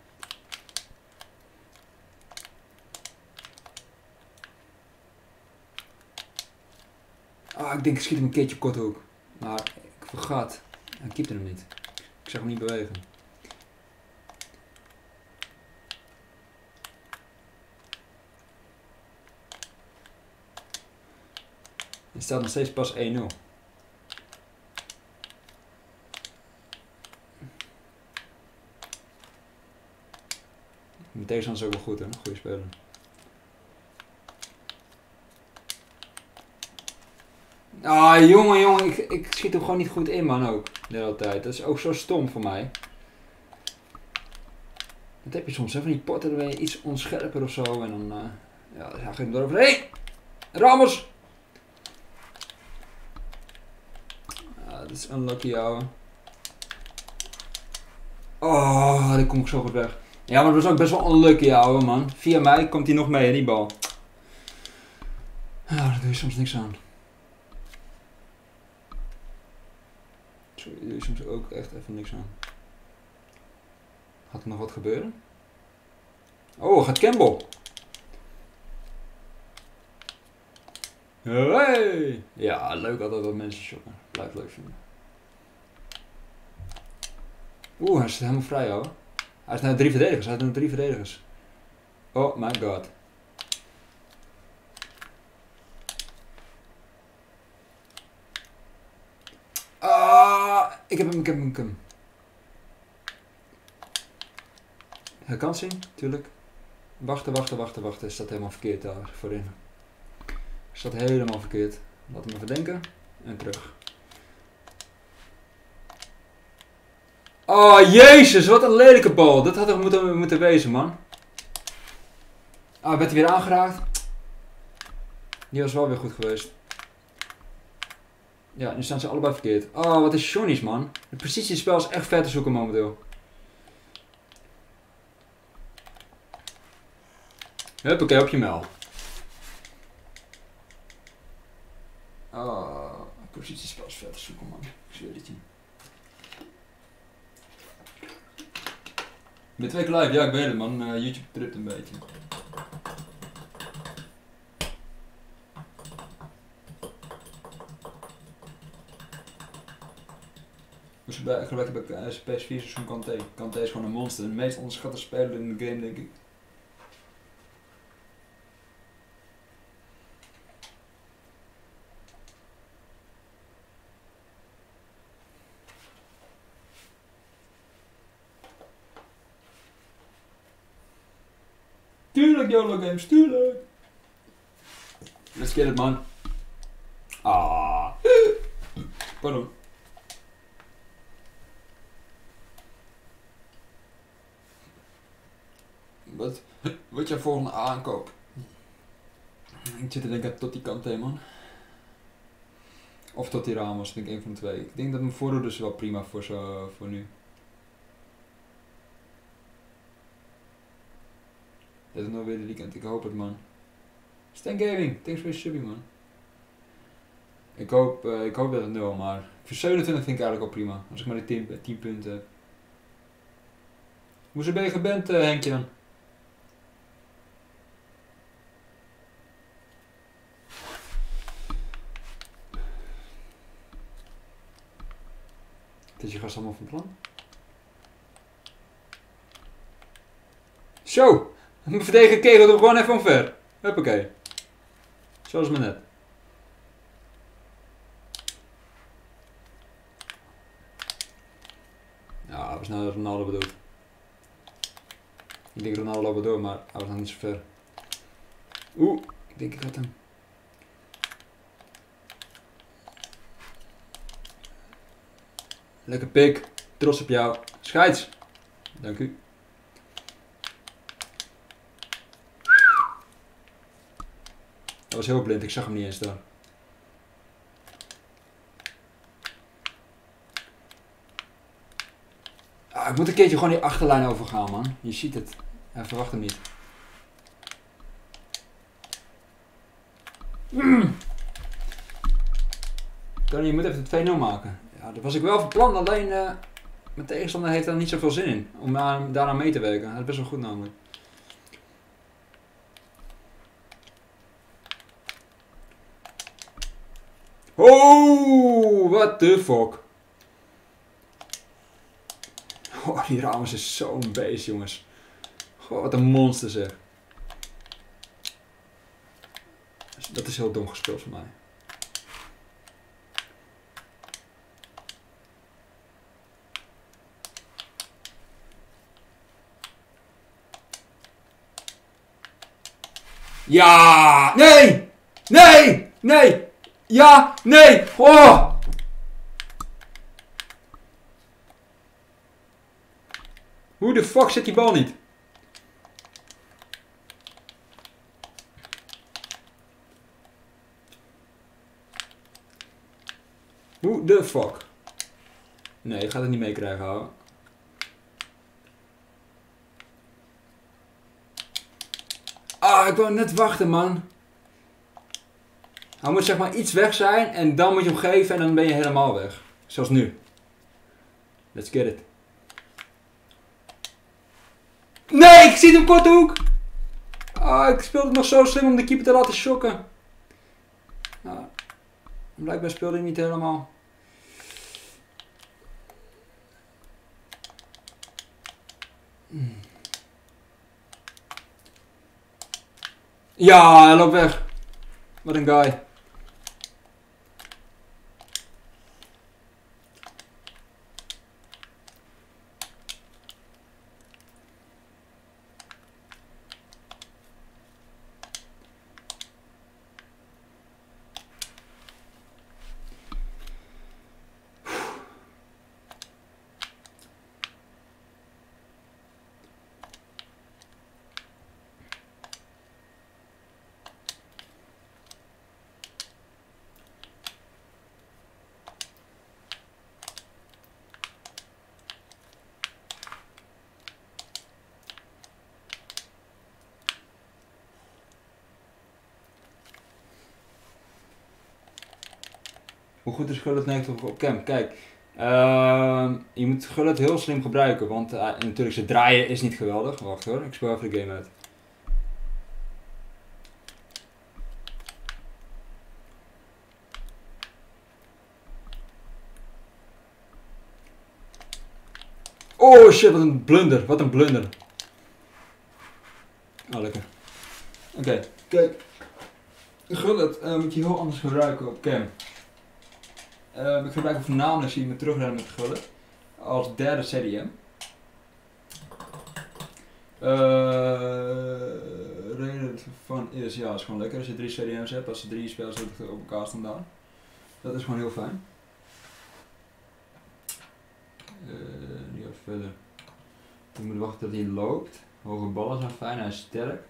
Ah, ik denk ik schiet hem een keertje op korte hoek. Maar ik vergat. Hij keepte hem niet. Ik zag hem niet bewegen. Het staat nog steeds pas 1-0. Mijn tegenstander is ook wel goed, hè? Goeie speler. Ah, jongen, ik schiet hem gewoon niet goed in, man, ook. De hele tijd. Dat is ook zo stom voor mij. Dat heb je soms, hè? Van die potten, dan ben je iets onscherper of zo. En dan, ja, dan ga ik hem eroverheen. Ramos! Dat is unlucky, ouwe. Oh, die kom ik zo goed weg. Ja, maar dat was ook best wel unlucky, ouwe, man. Via mij komt hij nog mee, die bal. Ja, daar doe je soms niks aan. Sorry, daar doe je soms ook echt even niks aan. Gaat er nog wat gebeuren? Oh, gaat Campbell. Hey! Ja, leuk altijd dat mensen shoppen. Blijf leuk vinden. Oeh, hij is helemaal vrij, hoor. Hij is naar 3 verdedigers. Hij is naar 3 verdedigers. Oh my god. Ah, ik heb hem. Herkansing, tuurlijk. Wachten. Hij staat helemaal verkeerd daar voorin. Hij staat helemaal verkeerd. Laat hem even denken. En terug. Oh, jezus, wat een lelijke bal. Dat had er moeten wezen, man. Ah, werd hij weer aangeraakt. Die was wel weer goed geweest. Ja, nu staan ze allebei verkeerd. Oh, wat is Johnny's, man. Het positiespel is echt ver te zoeken momenteel. Huppakee, op je mel. Oh, het positiespel is ver te zoeken, man. Ik zweer het je. Met 2 keer live, ja, ik weet het, man. YouTube tript een beetje. Dus gelukkig bij PS4 seizoen Kanté. Kanté is gewoon een monster. De meest onderschatte speler in de game, denk ik. YOLO games, tuurlijk. Let's get it, man. Ah. Pardon. Wat jij volgende aankoop? Ik zit te denken tot die kant heen, man. Of tot die Ramos, ik denk één van de twee. Ik denk dat mijn voorhoede is wel prima voor nu. Dit is nog weer de weekend, ik hoop het, man. Stan Gaming, thanks voor je subie, man. Ik hoop dat het 0, maar voor 27 vind ik eigenlijk al prima. Als ik maar die 10 punten heb. Hoe ben je geband, Henkje dan? Is je gast allemaal van plan? Zo! Mijn verdediger kegelt er gewoon even omver. Huppakee. Zoals maar net. Ja, was nou Ronaldo bedoeld. Ik denk Ronaldo loopt door, maar hij was nog niet zo ver. Oeh, ik denk ik had hem. Lekker pik. Trots op jou. Scheids. Dank u. Dat was heel blind, ik zag hem niet eens daar. Ah, ik moet een keertje gewoon die achterlijn overgaan, man. Je ziet het. Hij verwacht hem niet. Tony, je moet even de 2-0 maken. Ja, dat was ik wel van plan, alleen mijn tegenstander heeft daar niet zoveel zin in. Om daaraan mee te werken. Dat is best wel goed namelijk. Oh, what the fuck. Oh, die Ramos is zo'n beest, jongens. Goh, wat een monster zeg. Dat is heel dom gespeeld voor mij. Ja! Nee! Nee! Nee! Ja! Nee! Oh! Hoe de fuck zit die bal niet? Hoe de fuck? Nee, ik ga het niet meekrijgen, hoor. Ah, ik wou net wachten, man. Hij moet zeg maar iets weg zijn en dan moet je hem geven en dan ben je helemaal weg. Zoals nu. Let's get it. Nee, ik zie hem korte hoek. Ah, ik speelde het nog zo slim om de keeper te laten shocken. Ah, blijkbaar speelde hij niet helemaal. Ja, hij loopt weg. Wat een guy. Hoe goed is Gullit 90 op cam? Kijk, je moet Gullit heel slim gebruiken, want natuurlijk zijn draaien is niet geweldig. Wacht hoor, ik speel even de game uit. Oh shit, wat een blunder, wat een blunder. Oh lekker. Oké, kijk. Gullit moet je heel anders gebruiken op cam. Ik gebruik hem voornamelijk, zie je me terugrennen met Gullit. Als derde CDM. is, ja, is gewoon lekker als je 3 CDM's hebt, als ze 3 spelers op elkaar staan daar. Dat is gewoon heel fijn. Nu even verder. Je moet wachten tot hij loopt. Hoge ballen zijn fijn, hij is sterk.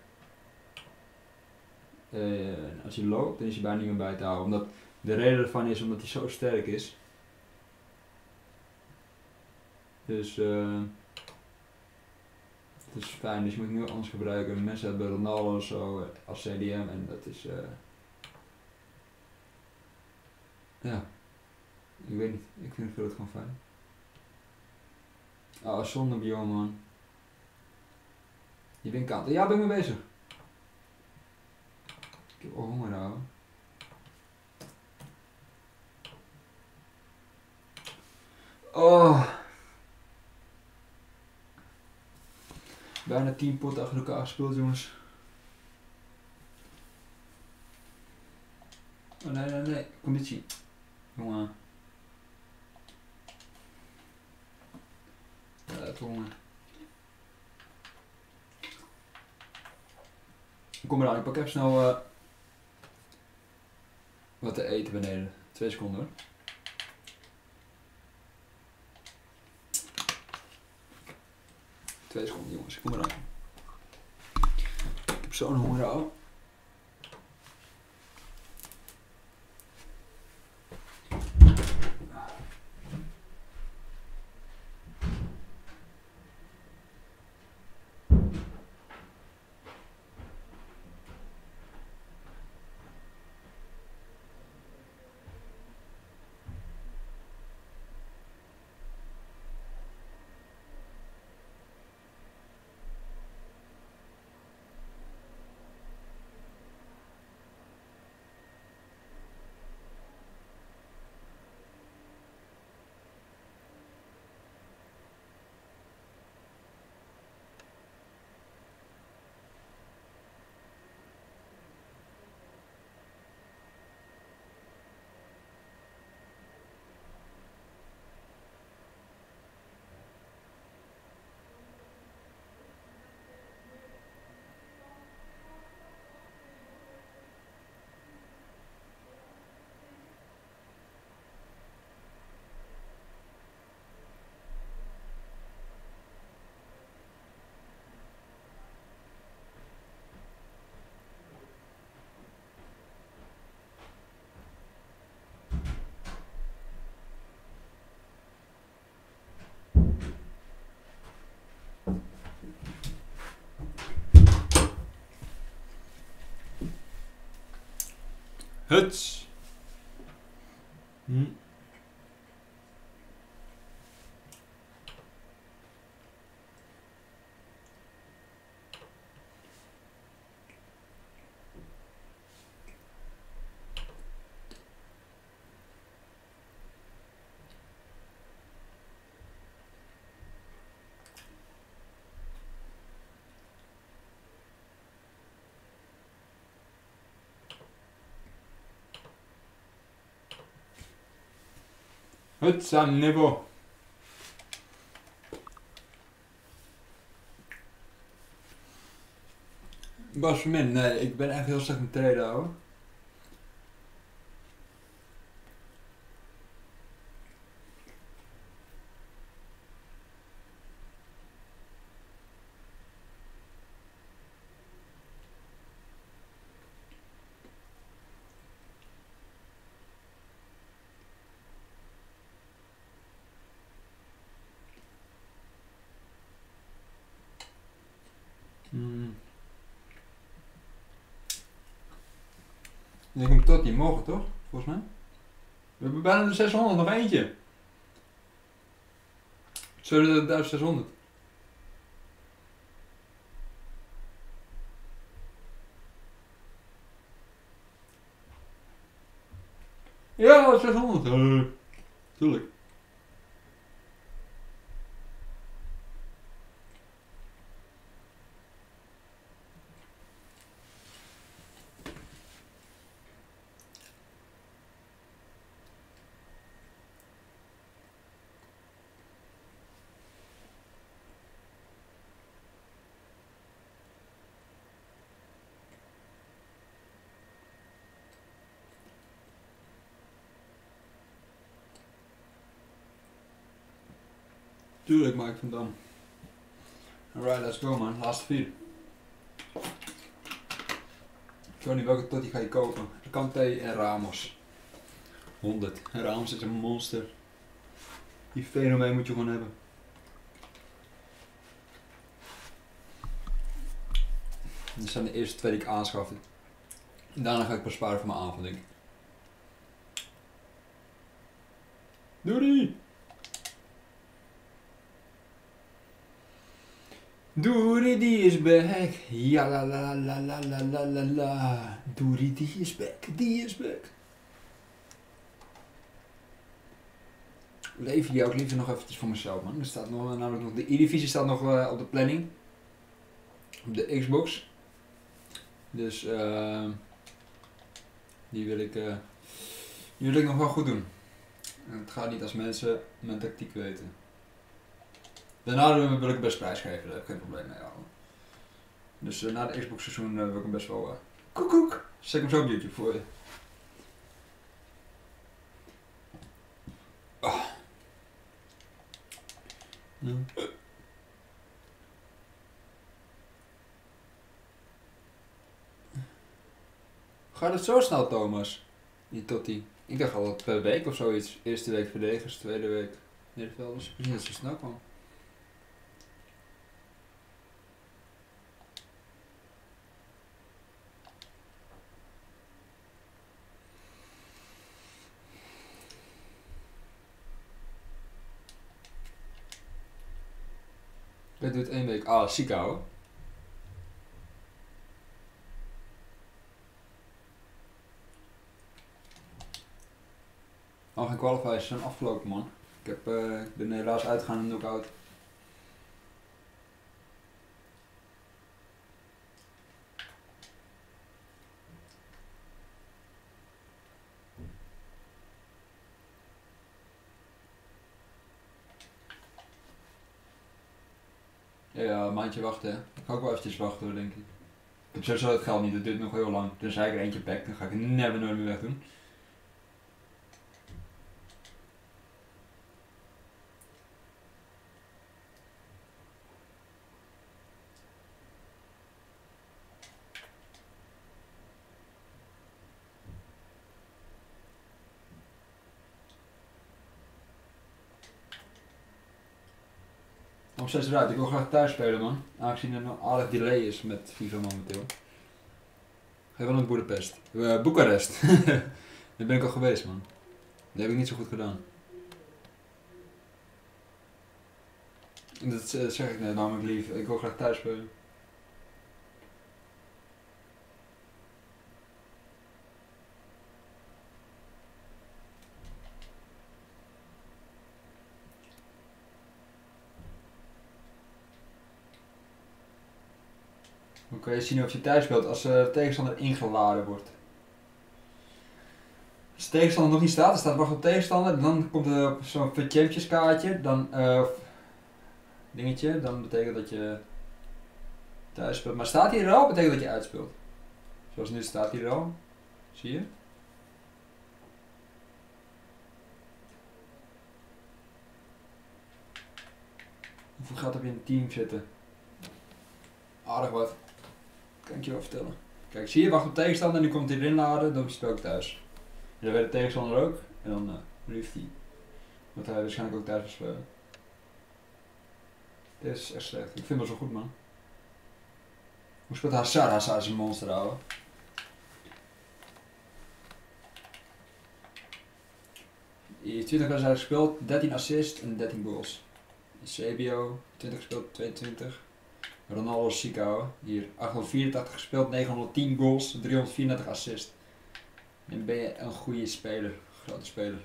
Als hij loopt, dan is hij bijna niet meer bij te houden. Omdat de reden ervan is omdat hij zo sterk is. Dus het is fijn, dus je moet het nu anders gebruiken. Mensen hebben Ronaldo of zo als CDM en dat is ja, ik weet niet, ik vind het gewoon fijn. Oh, zonde Bjorn man. Je bent kant. Ja, ben ik mee bezig. Ik heb ook honger nou. Oh. Bijna 10 potten achter elkaar gespeeld jongens. Oh nee, conditie. Jongen. Ja, het honger. Kom eraan, ik pak even snel wat te eten beneden. 2 seconden hoor. Twee seconden jongens, kom eraan. Ik heb zo'n honger al. Huts! Huts aan niveau. Bas Vermin, nee, ik ben echt heel slecht met treden hoor. Ik denk tot die mogen toch, volgens mij? We hebben bijna de 600, nog eentje. 7600. Ja, 600. Tuurlijk. Tuurlijk, Mike van Dam. Alright, let's go man. Laatste 4. Ik weet niet welke totti ga je kopen. Kante en Ramos. 100. Ramos is een monster. Die fenomeen moet je gewoon hebben. Dit zijn de eerste 2 die ik aanschaffen. Daarna ga ik pas sparen voor mijn avond, denk ik. Doei! Doei, die is back. Ja la la la la la la la la. Doei, die is back. Die is back. Leven die hou ik liever nog eventjes voor mezelf, man. Er staat nog, namelijk nog de E-Divisie staat nog op de planning. Op de Xbox. Dus die wil ik nog wel goed doen. En het gaat niet als mensen mijn tactiek weten. Daarna wil ik best prijs geven, daar heb ik geen probleem mee houden. Dus na de Xbox seizoen wil ik hem best wel koek. Zet hem zo op YouTube voor je. Oh. Ja. Gaat het zo snel, Thomas? Die totti. Ik dacht al per week of zoiets. Eerste week verdedigers, tweede week middenvelders. Ik weet niet dat het zo snel kwam. Dit doet 1 week. Ah, ziek houden. Al geen qualifiers zijn afgelopen, man. Ik ben helaas uitgegaan in de knockout. Ja, een maandje wachten, hè. Ik ga ook wel eventjes wachten, hoor, denk ik. Ik heb sowieso het geld niet, dat duurt nog heel lang. Tenzij ik er eentje pack, dan ga ik het nooit meer weg doen. Om 6 eruit, ik wil graag thuis spelen, man. Aangezien er nog aardig delay is met FIFA momenteel. Ga je wel naar Boedapest? Boekarest. Daar ben ik al geweest, man. Dat heb ik niet zo goed gedaan. Dat zeg ik net, namelijk lief. Ik wil graag thuis spelen. Hoe kan je zien of je thuis speelt als de tegenstander ingeladen wordt? Als de tegenstander nog niet staat, er staat wacht op tegenstander, dan komt er zo'n Champions kaartje, dan dingetje, dan betekent dat je thuis speelt. Maar staat hij er al, betekent dat je uitspeelt. Zoals nu staat hij er al. Zie je? Hoeveel geld heb je in een team zitten? Aardig wat. Kan ik je wel vertellen. Kijk, zie je, wacht op tegenstander en nu komt hij erin laden, dan speel ik thuis. En dan weet de tegenstander ook, en dan heeft hij. Want hij waarschijnlijk ook thuis wil spelen. Dit is echt slecht. Ik vind het wel zo goed, man. Hoe speelt Hazard? Hazard is een monster, ouwe. Hij heeft 20 wedstrijden gespeeld, 13 assists en 13 goals. CBO, 20 gespeeld, 22. Ronaldo is ziek, ouwe. Hier, 884 gespeeld, 910 goals, 334 assists. Dan ben je een goede speler, grote speler.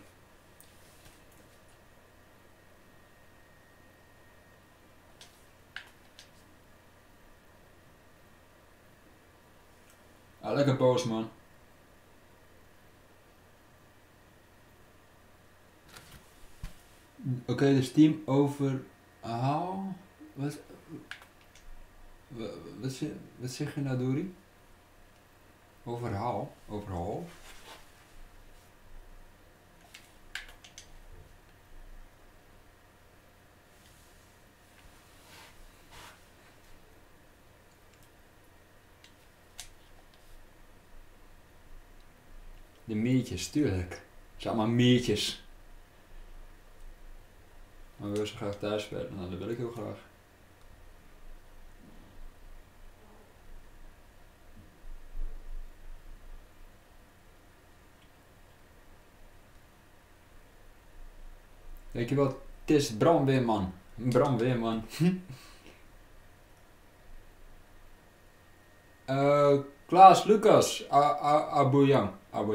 Ah, lekker boos, man. Oké, dus team overhaal. Wat zeg je nou, Dori? Overhaal? Overhaal? De meertjes, tuurlijk. Het zijn allemaal meertjes. Maar wil ze graag thuis spelen? Nou, dat wil ik heel graag. Weet je wat? Het is Bram Weerman. Bram Weerman. Klaas Lucas. Abouyang.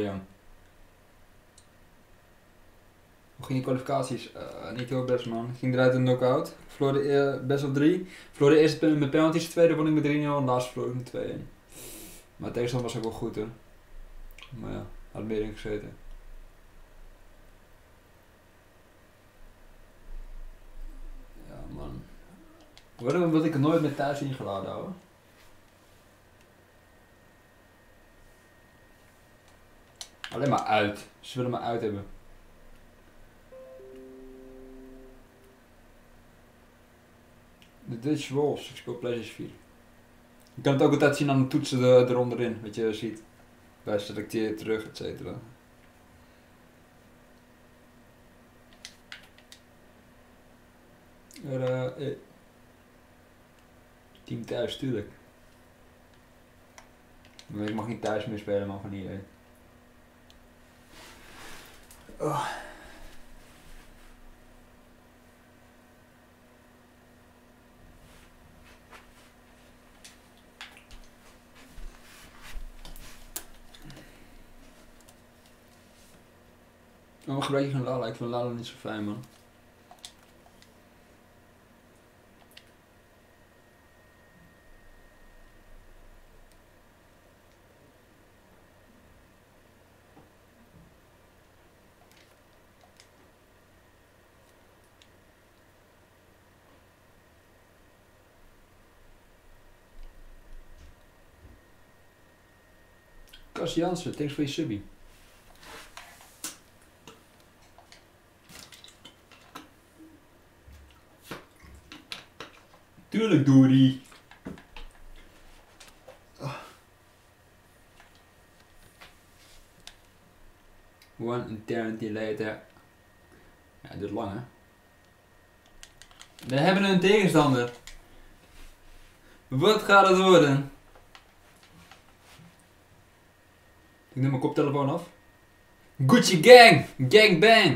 Hoe ging je kwalificaties? Niet heel best, man. Ik ging eruit in een knockout. Verloor de best op 3. Verloor de eerste met penalties, de tweede won ik met 3-0 en de laatste verloor ik met 2-1. Maar de tegenstander was ook wel goed, hoor. Maar ja, had meer in gezeten. Ja, man. Waarom wil ik er nooit meer thuis ingeladen houden? Alleen maar uit. Ze willen me uit hebben. De Dutch Wolves. Ik speel PlayStation 4. Je kan het ook altijd zien aan de toetsen eronderin. Wat je ziet. Bij selecteer terug, et cetera. Team thuis, tuurlijk. Maar ik mag niet thuis meer spelen, man, van hier. Oh. Waarom gebruik je geen Lala? Ik vind Lala niet zo fijn, man. Cas Jansen, thanks voor je subbie. Tuurlijk, Dory. One eternity later. Ja, het duurt lang, hè. We hebben een tegenstander. Wat gaat het worden? Ik neem mijn koptelefoon af. Gucci Gang! Gang bang!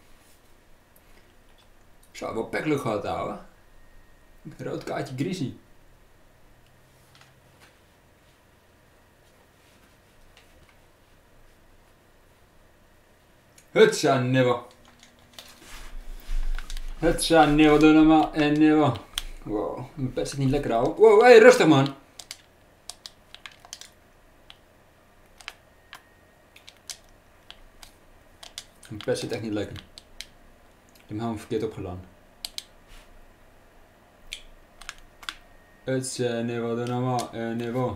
Zou wel peklucht gehad houden. Rood kaartje Greasy. Hutsa never. Hutsa never doen maar en never. Wow, mijn pet zit niet lekker houden. Wow, hey, rustig man. Mijn pet zit echt niet lekker. Ik heb hem verkeerd opgedaan. Hutsa never doen maar en never.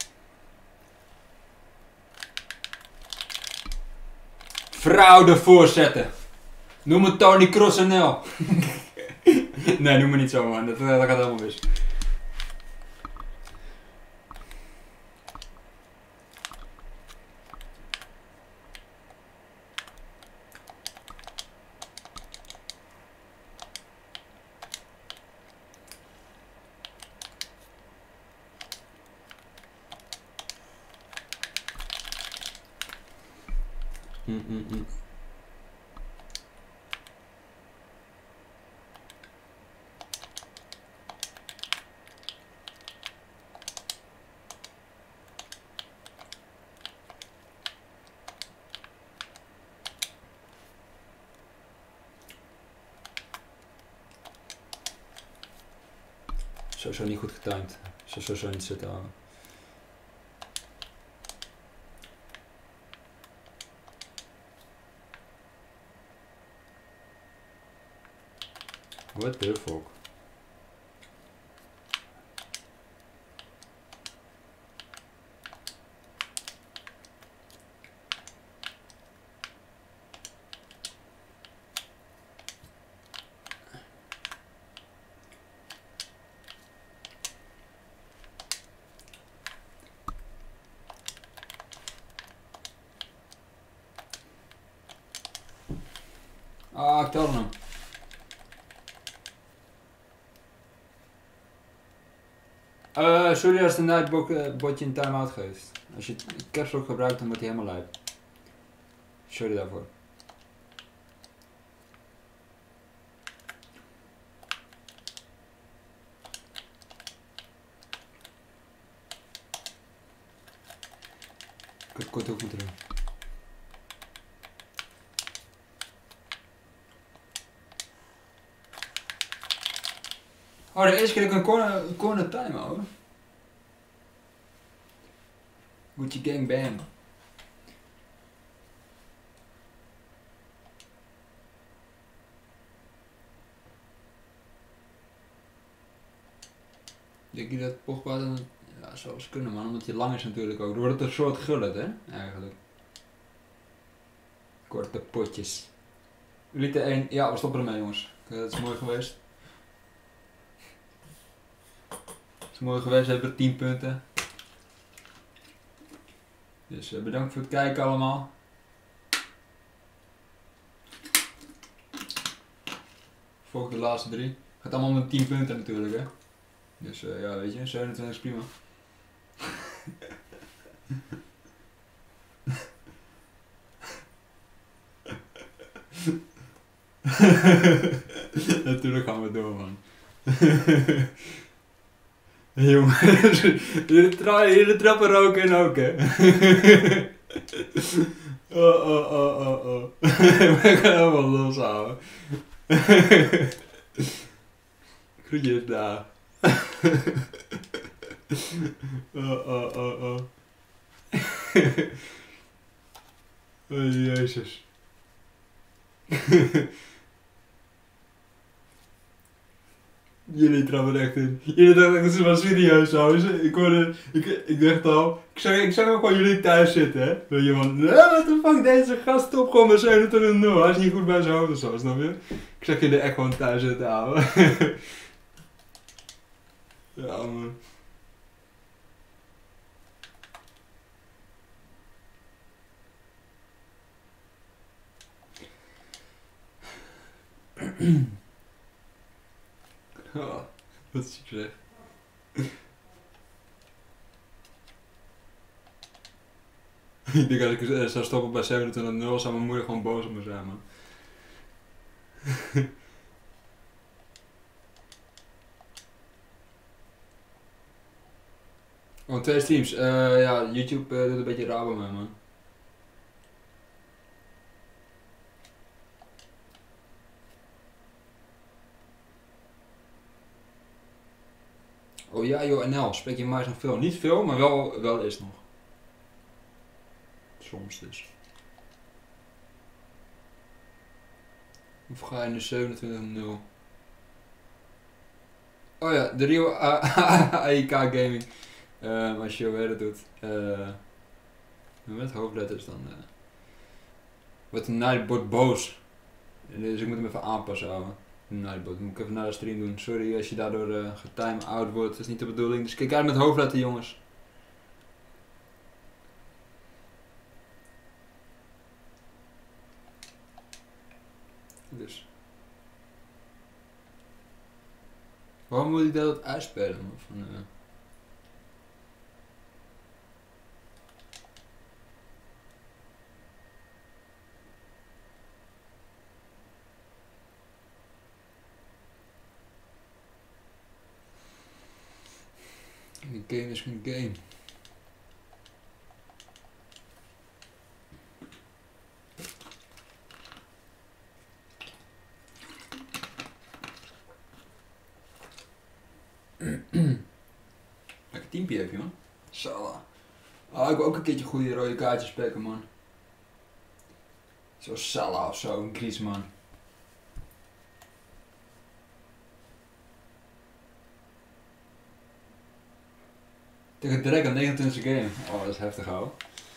Fraude voorzetten. Noem me Tony Crossnel. Nee, noem me niet zo, man. Dat gaat helemaal mis. Sowieso niet goed getimed. Sowieso niet zitten houden. What the fuck? Ah, ik tel hem. Sorry als de Nightbotje een time-out geeft. Als je caps lock gebruikt, dan wordt hij helemaal lijp. Sorry daarvoor. Ik had kort ook moeten doen. Oh, de eerste keer dat ik een corner time hou. Gucci Gang Bam. Denk je dat Pogba dan... Ja, zou eens kunnen man, omdat hij lang is natuurlijk ook. Dan wordt het een soort gullet hè, eigenlijk. Korte potjes. Liter 1, ja we stoppen ermee jongens. Dat is mooi geweest. Dat is mooi geweest, we hebben 10 punten. Dus bedankt voor het kijken allemaal. Volg de laatste 3. Gaat allemaal met 10 punten natuurlijk hè. Dus ja weet je, 27 is prima. Natuurlijk gaan we door man. Jongens, jullie trappen er ook in ook hè. Oh. We gaan helemaal loshouden. Groetjes daar. Oh. Oh jezus. Jullie trappen echt in. Jullie dachten echt, dat is wel serieus trouwens. Ik dacht al, ik zag ook gewoon jullie thuis zitten hè. Weet je van, what the fuck, deze gast top gewoon met 27-0. Hij is niet goed bij zijn hoofd of zo, snap je? Ik zag jullie echt gewoon thuis zitten ouwe. Ja man. Oh, wat is zeg. Ik denk als ik zou stoppen bij 27-0 zou mijn moeder gewoon boos op me zijn man. Oh, 2 streams. Ja, YouTube doet een beetje raar bij mij man. Oh ja joh, NL, spreek je maar nog veel. Niet veel, maar wel is nog. Soms dus. Of ga je nu 27-0? Oh ja, de Rio AIK Gaming. Als je weer dat doet. Met hoofdletters dan. Wordt een Nightbot boos. Dus ik moet hem even aanpassen houden. Nightbot, moet ik even naar de stream doen. Sorry als je daardoor getime-out wordt. Dat is niet de bedoeling. Dus kijk uit met hoofdletters jongens. Dus. Waarom moet ik dat uitspelen? Van, Een game is een game. Lekker teampje heb je man. Salah. Ah, ik wil ook een keertje goede rode kaartjes pakken man. Zoals Salah of zo, een Griezmann. Tegen direct aan 29e game. Oh, dat is heftig ouwe.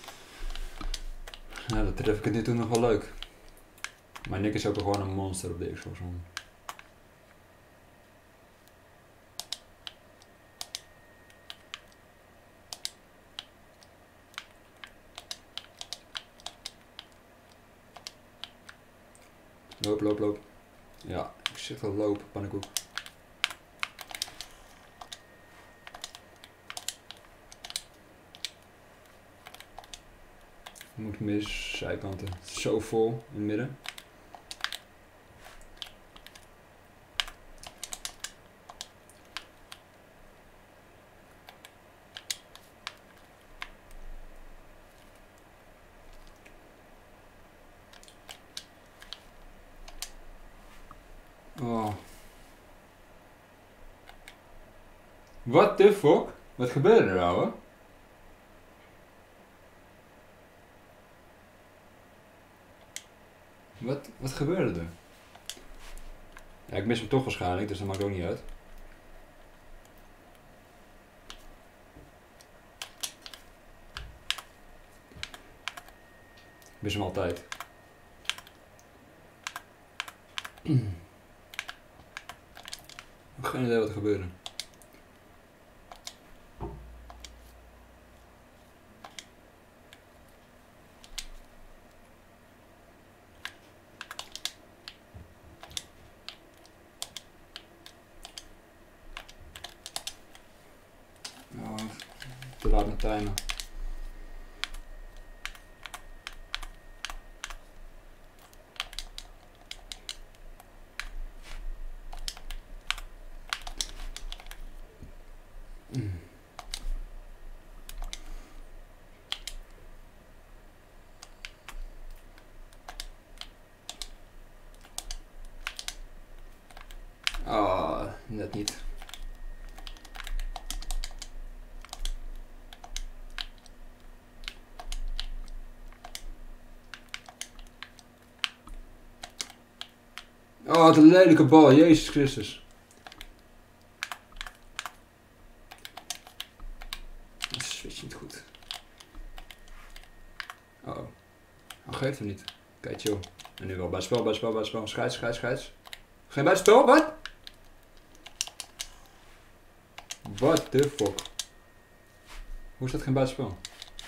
Nou, dat tref ik het nu toe nog wel leuk. Maar Nick is ook gewoon een monster op de Xbox One. Loop, loop, loop. Ja, ik zeg al loop, pannenkoek. Moet mis, zijkanten. Het is zo vol in het midden. Oh. What the fuck? Wat gebeurde er nou, hoor? Wat gebeurde er? Ja, ik mis hem toch waarschijnlijk, dus dat maakt ook niet uit. Ik mis hem altijd. Ik heb geen idee wat er gebeurde. Oh, te laat met timen. Ah, net niet. Oh, wat een lelijke bal, Jezus Christus. Dat switcht niet goed. Oh, oh, geeft hem niet. Kijk, chill. En nu wel buitenspel, buitenspel, buitenspel. Scheids, scheids, scheids. Geen buitenspel, wat? What the fuck? Hoe is dat geen buitenspel?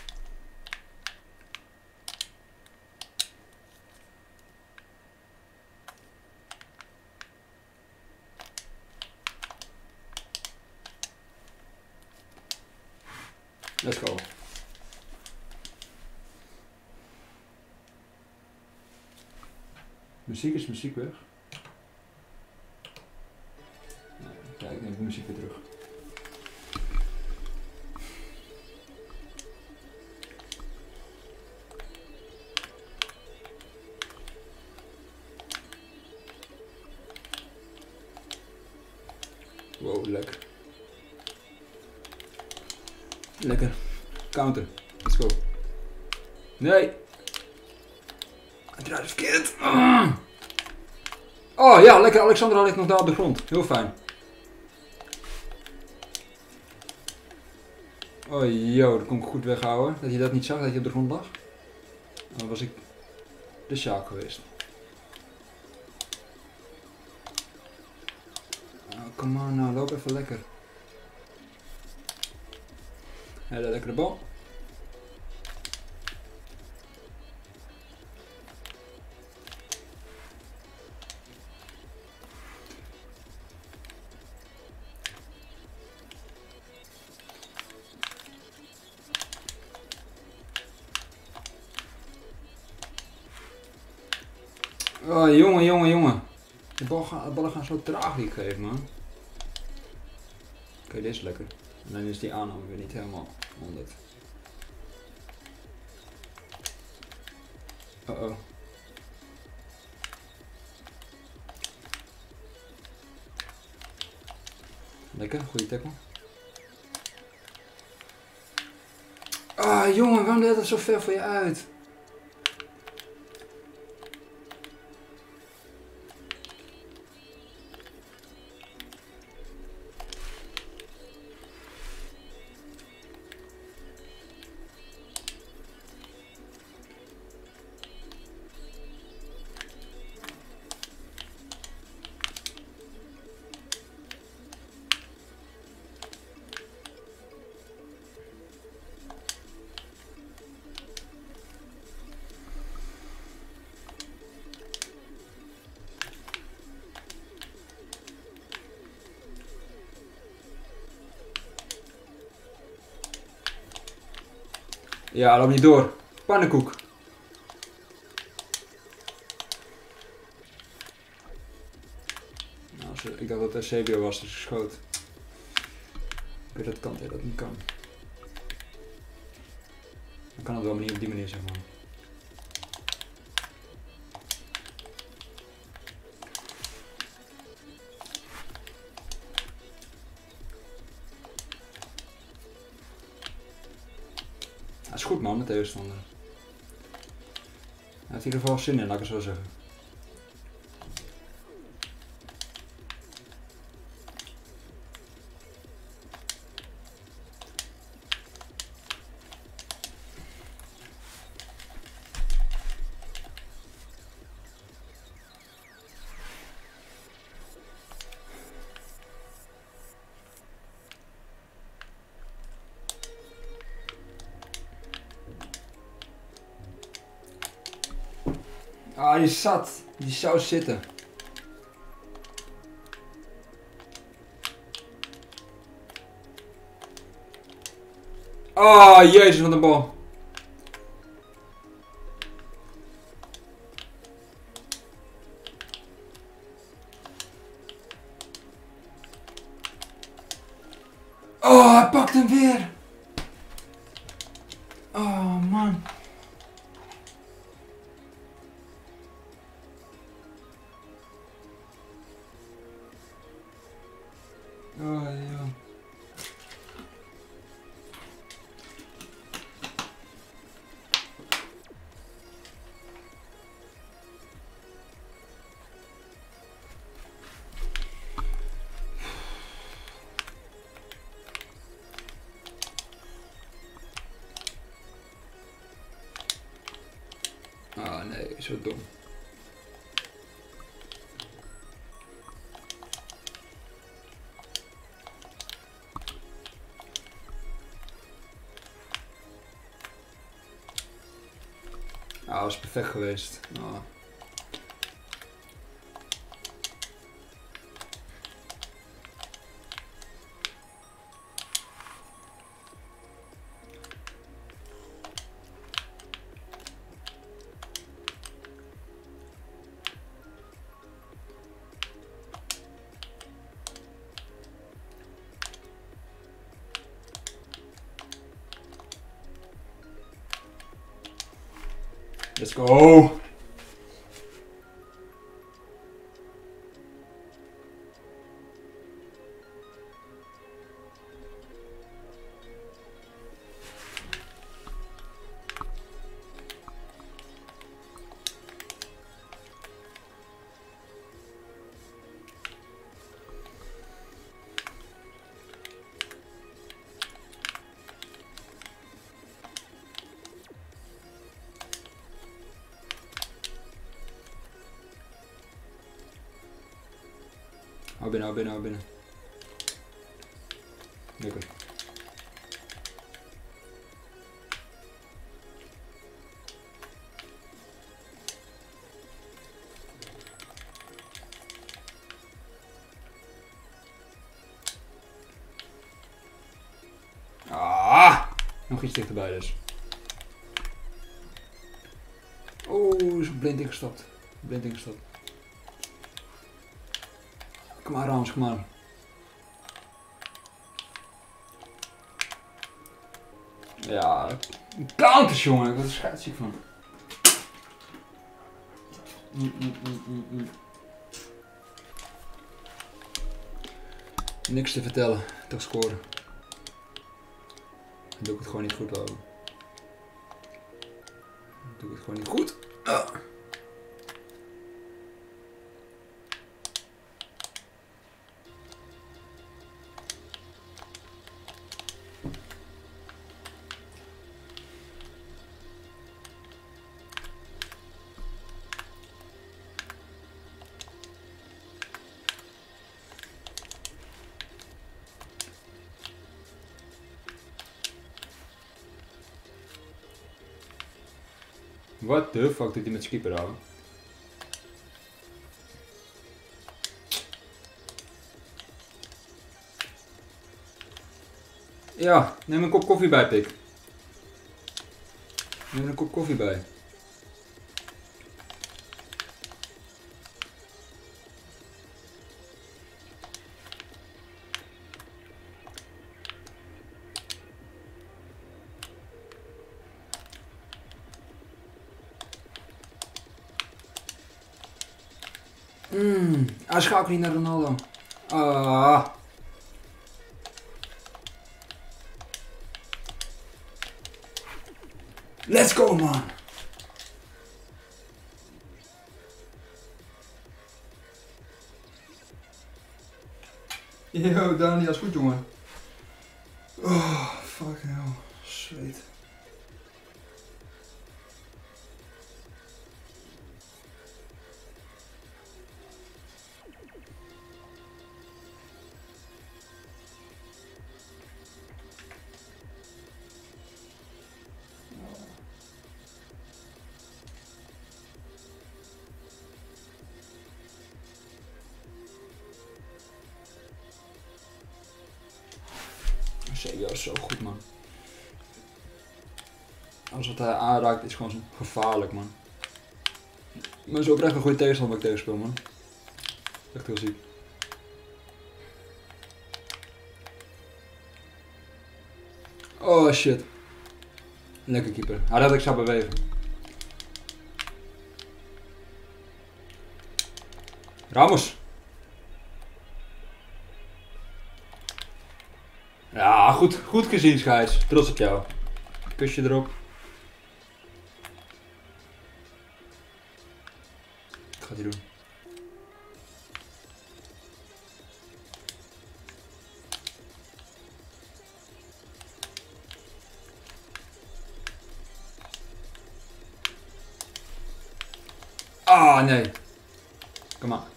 Let's go. Muziek is muziek weg. Kijk, ik neem de muziek weer terug. Wow, lekker. Lekker. Counter. Let's go. Nee. Hij draait verkeerd. Oh ja, lekker. Alexandra ligt nog daar op de grond. Heel fijn. Oh yo, dat kon ik goed weghouden. Dat je dat niet zag, dat je op de grond lag. Dan was ik de Sjaak geweest. Oh, come on nou, loop even lekker. Hele lekkere bal. Oh jongen, jongen, jongen. De ballen gaan zo traag die ik geef, man. Oké, dit is lekker. En dan is die aanname weer niet helemaal 100. Oh. Lekker, goede tackle. Ah jongen, waarom deed dat zo ver voor je uit? Ja, loop niet door. Pannenkoek. Nou, ik dacht dat het Eusebio was, dus ik schoot. Ik weet dat het kan, dat het niet kan. Dan kan het wel, maar niet op die manier, zeg maar. Dat is goed man, de tegenstander. Hij heeft in ieder geval zin in, laat ik het zo zeggen. Ah, die zat. Die zou zitten. Oh, jezus, wat een bal. Oh, hij pakt hem weer. Oh, man. Oh, ja. Ah, nee, zo dom. Ah, dat was perfect geweest. Oh. Let's go! Hou binnen, hou binnen, hou binnen. Lekker. Ah! Nog iets dichterbij dus. Oeh, is blind ingestapt. Blind ingestapt. Kom maar Rams, kom maar. Ja, counters jongen, ik word er scheidsziek van. Niks te vertellen, toch scoren. Dan doe ik het gewoon niet goed, hoor. Dan doe ik het gewoon niet goed. Ah. What the fuck doet hij met skipper houden? Ja, neem een kop koffie bij, pik. Neem er een kop koffie bij. Hij schakelt niet naar Ronaldo. Ah. Let's go, man. Yo, Dani, dat is goed, jongen. Oh, fucking hell. Zweet. Serieus, is zo goed, man. Alles wat hij aanraakt is gewoon zo gevaarlijk, man. Maar zo oprecht een goede tegenstander wat ik tegenspeel, man. Echt heel ziek. Oh shit. Lekker keeper. Hij had ik zou bewegen. Ramos. Ja, goed gezien, scheids. Trots op jou. Kusje erop. Wat gaat hij doen? Ah, nee. Kom maar.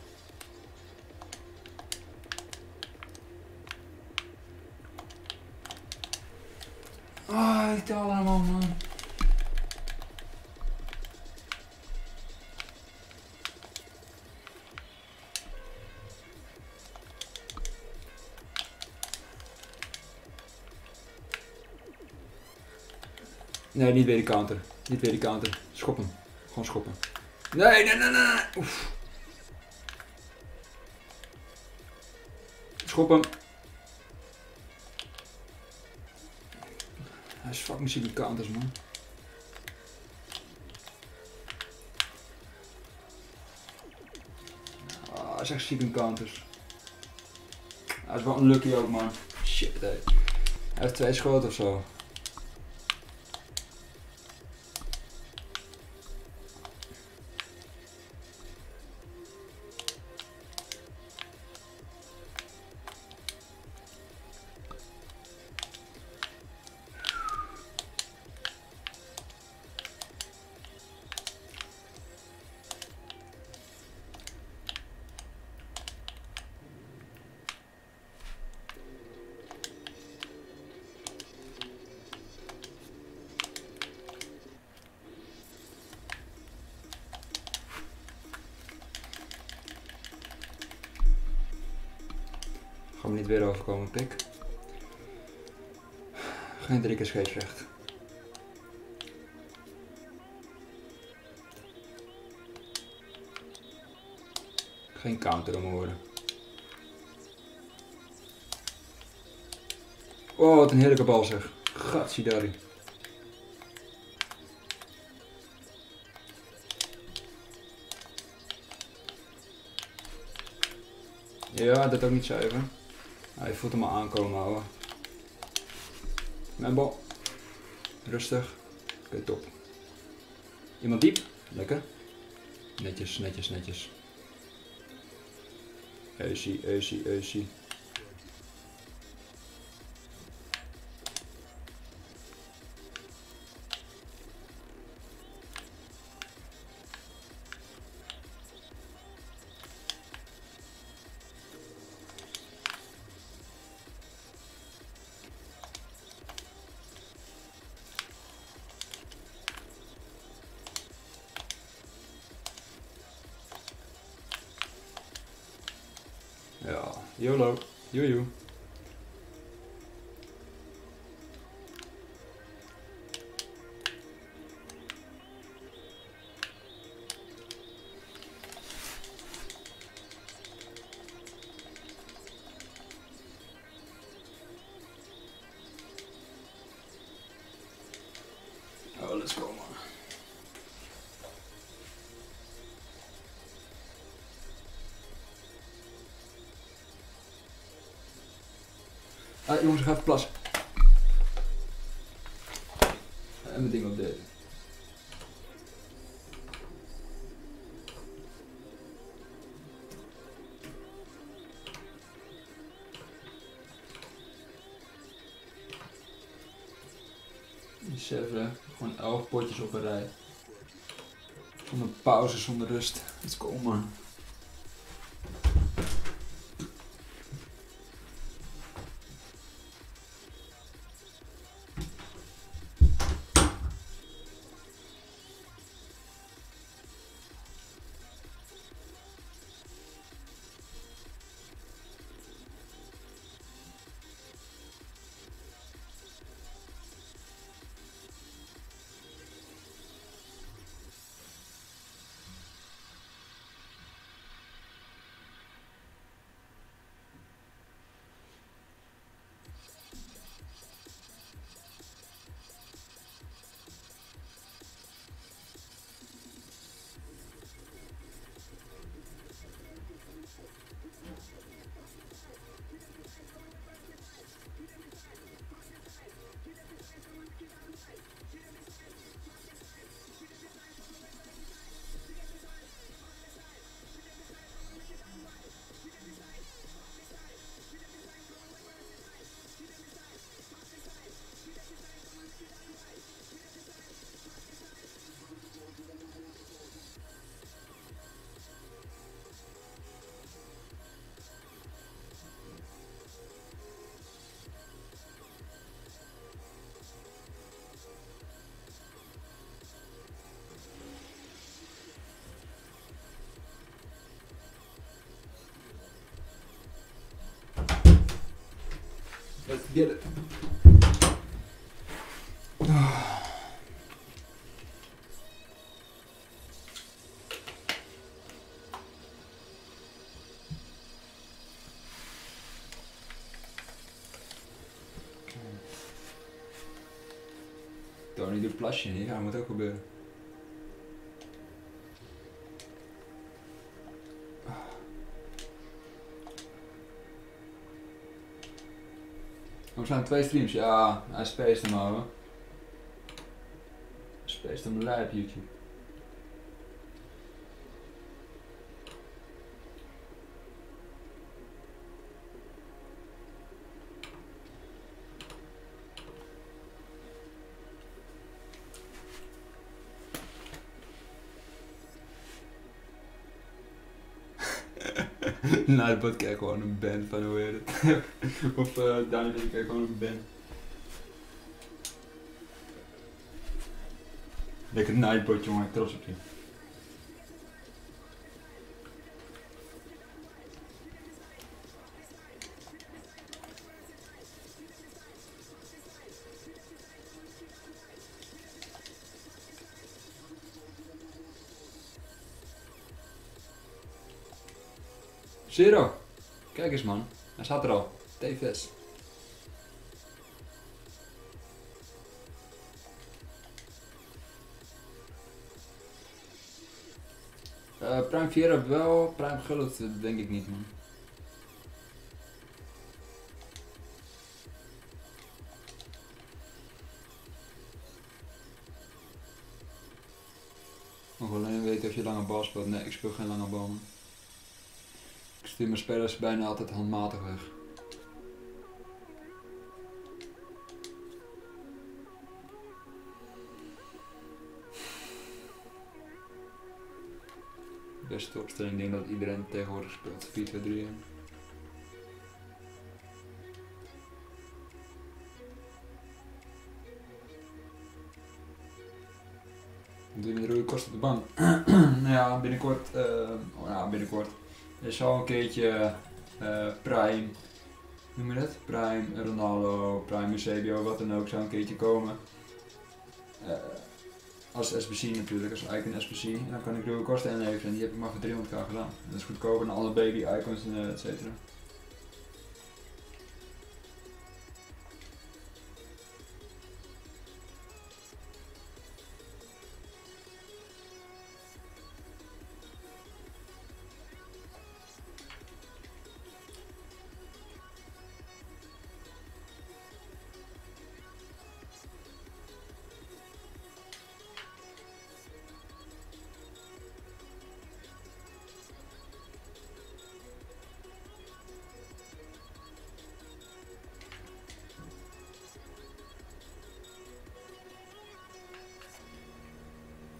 Ah, ik tel hem man. Nee, niet weer die counter. Niet weer die counter. Schop hem. Gewoon schoppen. Nee. Oef. Schop hem. Hij is fucking ziek die counters, man. Ah, hij is echt ziek in counters. Hij is wel unlucky ook, man. Shit, hé. Hij heeft 2 schoten of zo. Gaan we niet weer overkomen, pik. Geen 3 keer scheidsrecht. Geen counter om horen. Oh, wat een heerlijke bal zeg. Gatsidari. Ja, dat ook niet zuiver. Hij voelt hem al aankomen, houden. Mijn bal. Rustig. Oké, top. Iemand diep. Lekker. Netjes. Easy. Ja, YOLO. Joejoe. let's go man. Jongens, ik ga even plassen. En mijn ding updaten. Serveren, gewoon 11 potjes op een rij. Zonder pauze, zonder rust. Let's go man. Let's get it. Tony doet plasje niet, ja, dat moet ook gebeuren. We zijn 2 streams, ja, hij spaced hem houden. Hij spaced hem live op YouTube. Nightbot krijgt gewoon een ban van hoe heet het. Of Daniel krijgt gewoon een ban. Lekker Nightbot jongen, ik trots op je. Zero. Kijk eens man, hij staat er al. TVS. Prime Viera wel, Prime Gullet denk ik niet man. Nog alleen weten of je lange bal speelt. Nee, ik speel geen lange bal man. Ik stuur mijn spelers bijna altijd handmatig weg. Beste opstelling, ik denk dat iedereen tegenwoordig speelt. 4-2-3. Doe je met Rode Kost op de bank? Nou ja, binnenkort. Binnenkort. Er zal een keertje Prime, noem je dat? Prime Ronaldo, Prime Eusebio, wat dan ook, zou een keertje komen. Als SBC natuurlijk, als icon SBC. En dan kan ik Rode Kost inleveren en die heb ik maar voor 300k gedaan. Dat is goedkoper dan alle baby icons en et cetera.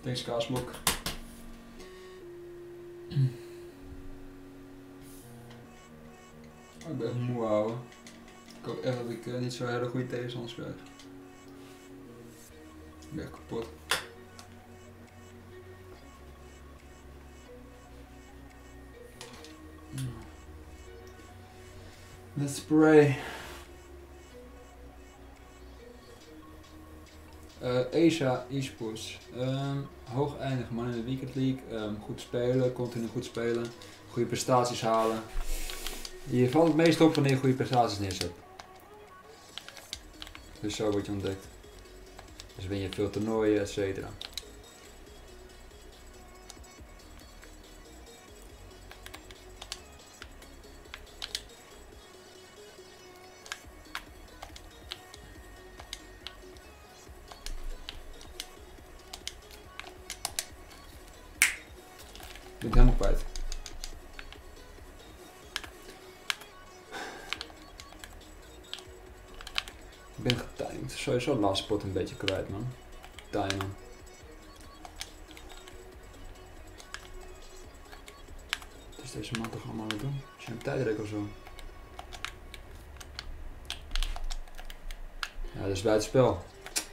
Thanks kaasblok. Oh, ik ben echt moe ouwe. Ik hoop echt dat ik niet zo hele goede tegenstanders krijg. Ik ben echt kapot. Let's pray. Asia eSports. Hoog eindigen man in de Weekend League. Goed spelen, continu goed spelen. Goede prestaties halen. Je valt het meest op wanneer je goede prestaties neerzet. Dus zo word je ontdekt. Dus win je veel toernooien, et cetera. Ik ben het helemaal kwijt. Ik ben getimed. Sowieso de laatste pot een beetje kwijt man. Timen. Wat is deze man toch allemaal aan het doen? Is je een tijdrek of zo? Ja, dat is buitenspel.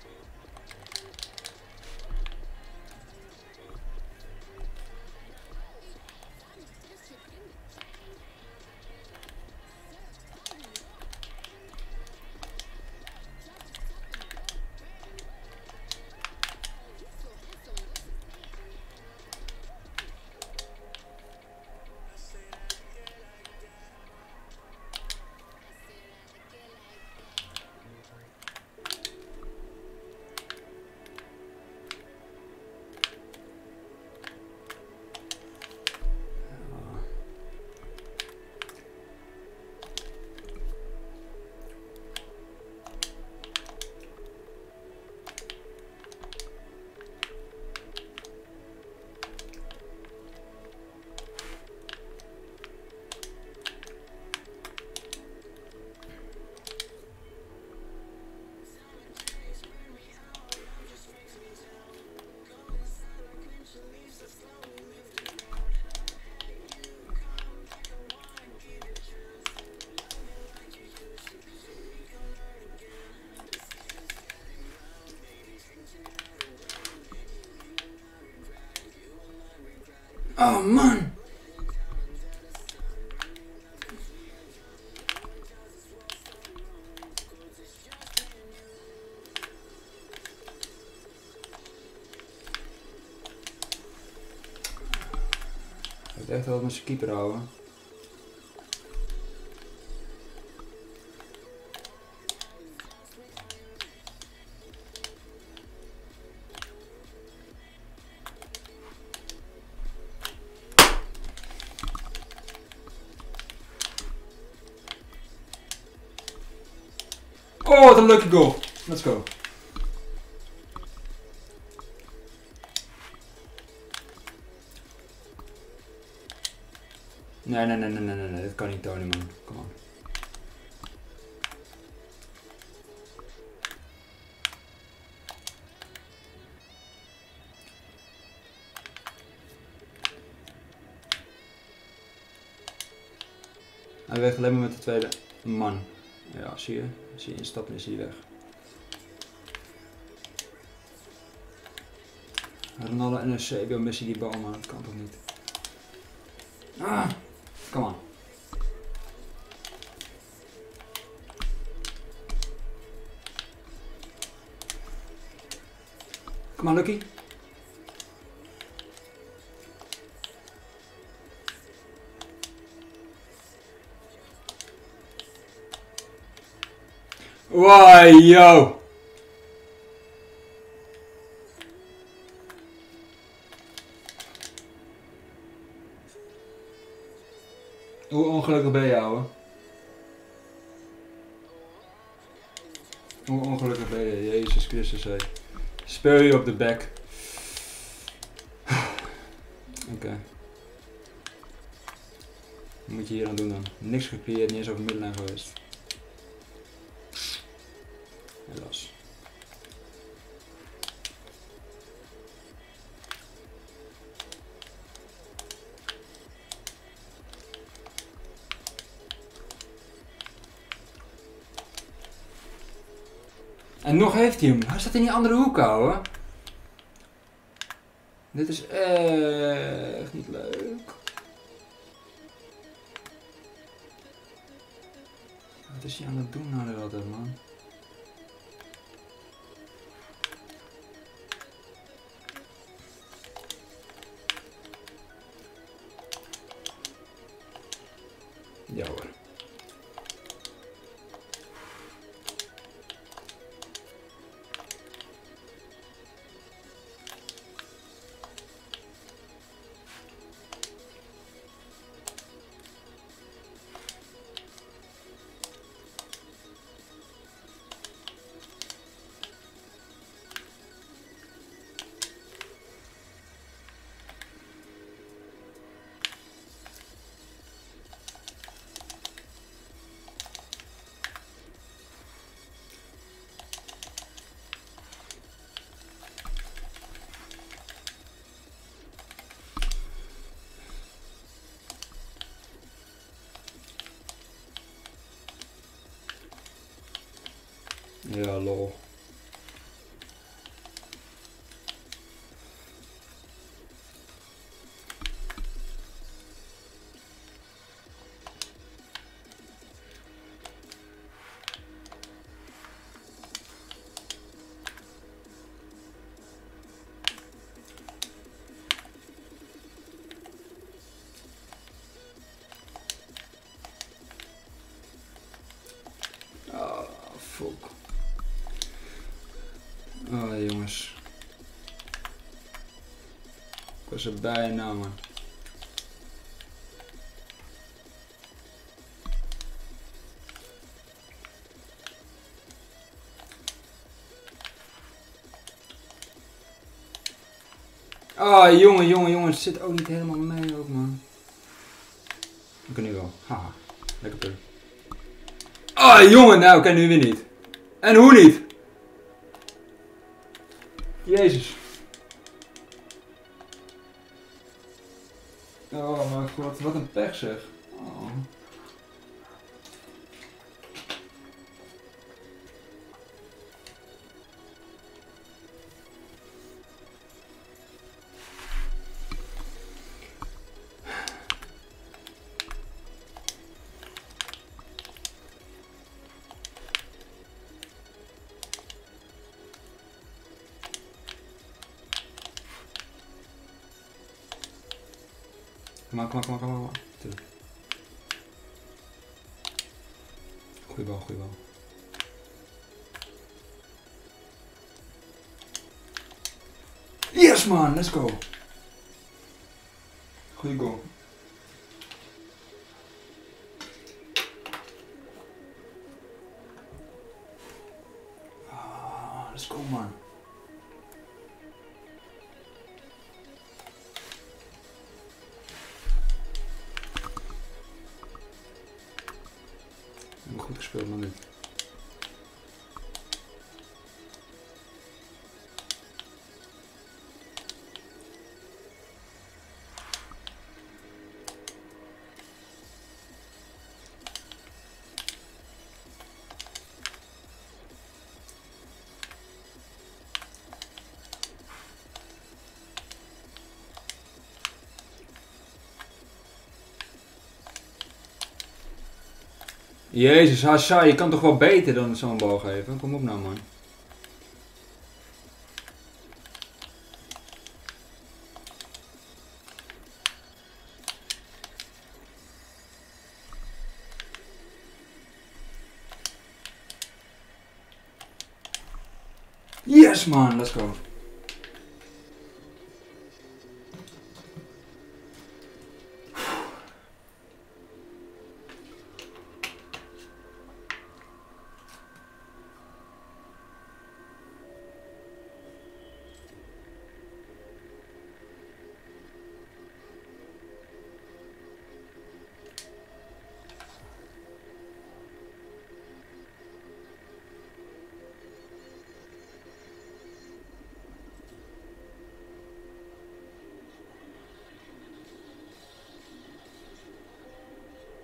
Oh man! Hij heeft echt wel met zijn keeper houden. Oh, wat een leuke goal. Let's go. Nee, dit kan niet Tony man. Kom on. Hij weegt alleen maar met de tweede man. Ja, zie je? Als je instapt is hij weg. Ronaldo en Eusebio missen die bal, maar dat kan toch niet. Ah, come on. Come on, Lucky. Why, yo! Hoe ongelukkig ben je, ouwe? Hoe ongelukkig ben je? Jezus Christus, hé. Speel je op de bek. Oké. Wat moet je hier aan doen dan? Niks gecreëerd, niet eens over middenlijn geweest. Helaas. En nog heeft hij hem. Hij staat in die andere hoek, ouwe. Dit is echt niet leuk. Wat is hij aan het doen nou altijd, man? Ja hoor. Ja, lol. Ah, fuck. Oh jongens. Ik was er bijna, man. Ah, jongen, het zit ook niet helemaal mee ook, man. Ik kan nu wel. Haha, lekker puur. Ah, jongen, nou, kan nu weer niet. En hoe niet? Jezus. Oh mijn god, wat een pech zeg. Oh. Kom maar. Tuurlijk. Goeie bal. Yes man, let's go. Goeie goal. Ah, let's go man. Goed gespeeld, maar niet. Jezus, Hassai, je kan toch wel beter dan zo'n bal geven? Kom op nou, man. Yes, man, let's go.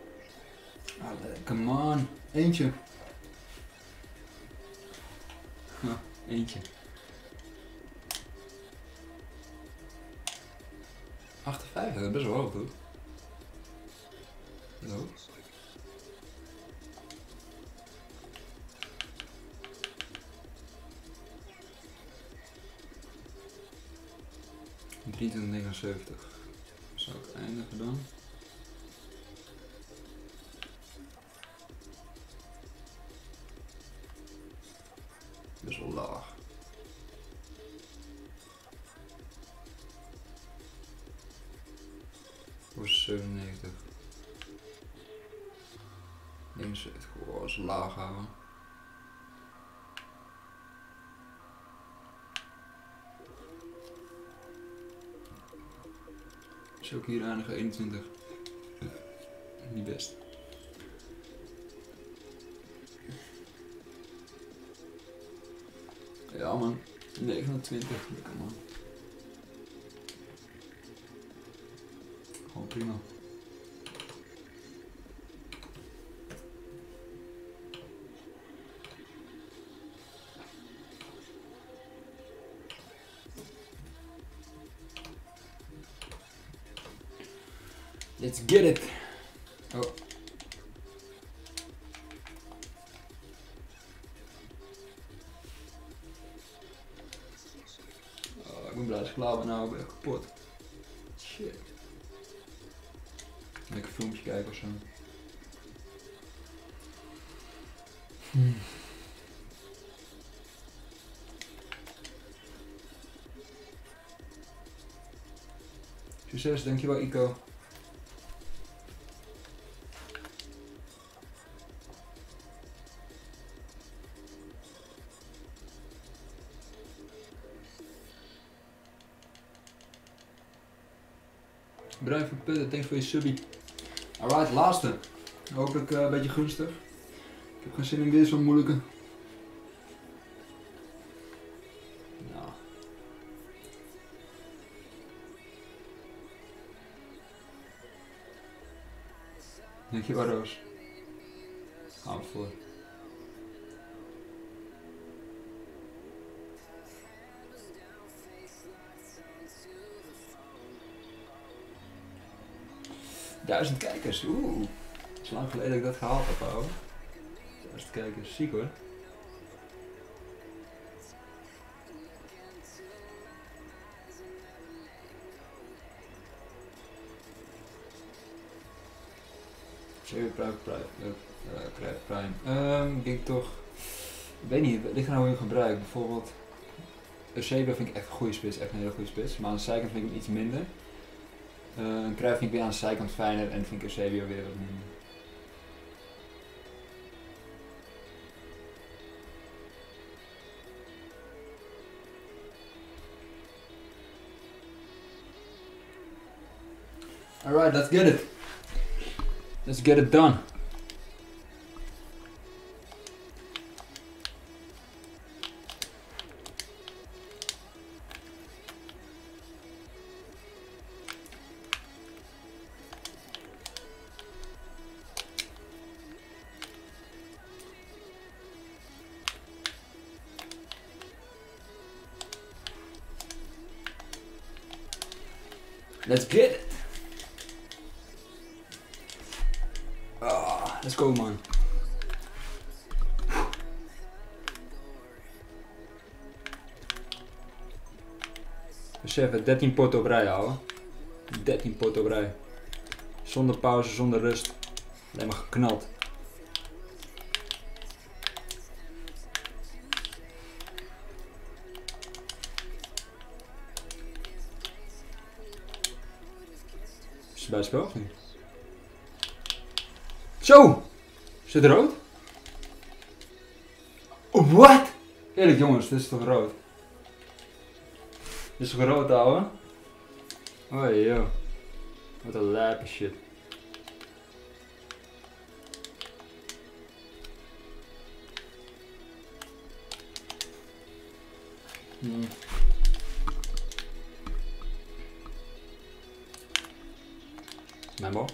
Come on, eentje. Eentje. 58, dat is best wel hoog, toch? Hallo? $23,79. Zou ik eindigen dan? Best wel laag. Voor 97. 79. Oh, dat is laag houden. Zou ik hier eindigen? 21. Niet best. Ja man, 29. Lekker man. Gewoon prima. Let's get it! Oh. Oh, ik ben blij dat ik klaar ben, nou ik ben kapot. Shit. Lekker filmpje kijken ofzo. Succes, dankjewel Ico. Brian van Putten, thanks voor je subbie. Alright, laatste. Hopelijk een beetje gunstig. Ik heb geen zin in weer zo'n moeilijke. Nou. Dankjewel Roos. Gaan we voor. Duizend kijkers, oeh. Het is lang geleden dat ik dat gehaald heb, ouwe. 1000 kijkers, ziek hoor. Zeker Prime. Ik denk toch, ik weet niet, het ligt er nou in gebruik. Bijvoorbeeld, Eusebio vind ik echt een goede spits, echt een hele goede spits. Maar aan de zijkant vind ik hem iets minder. Een Cruijff vind ik weer aan de zijkant fijner en vind ik Eusebio weer wat minder. Alright, let's get it. Let's get it done. Let's get it. Let's go man. Besef, 13 potten op rij houden. 13 potten op rij. Zonder pauze, zonder rust. Alleen maar geknald. Is het bij het spel of niet? Zo! Is het rood? Oh, what? Eerlijk jongens, dit is toch rood? Dit is toch rood ouwe? Oh joh. Wat een lijpe shit. Mijn bal.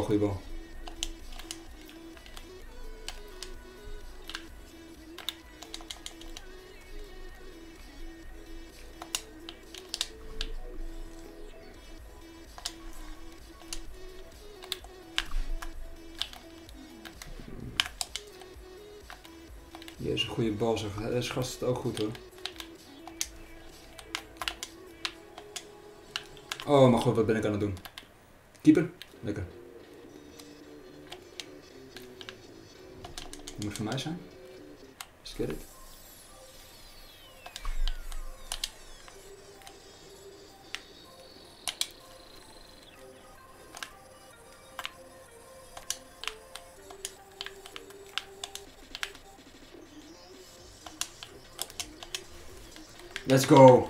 goeie bal. Jezus, een goede bal zeg. Deze gast het ook goed hoor. Oh mijn god, wat ben ik aan het doen? Keeper? Lekker. Dat moet voor mij zijn. Let's get it. Let's go!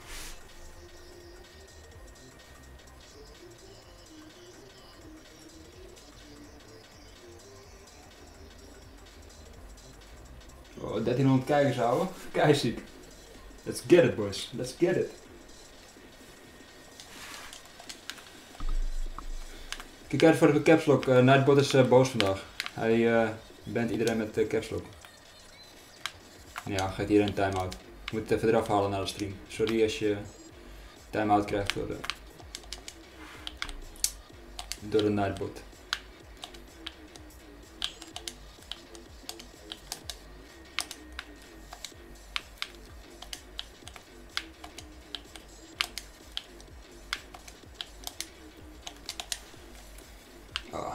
Oh, 1300 kijkers houden. Keiziek. Let's get it boys. Let's get it. Kijk uit voor de caps lock. Nightbot is boos vandaag. Hij bent iedereen met caps lock. Ja, geeft iedereen time-out. Ik moet het even eraf halen naar de stream. Sorry als je time-out krijgt door de Nightbot. Ah.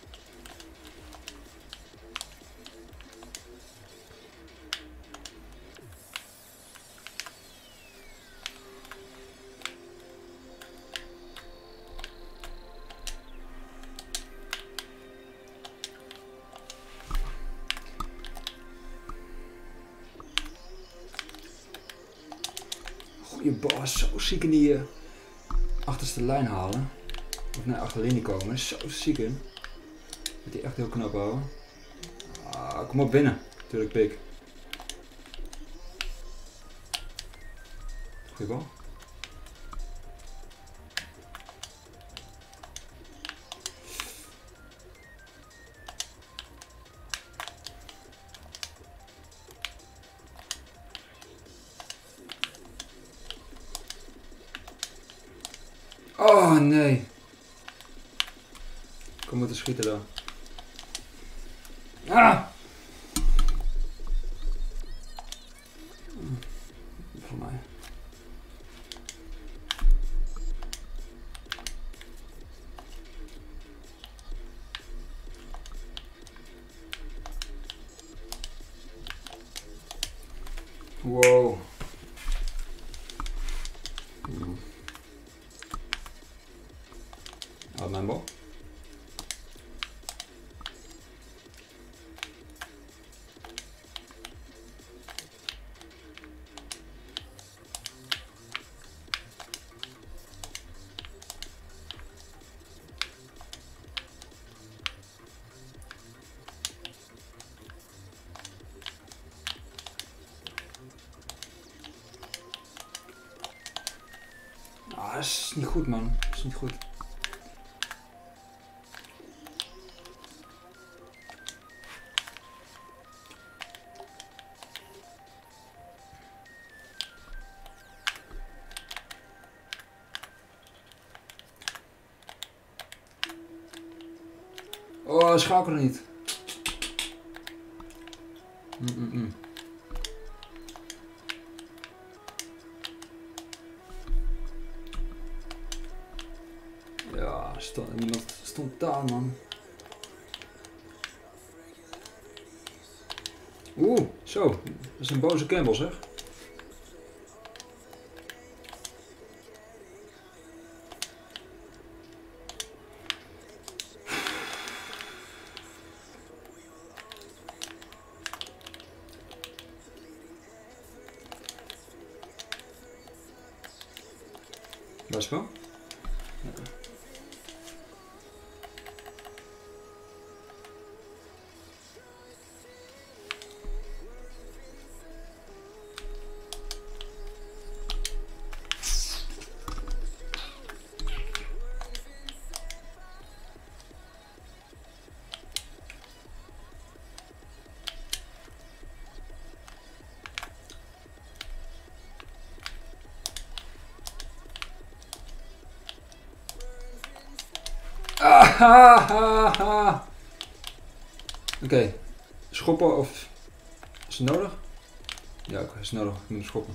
Goeie bal, zo ziek in die achterste lijn halen. Of naar achterlinie komen, zo ziek in. Moet die echt heel knap houden. Ah, kom op binnen, natuurlijk pik. Goeie bal. Oh nee. Ik moet schieten dan. Ah! Voor mij. Wow. Uit mijn bal. Ah, dat is niet goed man. Dat is niet goed. Oh, schakel er niet. Ja, niemand stond daar man. Oeh, zo. Dat is een boze Campbell zeg. Best wel. Ja. ha, ha, ha. Oké. Schoppen of... Is het nodig? Ja, oké, is het nodig. Ik moet hem schoppen.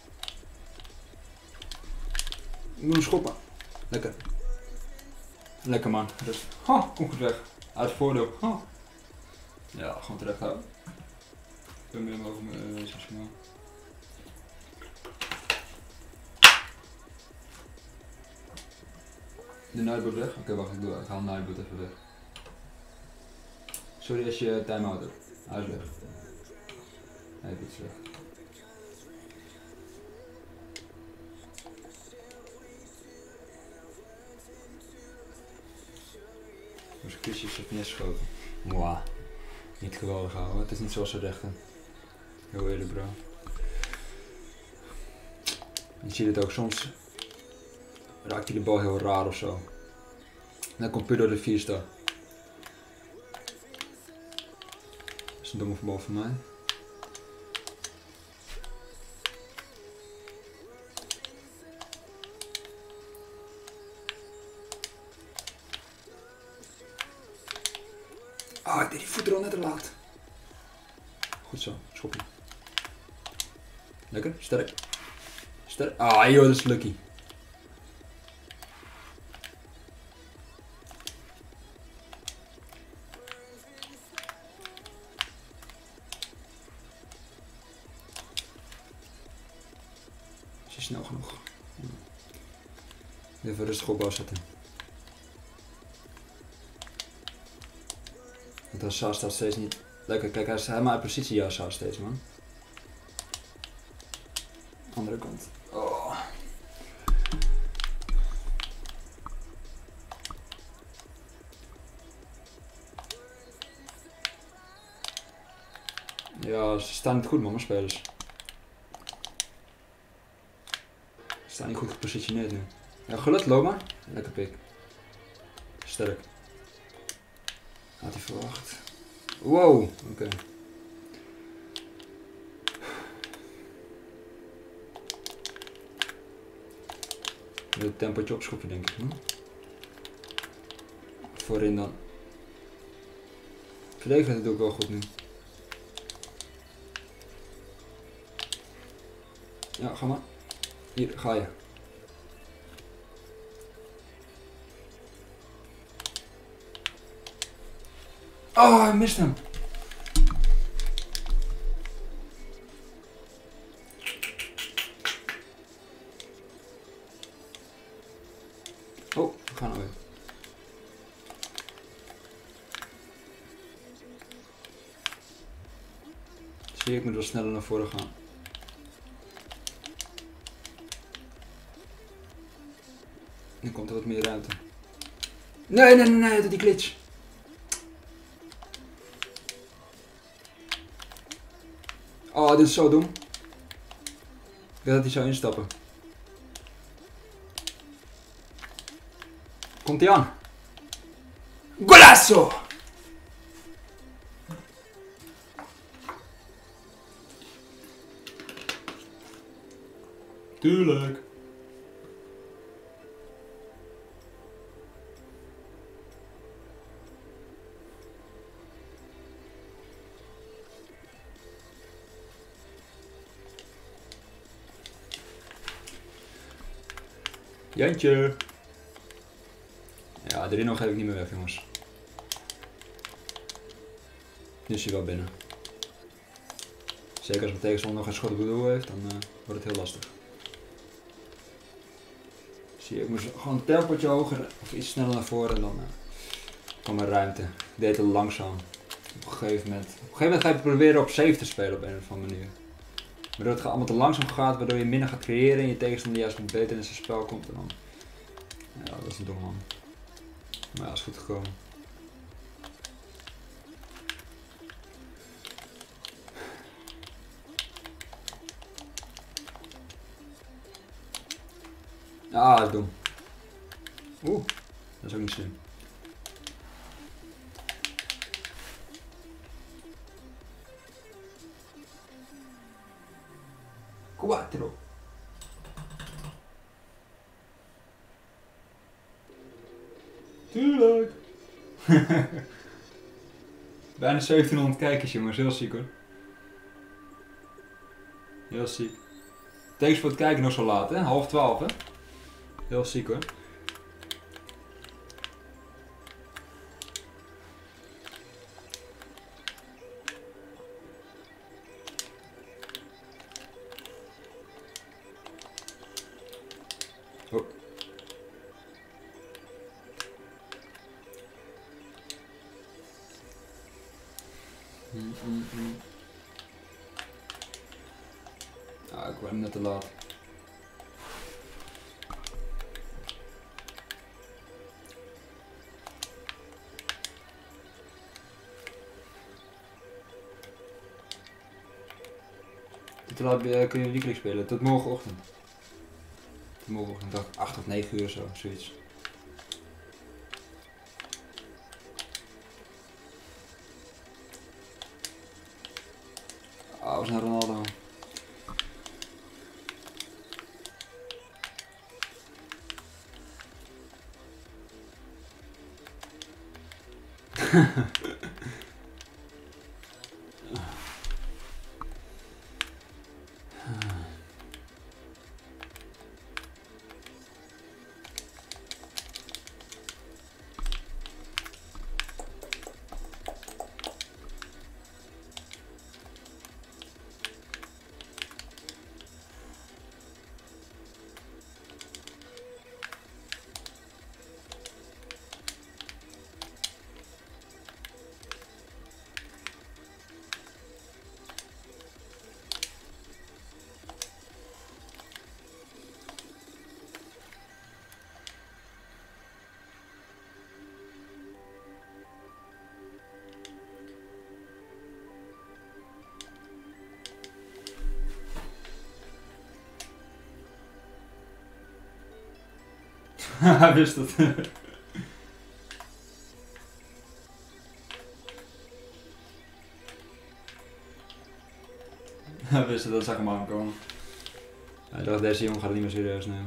Ik moet hem schoppen. Lekker. Lekker man. Rust. Ha, kom goed weg. Uit het voordeel. Ha. Ja, gewoon terecht houden. Ik ben meer over mijn snel. De Nightbot weg? Oké, wacht, ik haal Nightbot even weg. Sorry als je time-out hebt. Hij is weg. Nightbot is weg. Onze kusjes heeft niet geschoten. Mwah. Niet geweldig houden, het is niet zoals ze rechten. Heel eerlijk bro. Je ziet het ook, soms raakt hij de bal heel raar of zo. Dan komt puur door de 4-star. Dat is een domme bal van mij. Ah, ik deed die voet er al net te laat. Goed zo, schoppen. Lekker, sterk. Sterk. Ah joh, dat is lucky. Is hij snel genoeg? Even rustig op bal zetten. Want Hazard staat steeds niet lekker. Kijk, hij is helemaal uit positie, Hazard steeds man. Andere kant. Oh. Ja, ze staan niet goed man, mijn spelers. Ze staan niet goed gepositioneerd nu. Ja, geluk, Loma. Lekker pik. Sterk. Had hij verwacht. Wow, oké. Het tempootje opschroeven denk ik. Voorin dan. Verdedigen doe ik wel goed nu. Ja, ga maar. Hier, ga je. Oh, hij mist hem. Oh, we gaan alweer. Zie je, ik moet wel sneller naar voren gaan. Nu komt er wat meer ruimte. Nee, nee, nee, nee, dat die glitch. Oh, dit is zo dom. Ik dacht dat hij zou instappen. Komt hij aan? Golazo! Tuurlijk. Jantje. Ja, de Rino geef ik niet meer weg, jongens. Nu is hij wel binnen. Zeker als mijn tegenstander nog een schot op de doel heeft, dan wordt het heel lastig. Zie je, ik moest gewoon een tempootje hoger of iets sneller naar voren en dan kwam er ruimte. Ik deed het langzaam. Op een gegeven moment ga je proberen op safe te spelen op een of andere manier. Waardoor het allemaal te langzaam gaat, waardoor je minder gaat creëren en je tegenstander juist wat beter in zijn spel komt. En dan... Ja, dat is een dom man. Maar ja, is goed gekomen. Ah, dat is dom. Oeh, dat is ook niet slim. Quattro. Tuurlijk. Bijna 1700 kijkers jongens, heel ziek hoor. Heel ziek. Thanks voor het kijken nog zo laat hè, 11:30 hè. Heel ziek hoor. Oh. Ah, ik word net te laat. Te laat kun je Weekly spelen, tot morgenochtend. Tot morgenochtend, dacht 8 of 9 uur zo, zoiets. Ah, we zijn Ronaldo. Hij wist het. Hij wist het, dat zag hem aankomen. Hij dacht, deze jongen gaat het niet meer serieus nemen.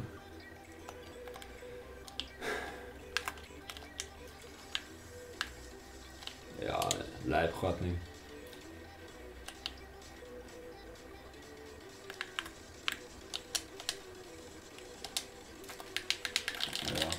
Ja, lijp gaat nu. Ja.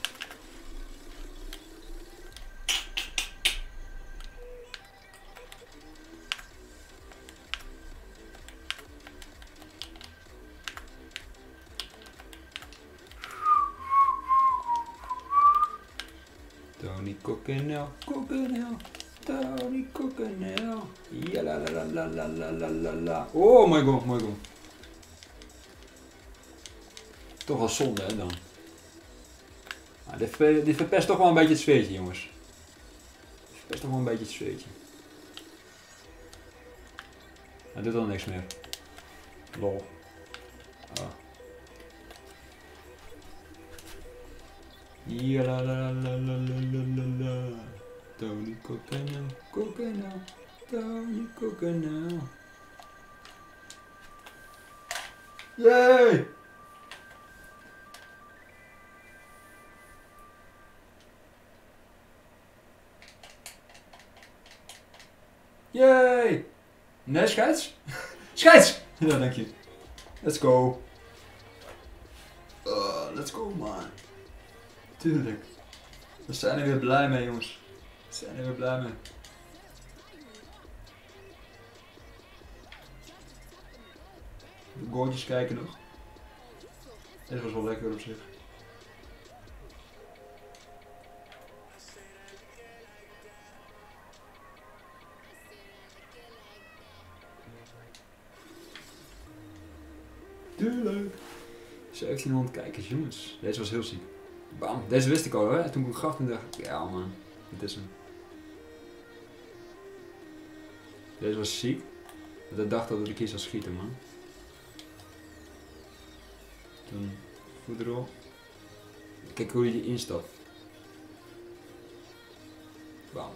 Tony Coquenel, Coquenel, Tony Coquenel. Ja la la la la la la la la. Oh, mooi goal, mooi goal. Toch wel zonde hè dan. Ah, dit verpest toch wel een beetje het zweetje jongens. Dit verpest toch wel een beetje het zweetje. Hij doet al niks meer. Lol. Oh. Ja la la la la la la la. Tony Coquenel, Coquenel, Tony Coquenel. Yay! Yay! Nee, scheids? Scheids! Ja, dank je. Let's go. Let's go, man. Tuurlijk. We zijn er weer blij mee, jongens. We zijn er weer blij mee. De goaltjes kijken nog. Dit was wel lekker op zich. Tuurlijk. 1700 kijkers, jongens. Deze was heel ziek. Bam. Deze wist ik al, hè. Toen ik hem gaf, toen dacht ik, ja man, dit is hem. Deze was ziek. Dat ik dacht dat ik hier zou schieten, man. Toen voet erop. Kijk hoe je instapt. Bam.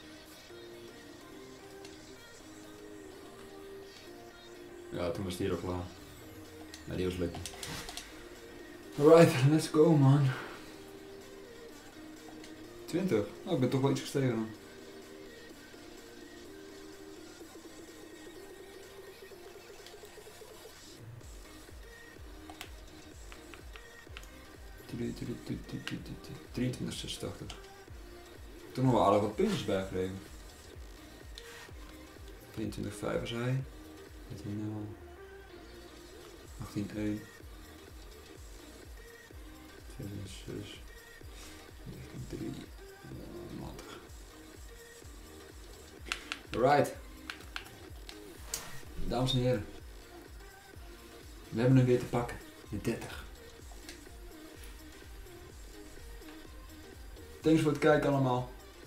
Ja, toen was die er al klaar. Ja, die was lekker. Alright, let's go man. 20. Oh, ik ben toch wel iets gestegen dan. €23,86. Toen nog wel aardig wat puntjes bijgegeven. 23,5 was hij. 13,0. 18,1. 7,6. 19,3. Matig. Alright. Dames en heren. We hebben hem weer te pakken. De 30. Thanks voor het kijken allemaal.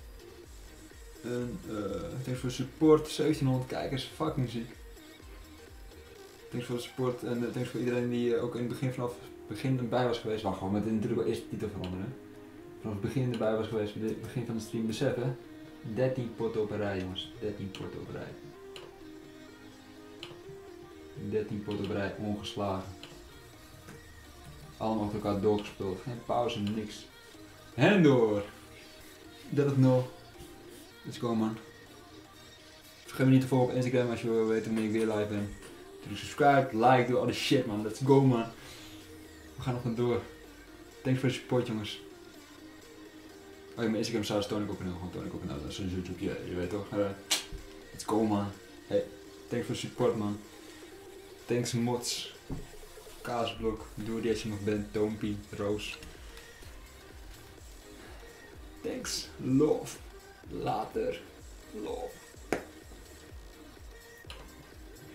En thanks voor de support. 1700 kijkers, fucking ziek. Thanks voor de support en thanks voor iedereen die ook in het begin vanaf het begin erbij was geweest. Wacht, gewoon met natuurlijk wel eerst de titel veranderen. Vanaf het begin erbij was geweest, bij het begin van de stream beseffen. 13 potten op een rij jongens, 13 potten op een rij. 13 potten op een rij, ongeslagen. Allemaal achter elkaar doorgespeeld, geen pauze, niks. En door! 30-0. Let's go man. Vergeet me niet te volgen op Instagram als je wil weten wanneer ik weer live ben. Doe subscribe, like, doe al die shit man. Let's go man. We gaan nog maar door. Thanks voor de support jongens. Oh ja, mijn Instagram staat Tonico.nl, gewoon Tonico.nl, dat is een YouTube, je weet toch. Let's go man. Hey, thanks voor de support man. Thanks mods. Kaasblok, doe die als je nog bent, Toompie, Roos. Thanks, love. Later, love.